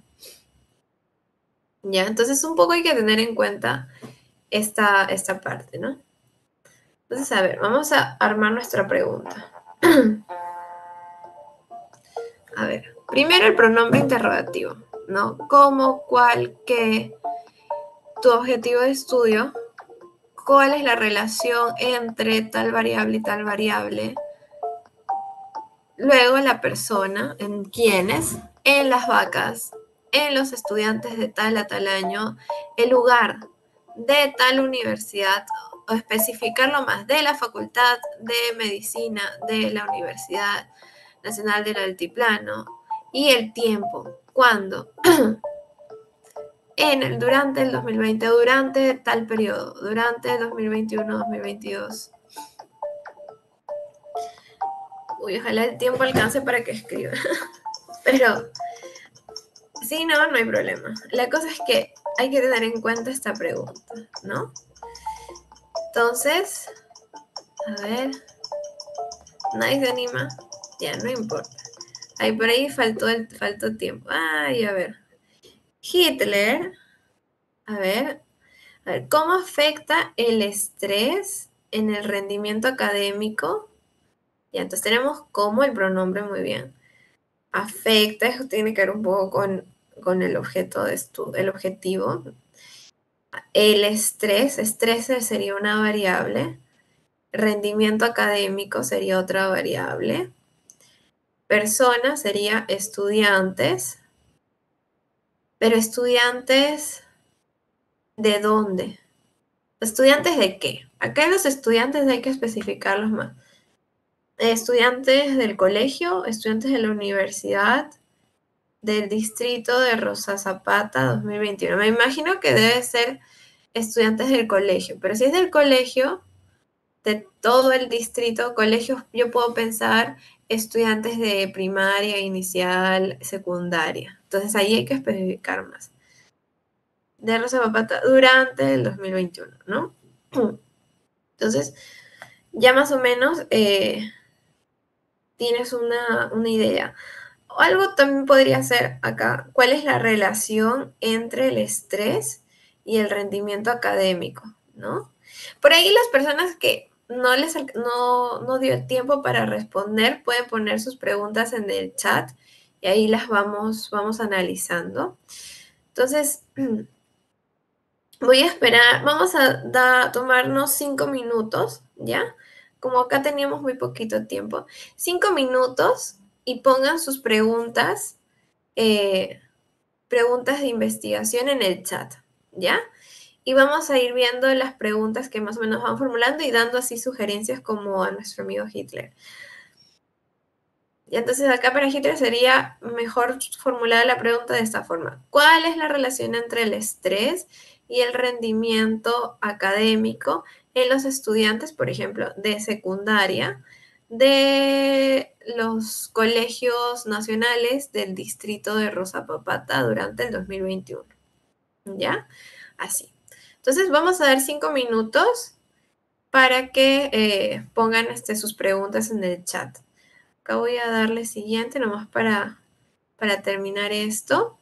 Ya, entonces un poco hay que tener en cuenta esta parte, ¿no? Entonces, a ver, vamos a armar nuestra pregunta. A ver, primero el pronombre interrogativo, ¿no? ¿Cómo, cuál, qué? Tu objetivo de estudio, ¿cuál es la relación entre tal variable y tal variable? Luego la persona, en quiénes, en las vacas, en los estudiantes de tal a tal año, el lugar de tal universidad, o especificarlo más, de la Facultad de Medicina de la Universidad Nacional del Altiplano, y el tiempo, cuándo, durante el 2020, durante tal periodo, durante el 2021-2022. Uy, ojalá el tiempo alcance para que escriba. Pero sí, no, no hay problema. La cosa es que hay que tener en cuenta esta pregunta, ¿no? Entonces, a ver, nadie se anima. Ya, no importa. Ahí por ahí faltó tiempo. Ay, a ver. Hitler, a ver, ¿cómo afecta el estrés en el rendimiento académico? Ya, entonces tenemos como el pronombre muy bien. Afecta, eso tiene que ver un poco con el objeto de estudio, el objetivo. El estrés sería una variable. Rendimiento académico sería otra variable. Persona sería estudiantes. Pero estudiantes, ¿de dónde? ¿Estudiantes de qué? Acá los estudiantes hay que especificarlos más. Estudiantes del colegio, estudiantes de la universidad, del distrito de Rosa Zapata 2021. Me imagino que debe ser estudiantes del colegio, pero si es del colegio, de todo el distrito, colegios, yo puedo pensar estudiantes de primaria, inicial, secundaria. Entonces ahí hay que especificar más. De Rosa Zapata durante el 2021, ¿no? Entonces, ya más o menos tienes una idea. O algo también podría ser acá, ¿cuál es la relación entre el estrés y el rendimiento académico, ¿no? Por ahí las personas que no dio tiempo para responder pueden poner sus preguntas en el chat y ahí las vamos analizando. Entonces, voy a esperar, vamos a tomarnos 5 minutos, ¿ya? Como acá teníamos muy poquito tiempo, 5 minutos y pongan sus preguntas de investigación en el chat, ¿ya? Y vamos a ir viendo las preguntas que más o menos van formulando y dando así sugerencias como a nuestro amigo Hitler. Y entonces acá para Hitler sería mejor formular la pregunta de esta forma. ¿Cuál es la relación entre el estrés y el rendimiento académico en los estudiantes, por ejemplo, de secundaria, de los colegios nacionales del distrito de Rosa Zapata durante el 2021? ¿Ya? Así. Entonces vamos a dar 5 minutos para que pongan sus preguntas en el chat. Acá voy a darle siguiente nomás para terminar esto.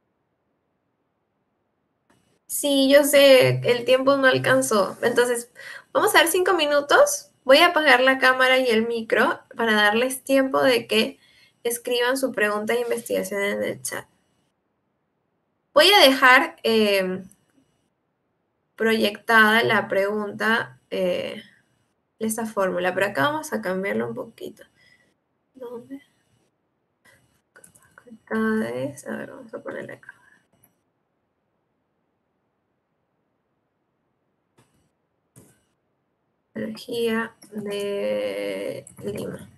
Sí, yo sé, el tiempo no alcanzó. Entonces, vamos a dar 5 minutos. Voy a apagar la cámara y el micro para darles tiempo de que escriban su pregunta de investigación en el chat. Voy a dejar proyectada la pregunta, esta fórmula, pero acá vamos a cambiarlo un poquito. ¿Dónde? Facultades. A ver, vamos a ponerle acá. Energía de Lima.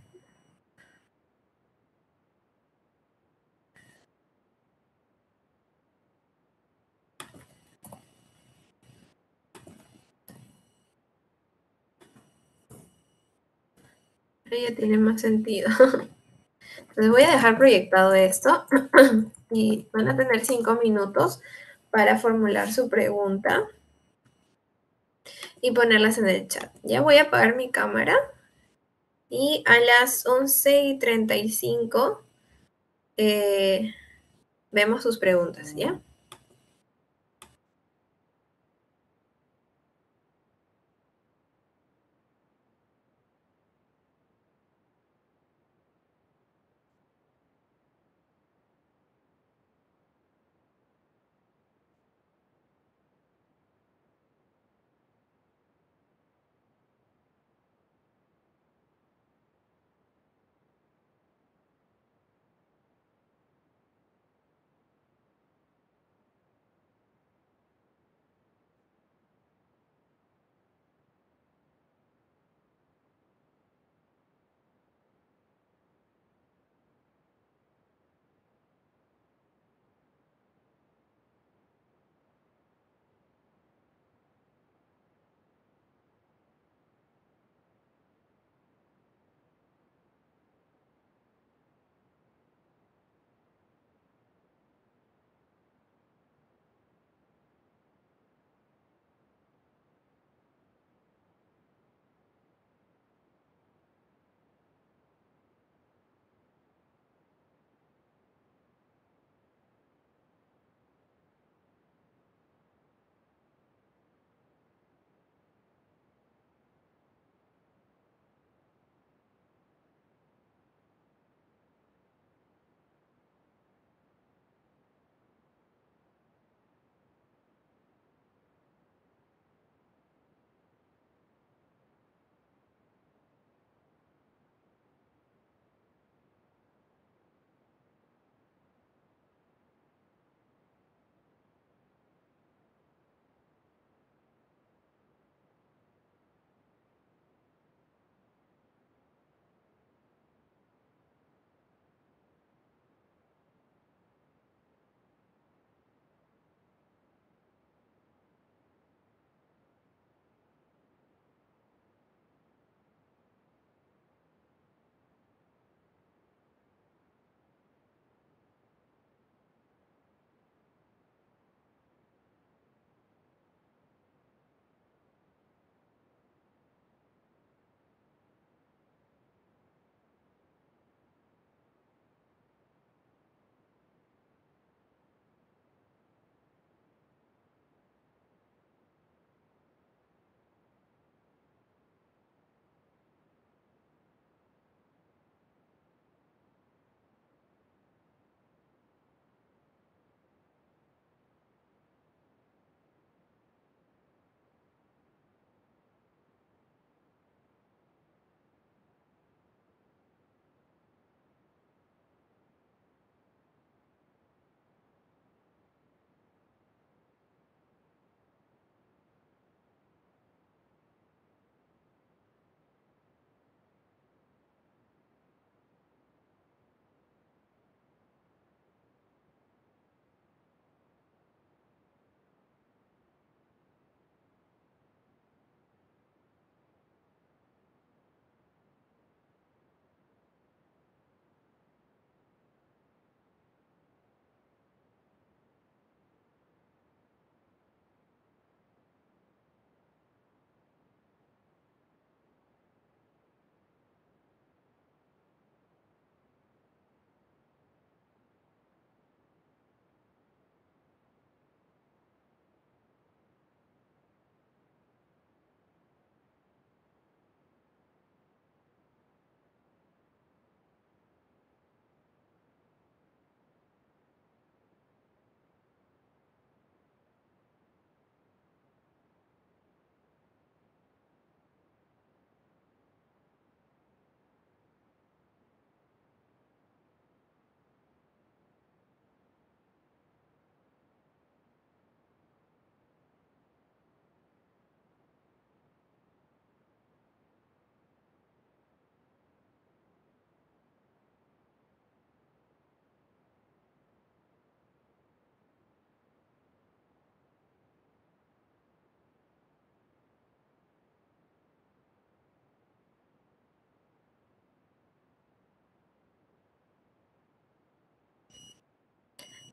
Pero ya tiene más sentido. Entonces voy a dejar proyectado esto y van a tener 5 minutos para formular su pregunta y ponerlas en el chat. Ya voy a apagar mi cámara y a las 11:35 vemos sus preguntas, ¿ya?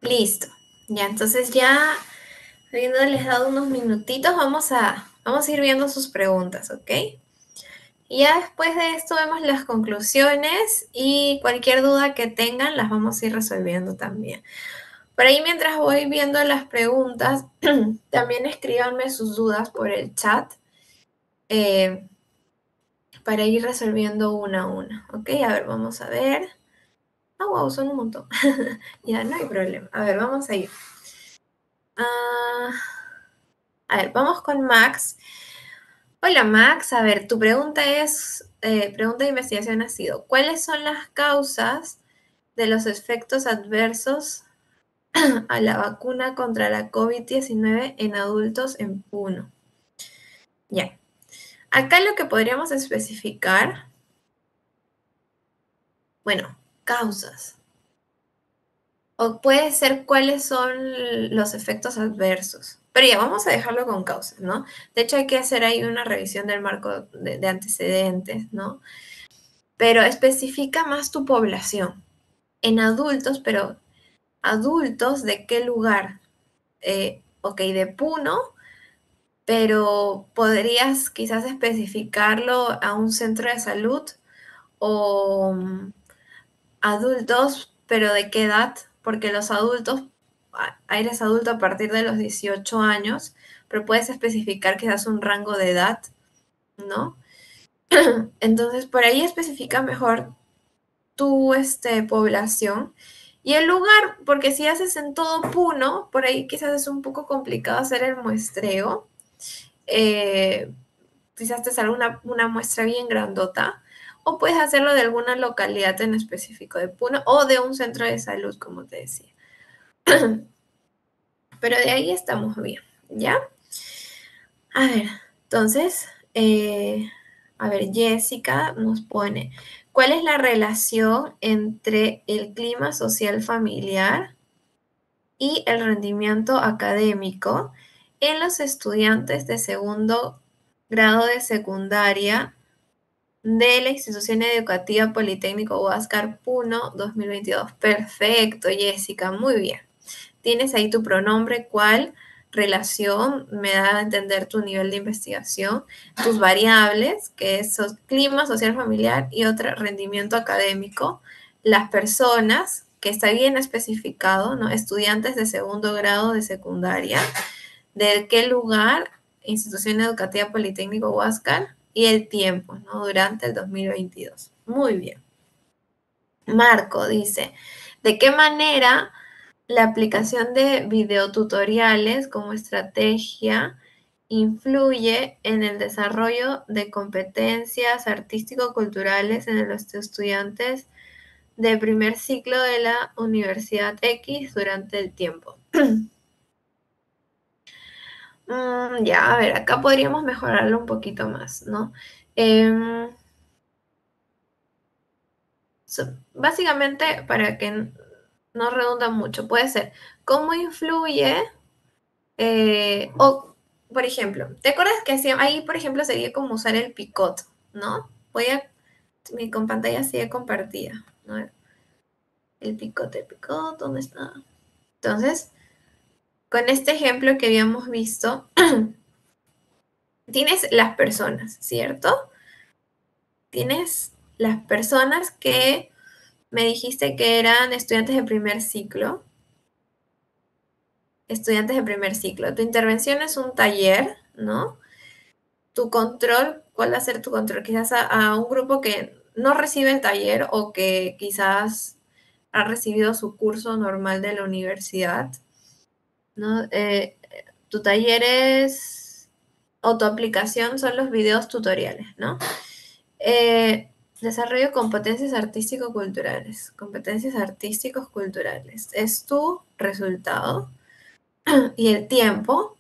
Listo. Ya, entonces ya habiéndoles dado unos minutitos, vamos a ir viendo sus preguntas, ¿ok? Y ya después de esto vemos las conclusiones y cualquier duda que tengan las vamos a ir resolviendo también. Por ahí mientras voy viendo las preguntas, también escríbanme sus dudas por el chat eh, para ir resolviendo una a una, ¿ok? A ver, vamos a ver. Ah, wow, son un montón. Ya, no hay problema. A ver, vamos a ir. Ah, a ver, vamos con Max. Hola Max, a ver, tu pregunta pregunta de investigación ha sido, ¿cuáles son las causas de los efectos adversos a la vacuna contra la COVID-19 en adultos en Puno? Ya, acá lo que podríamos especificar, bueno, causas, o puede ser cuáles son los efectos adversos. Pero ya, vamos a dejarlo con causas, ¿no? De hecho, hay que hacer ahí una revisión del marco de antecedentes, ¿no? Pero especifica más tu población. En adultos, pero adultos de qué lugar? Ok, de Puno, pero podrías quizás especificarlo a un centro de salud o adultos, pero de qué edad, porque los adultos, eres adulto a partir de los 18 años, pero puedes especificar quizás un rango de edad, ¿no? Entonces, por ahí especifica mejor tu población y el lugar, porque si haces en todo Puno, por ahí quizás es un poco complicado hacer el muestreo. Eh, Quizás te salga una muestra bien grandota, o puedes hacerlo de alguna localidad en específico de Puno o de un centro de salud, como te decía. Pero de ahí estamos bien, ¿ya? A ver, entonces, a ver, Jessica nos pone, ¿cuál es la relación entre el clima social familiar y el rendimiento académico en los estudiantes de segundo grado de secundaria de la institución educativa Politécnico Huáscar Puno 2022? Perfecto, Jessica, muy bien. Tienes ahí tu pronombre, cuál relación me da a entender tu nivel de investigación, tus variables, que es clima social familiar y otro rendimiento académico, las personas, que está bien especificado, ¿no? Estudiantes de segundo grado de secundaria, de qué lugar, institución educativa Politécnico Huáscar, y el tiempo, ¿no? Durante el 2022. Muy bien. Marco dice, ¿de qué manera la aplicación de videotutoriales como estrategia influye en el desarrollo de competencias artístico-culturales en los estudiantes de primer ciclo de la Universidad X durante el tiempo? Ya, a ver, acá podríamos mejorarlo un poquito más, ¿no? Em, Básicamente, para que no redunda mucho, puede ser, ¿cómo influye? O, por ejemplo, ¿te acuerdas que hacía, ahí, por ejemplo, sería como usar el picot, ¿no? Con pantalla sigue compartida, ¿no? El picot, ¿dónde está? Entonces, con este ejemplo que habíamos visto, tienes las personas, ¿cierto? Tienes las personas que me dijiste que eran estudiantes de primer ciclo. Estudiantes de primer ciclo. Tu intervención es un taller, ¿no? Tu control, ¿cuál va a ser tu control? Quizás a un grupo que no recibe el taller o que quizás ha recibido su curso normal de la universidad, ¿no? Tu taller es, o tu aplicación son los videos tutoriales, ¿no? Desarrollo de competencias artístico-culturales. Competencias artísticos culturales. Es tu resultado y el tiempo.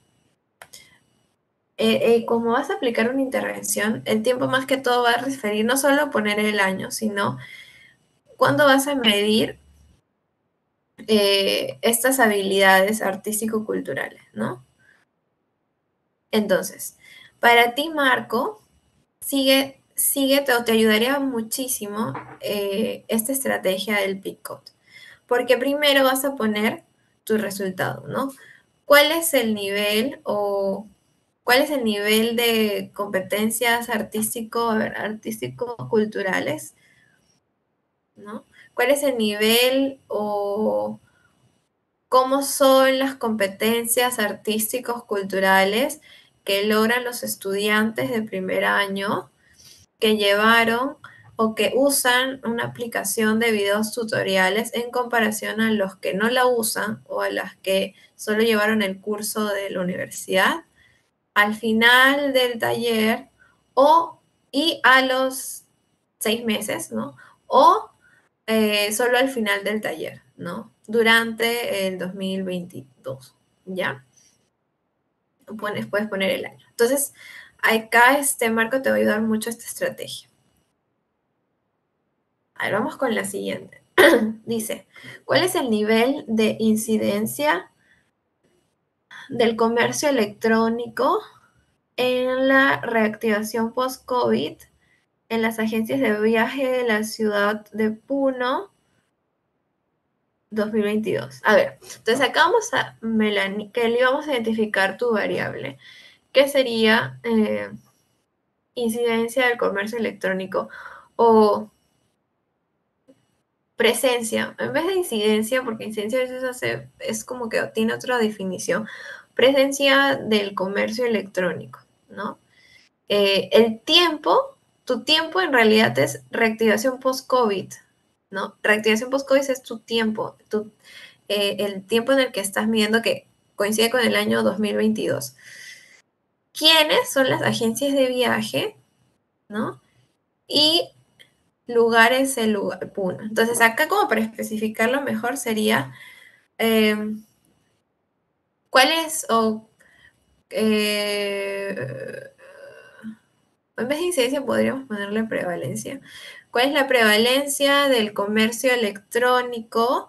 Como vas a aplicar una intervención, el tiempo más que todo va a referir no solo a poner el año, sino cuándo vas a medir estas habilidades artístico-culturales, ¿no? Entonces, para ti, Marco, te ayudaría muchísimo esta estrategia del Picot. Porque primero vas a poner tu resultado, ¿no? ¿Cuál es el nivel o cuál es el nivel de competencias artístico-culturales, ¿no? ¿Cuál es el nivel o cómo son las competencias artísticos culturales que logran los estudiantes de primer año que llevaron o que usan una aplicación de videos tutoriales en comparación a los que no la usan o a las que solo llevaron el curso de la universidad al final del taller y a los 6 meses, ¿no? O solo al final del taller, ¿no? Durante el 2022, ¿ya? Puedes poner el año. Entonces, acá Marco te va a ayudar mucho esta estrategia. A ver, vamos con la siguiente. Dice, ¿cuál es el nivel de incidencia del comercio electrónico en la reactivación post-COVID en las agencias de viaje de la ciudad de Puno 2022? A ver, entonces acá vamos a, Melanie, que le vamos a identificar tu variable, que sería incidencia del comercio electrónico o presencia, en vez de incidencia, porque incidencia a veces es como que tiene otra definición, presencia del comercio electrónico, ¿no? El tiempo, tu tiempo en realidad es reactivación post-COVID, ¿no? Reactivación post-COVID es tu tiempo, el tiempo en el que estás midiendo que coincide con el año 2022. ¿Quiénes son las agencias de viaje, ¿no? Y lugares el lugar, Puno. Entonces acá como para especificarlo mejor sería cuál es o en vez de incidencia podríamos ponerle prevalencia. ¿Cuál es la prevalencia del comercio electrónico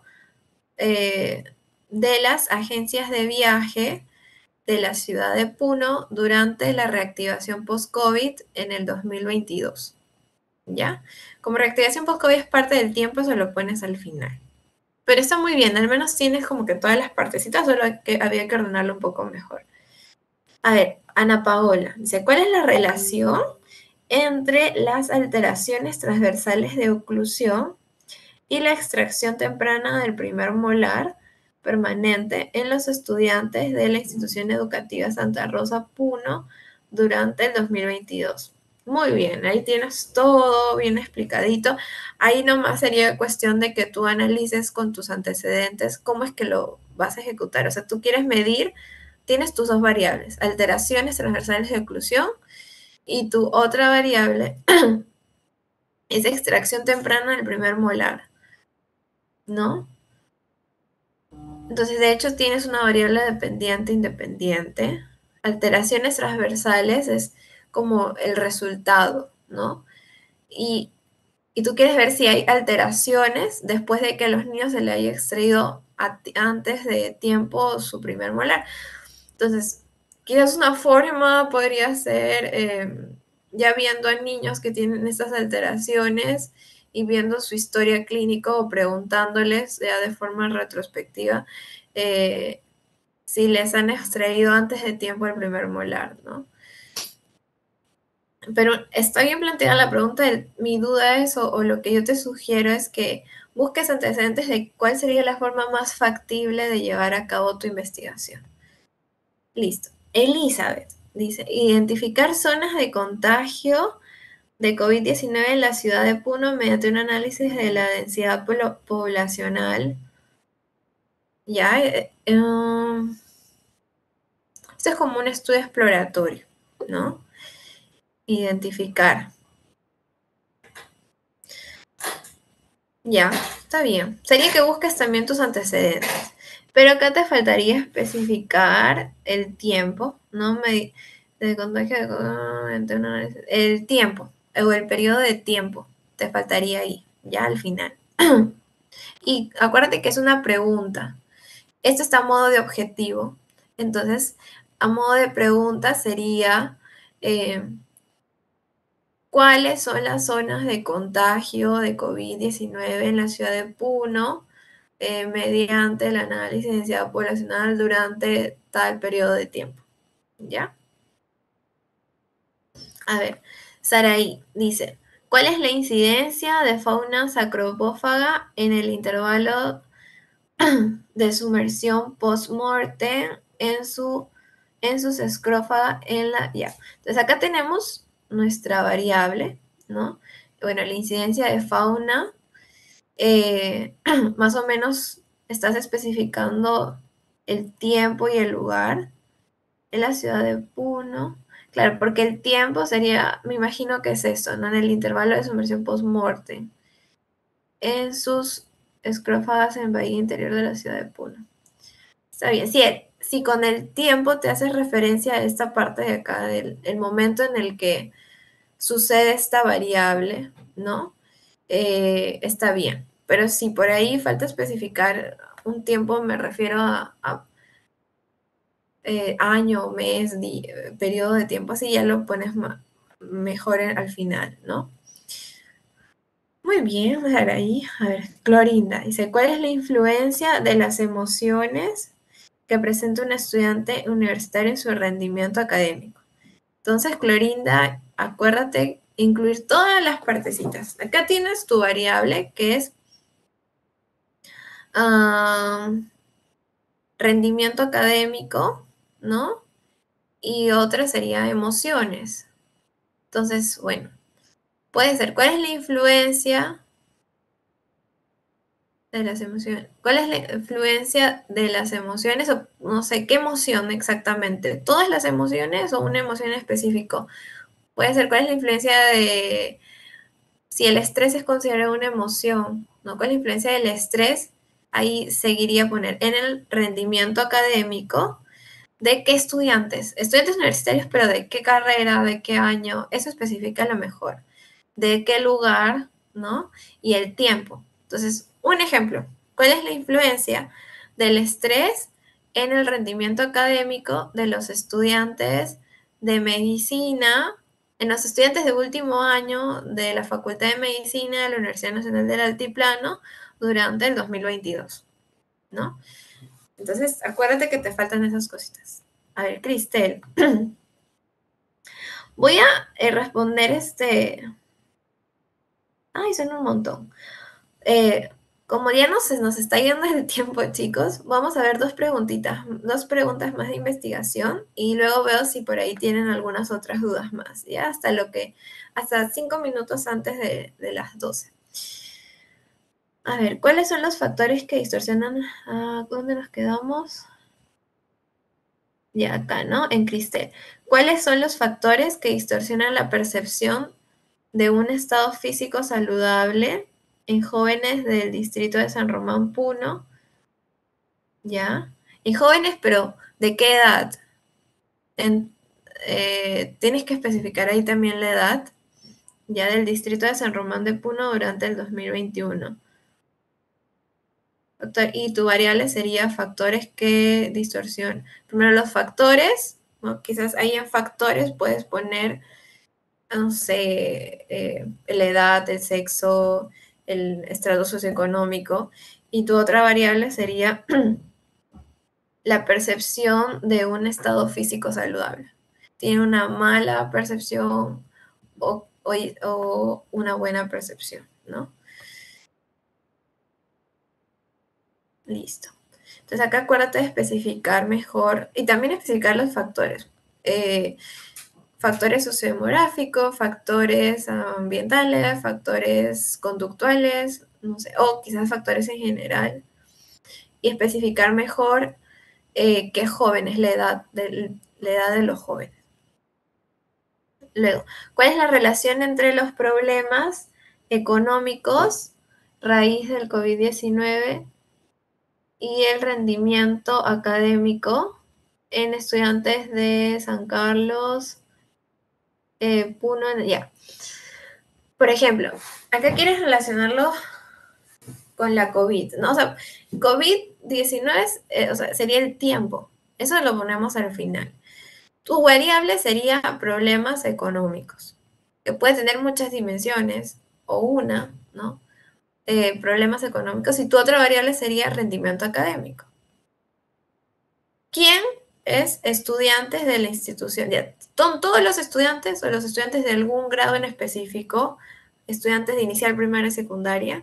de las agencias de viaje de la ciudad de Puno durante la reactivación post-COVID en el 2022? ¿Ya? Como reactivación post-COVID es parte del tiempo, eso lo pones al final. Pero está muy bien, al menos tienes como que todas las partecitas, solo había que ordenarlo un poco mejor. A ver, Ana Paola dice, ¿cuál es la relación entre las alteraciones transversales de oclusión y la extracción temprana del primer molar permanente en los estudiantes de la institución educativa Santa Rosa Puno durante el 2022? Muy bien, ahí tienes todo bien explicadito. Ahí nomás sería cuestión de que tú analices con tus antecedentes cómo es que lo vas a ejecutar. O sea, tú quieres medir, tienes tus dos variables, alteraciones transversales de oclusión y tu otra variable es extracción temprana del primer molar, ¿no? Entonces, de hecho, tienes una variable dependiente independiente. Alteraciones transversales es como el resultado, ¿no? Y, y tú quieres ver si hay alteraciones después de que a los niños se le haya extraído antes de tiempo su primer molar. Entonces, quizás una forma podría ser, ya viendo a niños que tienen estas alteraciones y viendo su historia clínica o preguntándoles ya de forma retrospectiva eh, si les han extraído antes de tiempo el primer molar, ¿no? Pero está bien planteada la pregunta, mi duda es, o lo que yo te sugiero es que busques antecedentes de cuál sería la forma más factible de llevar a cabo tu investigación. Listo. Elizabeth dice, identificar zonas de contagio de COVID-19 en la ciudad de Puno mediante un análisis de la densidad poblacional. Ya, esto es como un estudio exploratorio, ¿no? Identificar. Ya, está bien. Sería que busques también tus antecedentes. Pero acá te faltaría especificar el tiempo, ¿no? De contagio el tiempo o el periodo de tiempo. Te faltaría ahí, ya al final. Y acuérdate que es una pregunta. Esto está a modo de objetivo. Entonces, a modo de pregunta sería, ¿cuáles son las zonas de contagio de COVID-19 en la ciudad de Puno mediante el análisis de densidad poblacional durante tal periodo de tiempo. ¿Ya? A ver, Saraí dice, ¿cuál es la incidencia de fauna sacropófaga en el intervalo de sumersión post-mortem en sus escrófaga en la... Ya. Entonces acá tenemos nuestra variable, ¿no? Bueno, la incidencia de fauna, más o menos estás especificando el tiempo y el lugar en la ciudad de Puno. Claro, porque el tiempo sería, me imagino que es eso, ¿no? En el intervalo de sumersión post-mortem en sus escrófagas en bahía interior de la ciudad de Puno. Está bien, si con el tiempo te haces referencia a esta parte de acá, del el momento en el que sucede esta variable, ¿no? Está bien. Pero si por ahí falta especificar un tiempo, me refiero a año, mes, periodo de tiempo, así ya lo pones mejor al final, ¿no? Muy bien, vamos a ver ahí. A ver, Clorinda dice, ¿cuál es la influencia de las emociones que presenta un estudiante universitario en su rendimiento académico? Entonces, Clorinda, acuérdate incluir todas las partecitas. Acá tienes tu variable que es ah, rendimiento académico, ¿no? Y otra sería emociones. Entonces, bueno, puede ser, ¿cuál es la influencia de las emociones? ¿Cuál es la influencia de las emociones? O no sé, ¿qué emoción exactamente? ¿Todas las emociones o una emoción en específico? Puede ser, ¿cuál es la influencia de si el estrés es considerado una emoción, ¿no? ¿Cuál es la influencia del estrés? Ahí seguiría poner en el rendimiento académico de qué estudiantes, estudiantes universitarios, pero de qué carrera, de qué año, eso especifica a lo mejor, de qué lugar, ¿no? Y el tiempo. Entonces, un ejemplo, ¿cuál es la influencia del estrés en el rendimiento académico de los estudiantes de medicina, en los estudiantes de último año de la Facultad de Medicina de la Universidad Nacional del Altiplano durante el 2022, ¿no? Entonces, acuérdate que te faltan esas cositas. A ver, Cristel, voy a responder Ay, son un montón. Eh, como ya nos está yendo el tiempo, chicos, vamos a ver dos preguntas más de investigación y luego veo si por ahí tienen algunas otras dudas más, ¿ya? Hasta 5 minutos antes de las 12. A ver, ¿cuáles son los factores que distorsionan? ¿Dónde nos quedamos? Ya acá, ¿no? En Cristel. ¿Cuáles son los factores que distorsionan la percepción de un estado físico saludable en jóvenes del distrito de San Román Puno? ¿Ya? En jóvenes, pero ¿de qué edad? En- Tienes que especificar ahí también la edad, ya del distrito de San Román de Puno durante el 2021. Y tu variable sería factores que distorsionan. Primero los factores, ¿no? Quizás ahí en factores puedes poner, no sé, la edad, el sexo, el estrato socioeconómico. Y tu otra variable sería la percepción de un estado físico saludable. Tiene una mala percepción o una buena percepción, ¿no? Listo. Entonces acá acuérdate de especificar mejor y también especificar los factores. Eh, Factores sociodemográficos, factores ambientales, factores conductuales, no sé, o quizás factores en general. Y especificar mejor qué jóvenes, la edad de los jóvenes. Luego, ¿cuál es la relación entre los problemas económicos, raíz del COVID-19, y el rendimiento académico en estudiantes de San Carlos, Puno, ya? Por ejemplo, acá quieres relacionarlo con la COVID, ¿no? O sea, COVID-19 o sea, sería el tiempo. Eso lo ponemos al final. Tu variable sería problemas económicos, que puede tener muchas dimensiones o una, ¿no? problemas económicos y tu otra variable sería rendimiento académico. ¿Quién es estudiantes de la institución? Ya, ¿son todos los estudiantes o los estudiantes de algún grado en específico? Estudiantes de inicial, primaria y secundaria.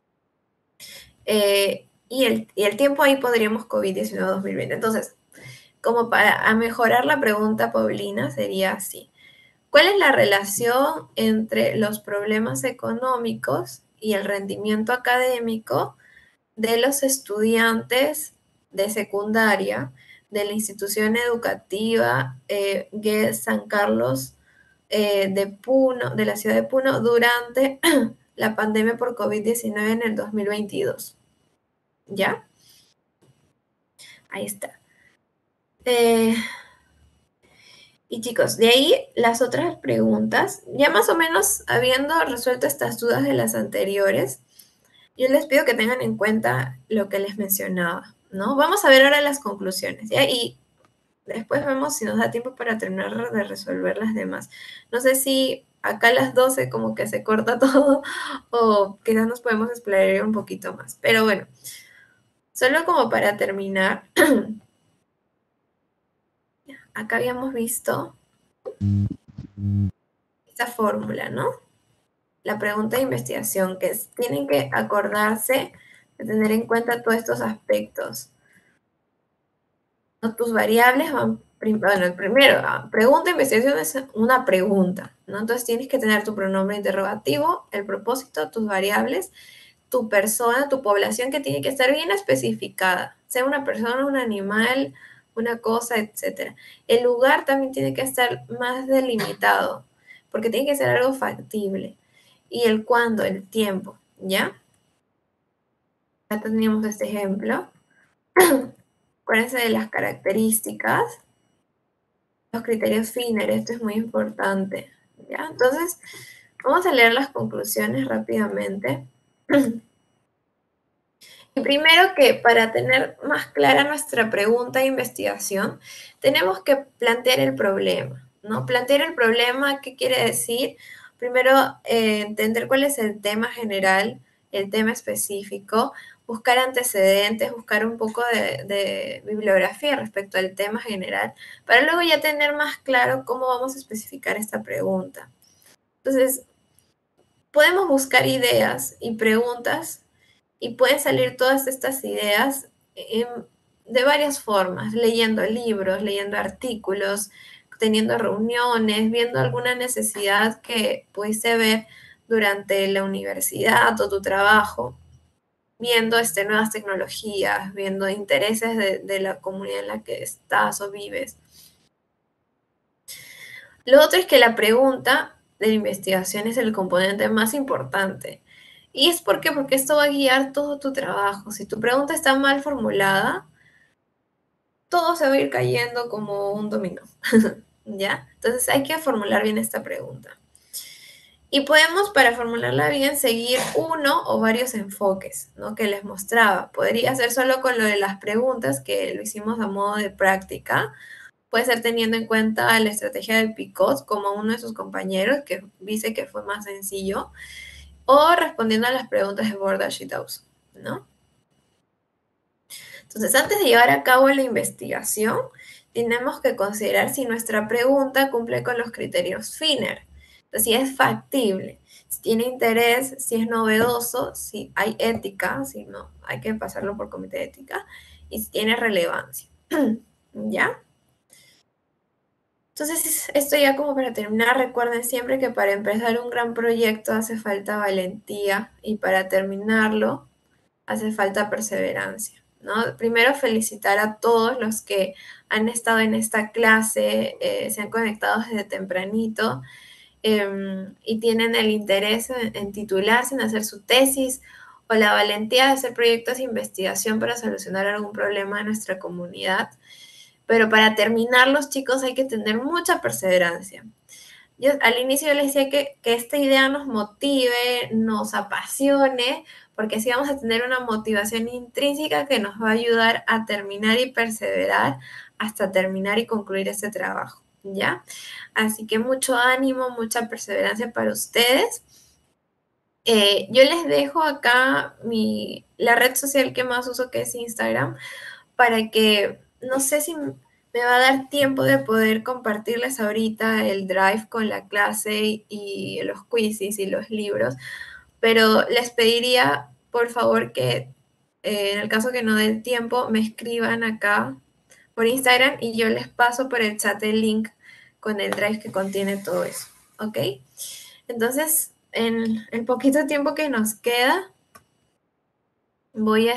Y el tiempo ahí podríamos COVID-19-2020. Entonces, como para mejorar la pregunta, Paulina, sería así. ¿Cuál es la relación entre los problemas económicos y el rendimiento académico de los estudiantes de secundaria de la institución educativa GES San Carlos de Puno, de la ciudad de Puno, durante la pandemia por COVID-19 en el 2022? ¿Ya? Ahí está. Y chicos, de ahí las otras preguntas, ya más o menos habiendo resuelto estas dudas de las anteriores, yo les pido que tengan en cuenta lo que les mencionaba, ¿no? Vamos a ver ahora las conclusiones, ¿ya? Y después vemos si nos da tiempo para terminar de resolver las demás. No sé si acá a las 12 como que se corta todo o quizás nos podemos explorar un poquito más. Pero bueno, solo como para terminar, acá habíamos visto esta fórmula, ¿no? La pregunta de investigación, que es, tienen que acordarse de tener en cuenta todos estos aspectos. ¿No? Tus variables van, bueno, el primero, pregunta de investigación es una pregunta, ¿no? Entonces tienes que tener tu pronombre interrogativo, el propósito, tus variables, tu persona, tu población que tiene que estar bien especificada, sea una persona, un animal, una cosa, etc. El lugar también tiene que estar más delimitado, porque tiene que ser algo factible. Y el cuándo, el tiempo, ¿ya? Ya teníamos este ejemplo. Acuérdense de las características, los criterios FINER, esto es muy importante, ¿ya? Entonces, vamos a leer las conclusiones rápidamente. Y primero que para tener más clara nuestra pregunta de investigación, tenemos que plantear el problema, ¿no? Plantear el problema, ¿qué quiere decir? Primero, entender cuál es el tema general, el tema específico, buscar antecedentes, buscar un poco de bibliografía respecto al tema general, para luego ya tener más claro cómo vamos a especificar esta pregunta. Entonces, podemos buscar ideas y preguntas y pueden salir todas estas ideas de varias formas, leyendo libros, leyendo artículos, teniendo reuniones, viendo alguna necesidad que pudiste ver durante la universidad o tu trabajo, viendo nuevas tecnologías, viendo intereses de la comunidad en la que estás o vives. Lo otro es que la pregunta de la investigación es el componente más importante. ¿Y es por qué? Porque esto va a guiar todo tu trabajo. Si tu pregunta está mal formulada, todo se va a ir cayendo como un dominó, ¿ya? Entonces hay que formular bien esta pregunta. Y podemos, para formularla bien, seguir uno o varios enfoques, ¿no? Que les mostraba. Podría ser solo con lo de las preguntas, que lo hicimos a modo de práctica. Puede ser teniendo en cuenta la estrategia del PICOT como uno de sus compañeros, que dice que fue más sencillo, o respondiendo a las preguntas de Bordage y Dawson, ¿no? Entonces, antes de llevar a cabo la investigación, tenemos que considerar si nuestra pregunta cumple con los criterios FINER. Entonces, si es factible, si tiene interés, si es novedoso, si hay ética, si no, hay que pasarlo por comité de ética, y si tiene relevancia. ¿Ya? Entonces, esto ya como para terminar, recuerden siempre que para empezar un gran proyecto hace falta valentía y para terminarlo hace falta perseverancia, ¿no? Primero felicitar a todos los que han estado en esta clase, se han conectado desde tempranito y tienen el interés en titularse, en hacer su tesis o la valentía de hacer proyectos de investigación para solucionar algún problema de nuestra comunidad. Pero para terminarlos, chicos, hay que tener mucha perseverancia. Yo al inicio les decía que esta idea nos motive, nos apasione, porque así vamos a tener una motivación intrínseca que nos va a ayudar a terminar y perseverar hasta terminar y concluir este trabajo, ¿ya? Así que mucho ánimo, mucha perseverancia para ustedes. Yo les dejo acá la red social que más uso, que es Instagram, para que, no sé si me va a dar tiempo de poder compartirles ahorita el drive con la clase y los quizzes y los libros, pero les pediría, por favor, que en el caso que no dé el tiempo, me escriban acá por Instagram y yo les paso por el chat el link con el drive que contiene todo eso, ¿ok? Entonces, en el poquito tiempo que nos queda, voy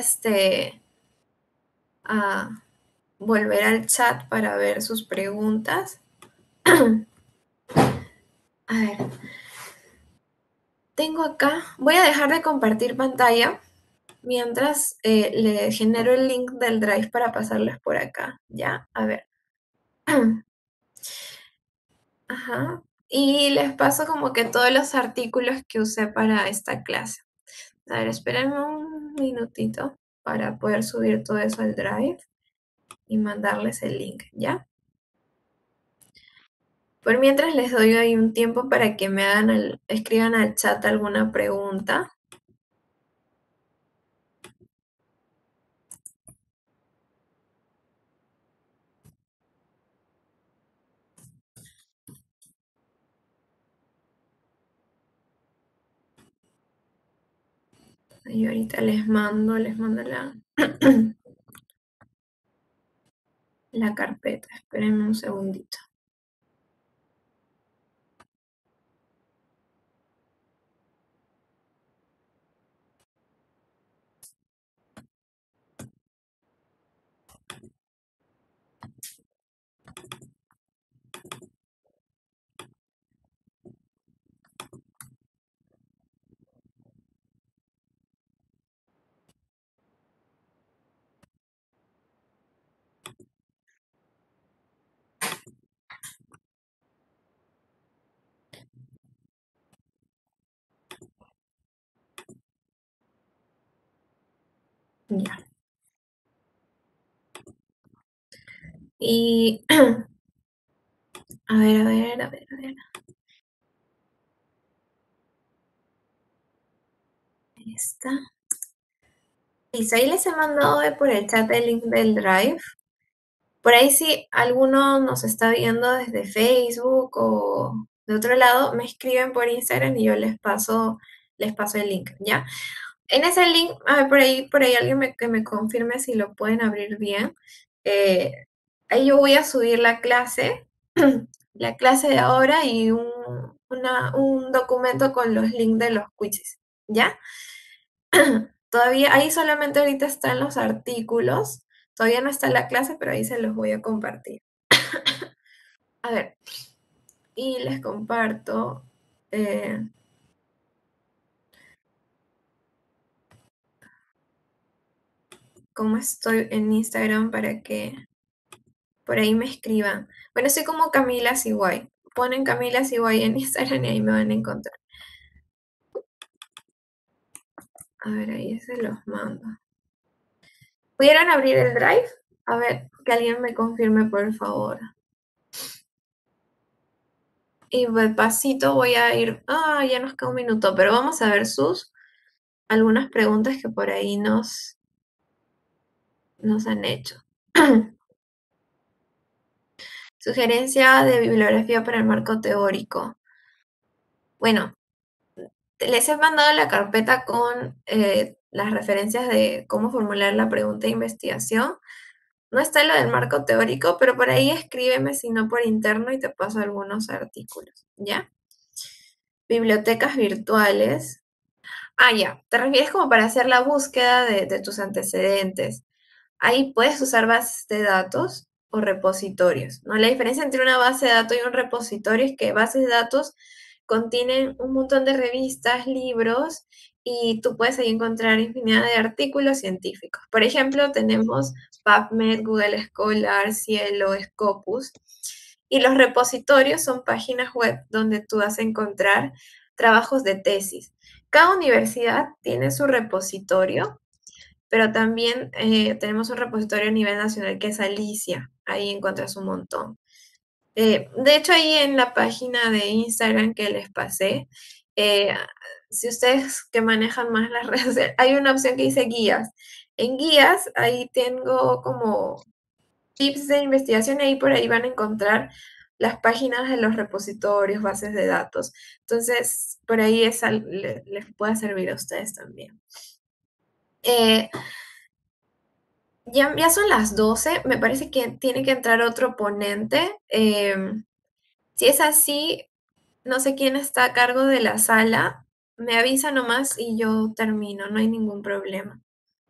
a volver al chat para ver sus preguntas. A ver, tengo acá, voy a dejar de compartir pantalla mientras le genero el link del drive para pasarles por acá, ¿ya? A ver. Ajá. Y les paso como que todos los artículos que usé para esta clase. A ver, espérenme un minutito para poder subir todo eso al drive y mandarles el link, ¿ya? Por mientras les doy ahí un tiempo para que me escriban al chat alguna pregunta. Y ahorita les mando la carpeta. Espérenme un segundito. Ya. Y a ver. Ahí está. Listo, ahí les he mandado por el chat el link del drive. Por ahí si alguno nos está viendo desde Facebook o de otro lado, me escriben por Instagram y yo les paso el link, ¿ya? En ese link, a ver, por ahí alguien que me confirme si lo pueden abrir bien. Eh, Ahí yo voy a subir la clase, la clase de ahora y un documento con los links de los quizzes, ¿ya? Todavía, ahí solamente ahorita están los artículos, todavía no está la clase, pero ahí se los voy a compartir. A ver, y les comparto eh, cómo estoy en Instagram para que por ahí me escriban. Bueno, soy como Camila Siguay. Ponen Camila Siguay en Instagram y ahí me van a encontrar. A ver, ahí se los mando. ¿Pudieran abrir el drive? A ver, que alguien me confirme, por favor. Y de pasito voy a ir. Ya nos queda un minuto, pero vamos a ver algunas preguntas que por ahí nos han hecho. Sugerencia de bibliografía para el marco teórico. Bueno, les he mandado la carpeta con las referencias de cómo formular la pregunta de investigación. No está lo del marco teórico, pero por ahí escríbeme si no por interno y te paso algunos artículos, ¿ya? Bibliotecas virtuales. Ya, te refieres como para hacer la búsqueda de tus antecedentes. Ahí puedes usar bases de datos o repositorios, ¿no? La diferencia entre una base de datos y un repositorio es que bases de datos contienen un montón de revistas, libros, y tú puedes ahí encontrar infinidad de artículos científicos. Por ejemplo, tenemos PubMed, Google Scholar, Cielo, Scopus, y los repositorios son páginas web donde tú vas a encontrar trabajos de tesis. Cada universidad tiene su repositorio, pero también tenemos un repositorio a nivel nacional que es Alicia. Ahí encuentras un montón. De hecho, ahí en la página de Instagram que les pasé, eh, si ustedes que manejan más las redes sociales, hay una opción que dice guías. En guías, ahí tengo como tips de investigación y ahí por ahí van a encontrar las páginas de los repositorios, bases de datos. Entonces, por ahí les puede servir a ustedes también. Ya son las 12, me parece que tiene que entrar otro ponente. Si es así, no sé quién está a cargo de la sala, me avisa nomás y yo termino, no hay ningún problema.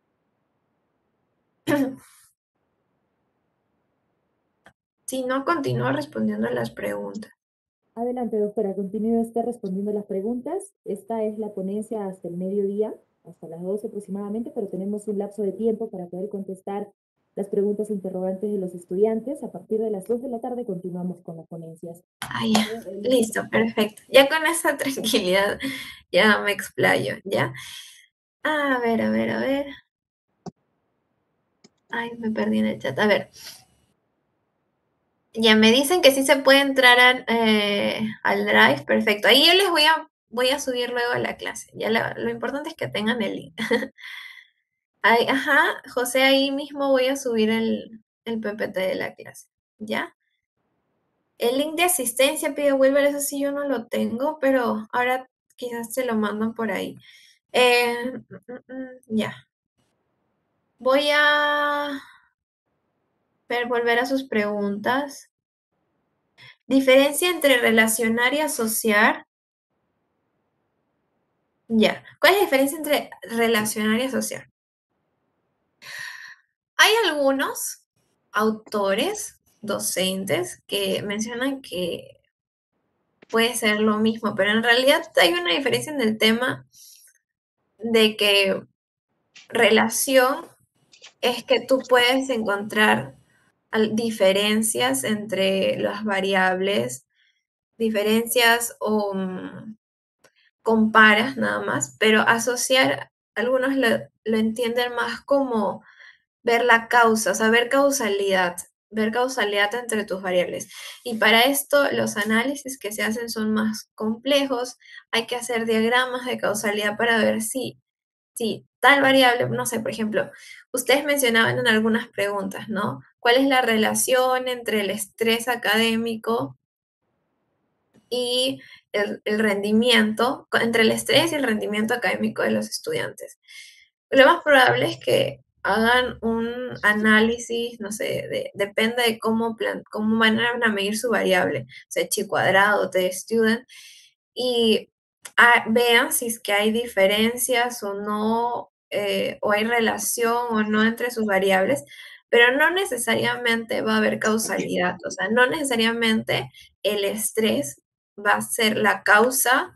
Si no, continúo respondiendo a las preguntas. Adelante, doctora, continúe usted respondiendo las preguntas. Esta es la ponencia hasta el mediodía, hasta las 12 aproximadamente, pero tenemos un lapso de tiempo para poder contestar las preguntas e interrogantes de los estudiantes. A partir de las 2 de la tarde continuamos con las ponencias. Ah, ya. Listo, perfecto. Ya con esa tranquilidad ya me explayo, ¿ya? A ver, a ver, a ver. Ay, me perdí en el chat. A ver. Ya me dicen que sí se puede entrar al Drive, perfecto. Ahí yo les voy a subir luego a la clase. Ya lo importante es que tengan el link. Ajá, José, ahí mismo voy a subir el PPT de la clase. ¿Ya? El link de asistencia, pide Wilber, eso sí yo no lo tengo, pero ahora quizás se lo mandan por ahí. Ya. Voy a volver a sus preguntas. Diferencia entre relacionar y asociar. Ya. ¿Cuál es la diferencia entre relacionar y asociar? Hay algunos autores, docentes, que mencionan que puede ser lo mismo, pero en realidad hay una diferencia en el tema de que relación es que tú puedes encontrar diferencias entre las variables, diferencias o comparas nada más, pero asociar, algunos lo entienden más como ver la causa, o sea, ver causalidad entre tus variables. Y para esto los análisis que se hacen son más complejos, hay que hacer diagramas de causalidad para ver si tal variable, no sé, por ejemplo, ustedes mencionaban en algunas preguntas, ¿no? ¿Cuál es la relación entre el estrés académico y el rendimiento, entre el estrés y el rendimiento académico de los estudiantes? Lo más probable es que hagan un análisis, no sé, depende de cómo van a medir su variable, o sea, chi cuadrado, t-student, y vean si es que hay diferencias o no, o hay relación o no entre sus variables, pero no necesariamente va a haber causalidad, o sea, no necesariamente el estrés va a ser la causa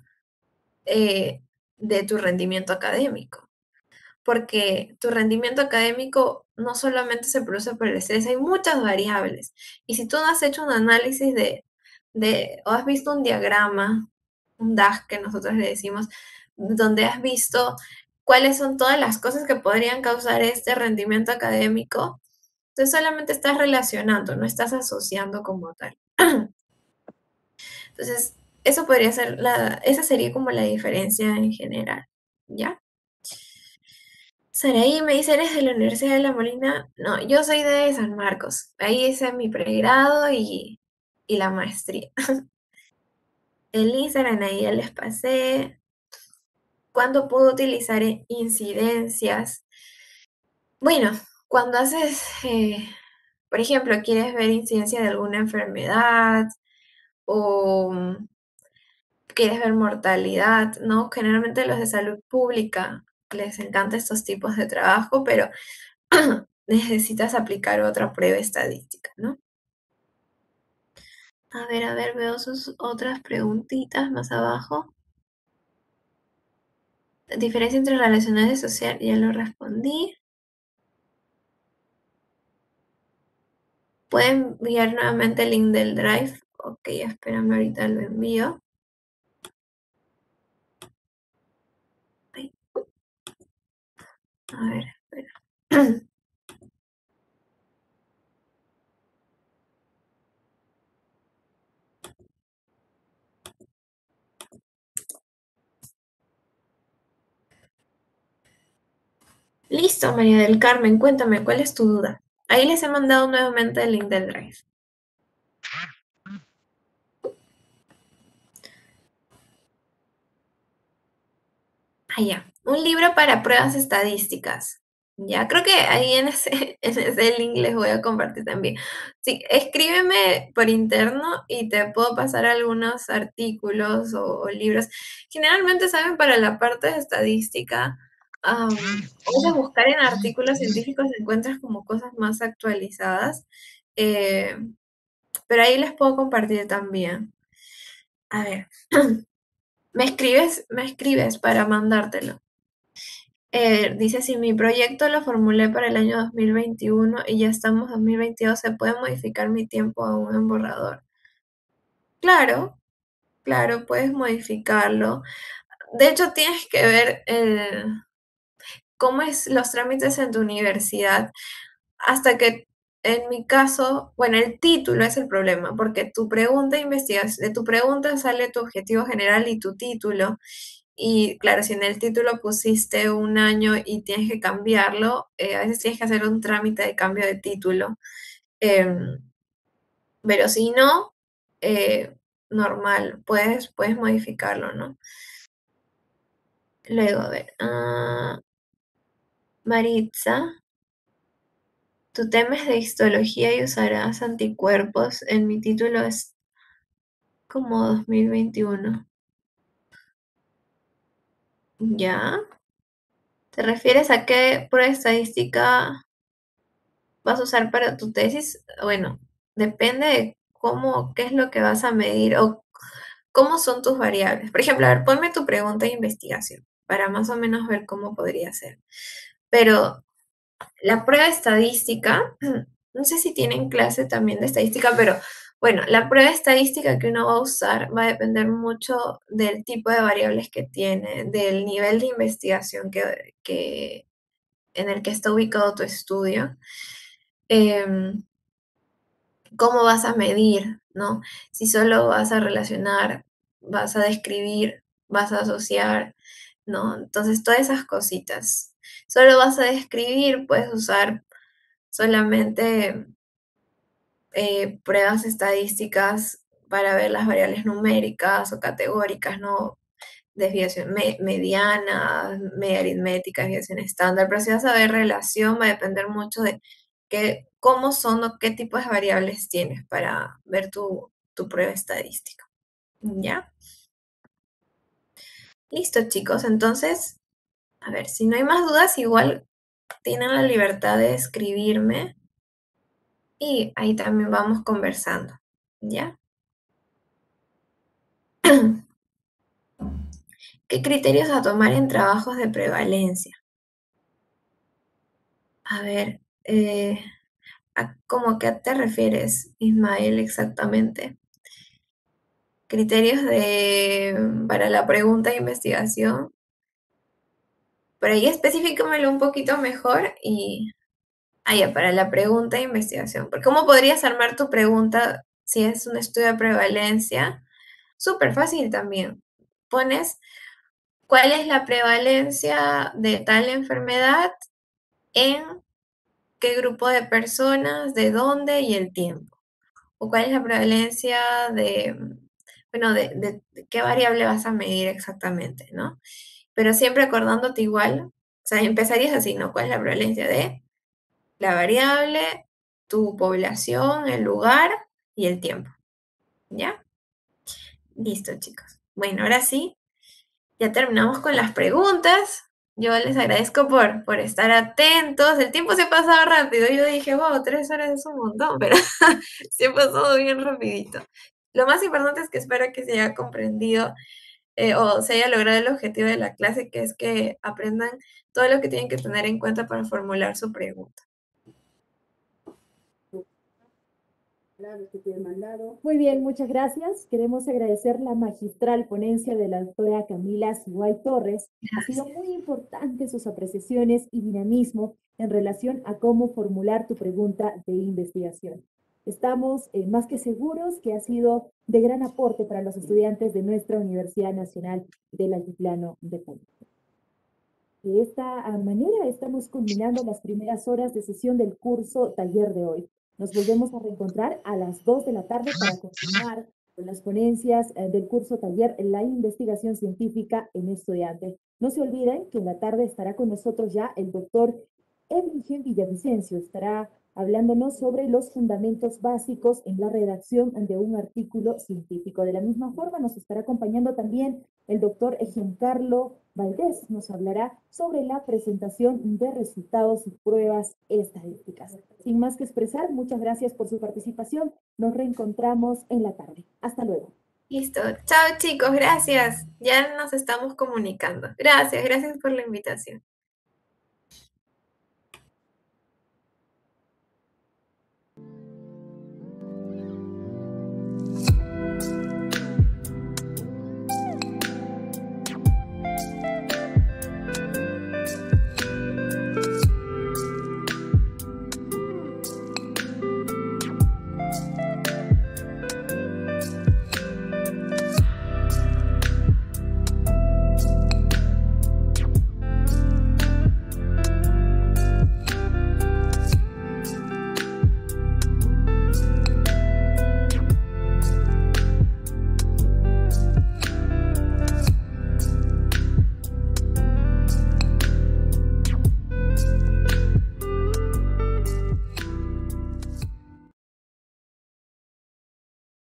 de tu rendimiento académico, porque tu rendimiento académico no solamente se produce por el estrés, hay muchas variables. Y si tú no has hecho un análisis o has visto un diagrama, un DAG que nosotros le decimos, donde has visto cuáles son todas las cosas que podrían causar este rendimiento académico, entonces solamente estás relacionando, no estás asociando como tal. Entonces, eso podría ser esa sería como la diferencia en general, ¿ya? Saraí me dice, ¿eres de la Universidad de La Molina? No, yo soy de San Marcos. Ahí hice mi pregrado y la maestría. El Instagram ahí ya les pasé. ¿Cuándo puedo utilizar incidencias? Bueno, cuando haces, por ejemplo, quieres ver incidencia de alguna enfermedad o quieres ver mortalidad, ¿no? Generalmente los de salud pública les encanta estos tipos de trabajo, pero necesitas aplicar otra prueba estadística, ¿no? A ver, veo sus otras preguntitas más abajo. La diferencia entre relacional y social, ya lo respondí. ¿Pueden enviar nuevamente el link del Drive? Ok, espérame, ahorita lo envío. Ay, a ver, espera. Listo, María del Carmen, cuéntame, ¿cuál es tu duda? Ahí les he mandado nuevamente el link del Drive. Ah, ya. Un libro para pruebas estadísticas. Ya, creo que ahí en ese, en ese link les voy a compartir también. Sí, escríbeme por interno y te puedo pasar algunos artículos o libros. Generalmente, ¿saben? Para la parte de estadística, a veces buscar en artículos científicos encuentras como cosas más actualizadas, eh, pero ahí les puedo compartir también. A ver, me escribes para mandártelo. Dice, si mi proyecto lo formulé para el año 2021 y ya estamos en 2022, ¿se puede modificar mi tiempo aún en borrador? Claro, claro, puedes modificarlo. De hecho, tienes que ver cómo es los trámites en tu universidad hasta que, en mi caso, bueno, el título es el problema, porque tu pregunta de investigación, de tu pregunta sale tu objetivo general y tu título. Y claro, si en el título pusiste un año y tienes que cambiarlo, a veces tienes que hacer un trámite de cambio de título. Em, pero si no, normal, puedes modificarlo, ¿no? Luego, a ver, Maritza, tu tema es de histología y usarás anticuerpos. En mi título es como 2021. ¿Ya? ¿Te refieres a qué prueba estadística vas a usar para tu tesis? Bueno, depende de cómo, qué es lo que vas a medir o cómo son tus variables. Por ejemplo, a ver, ponme tu pregunta de investigación para más o menos ver cómo podría ser. Pero la prueba estadística, no sé si tienen clase también de estadística, pero bueno, la prueba estadística que uno va a usar va a depender mucho del tipo de variables que tiene, del nivel de investigación en el que está ubicado tu estudio. Em, ¿Cómo vas a medir, no? Si solo vas a relacionar, vas a describir, vas a asociar, ¿no? Entonces, todas esas cositas. Solo vas a describir, puedes usar solamente pruebas estadísticas para ver las variables numéricas o categóricas, ¿no? Desviación mediana, media aritmética, desviación estándar, pero si vas a ver relación va a depender mucho de cómo son o qué tipos de variables tienes para ver tu prueba estadística. ¿Ya? Listo, chicos. Entonces, a ver, si no hay más dudas, igual tienen la libertad de escribirme y ahí también vamos conversando. ¿Ya? ¿Qué criterios a tomar en trabajos de prevalencia? A ver, ¿cómo que te refieres, Ismael, exactamente? Criterios para la pregunta de investigación. Por ahí específicamelo un poquito mejor y... Ah, ya, para la pregunta de investigación. ¿Cómo podrías armar tu pregunta si es un estudio de prevalencia? Súper fácil también. Pones, ¿cuál es la prevalencia de tal enfermedad en qué grupo de personas, de dónde y el tiempo? ¿O cuál es la prevalencia bueno, de qué variable vas a medir exactamente, ¿no? Pero siempre acordándote igual, o sea, empezarías así, ¿no? ¿Cuál es la prevalencia de la variable, tu población, el lugar y el tiempo? ¿Ya? Listo, chicos. Bueno, ahora sí, ya terminamos con las preguntas. Yo les agradezco por estar atentos. El tiempo se ha pasado rápido. Yo dije, wow, 3 horas es un montón, pero se ha pasado bien rapidito. Lo más importante es que espero que se haya comprendido o se haya logrado el objetivo de la clase, que es que aprendan todo lo que tienen que tener en cuenta para formular su pregunta. Muy bien, muchas gracias. Queremos agradecer la magistral ponencia de la doctora Camila Siguay Torres. Ha sido muy importante sus apreciaciones y dinamismo en relación a cómo formular tu pregunta de investigación. Estamos más que seguros que ha sido de gran aporte para los estudiantes de nuestra Universidad Nacional del Altiplano de Puno. De esta manera estamos culminando las primeras horas de sesión del curso taller de hoy. Nos volvemos a reencontrar a las 2 de la tarde para continuar con las ponencias del curso taller La investigación científica en estudiante. No se olviden que en la tarde estará con nosotros ya el doctor Evelyn Villavicencio. Estará hablándonos sobre los fundamentos básicos en la redacción de un artículo científico. De la misma forma, nos estará acompañando también el doctor Giancarlo Valdés. Nos hablará sobre la presentación de resultados y pruebas estadísticas. Sin más que expresar, muchas gracias por su participación. Nos reencontramos en la tarde. Hasta luego. Listo. Chao chicos, gracias. Ya nos estamos comunicando. Gracias, gracias por la invitación.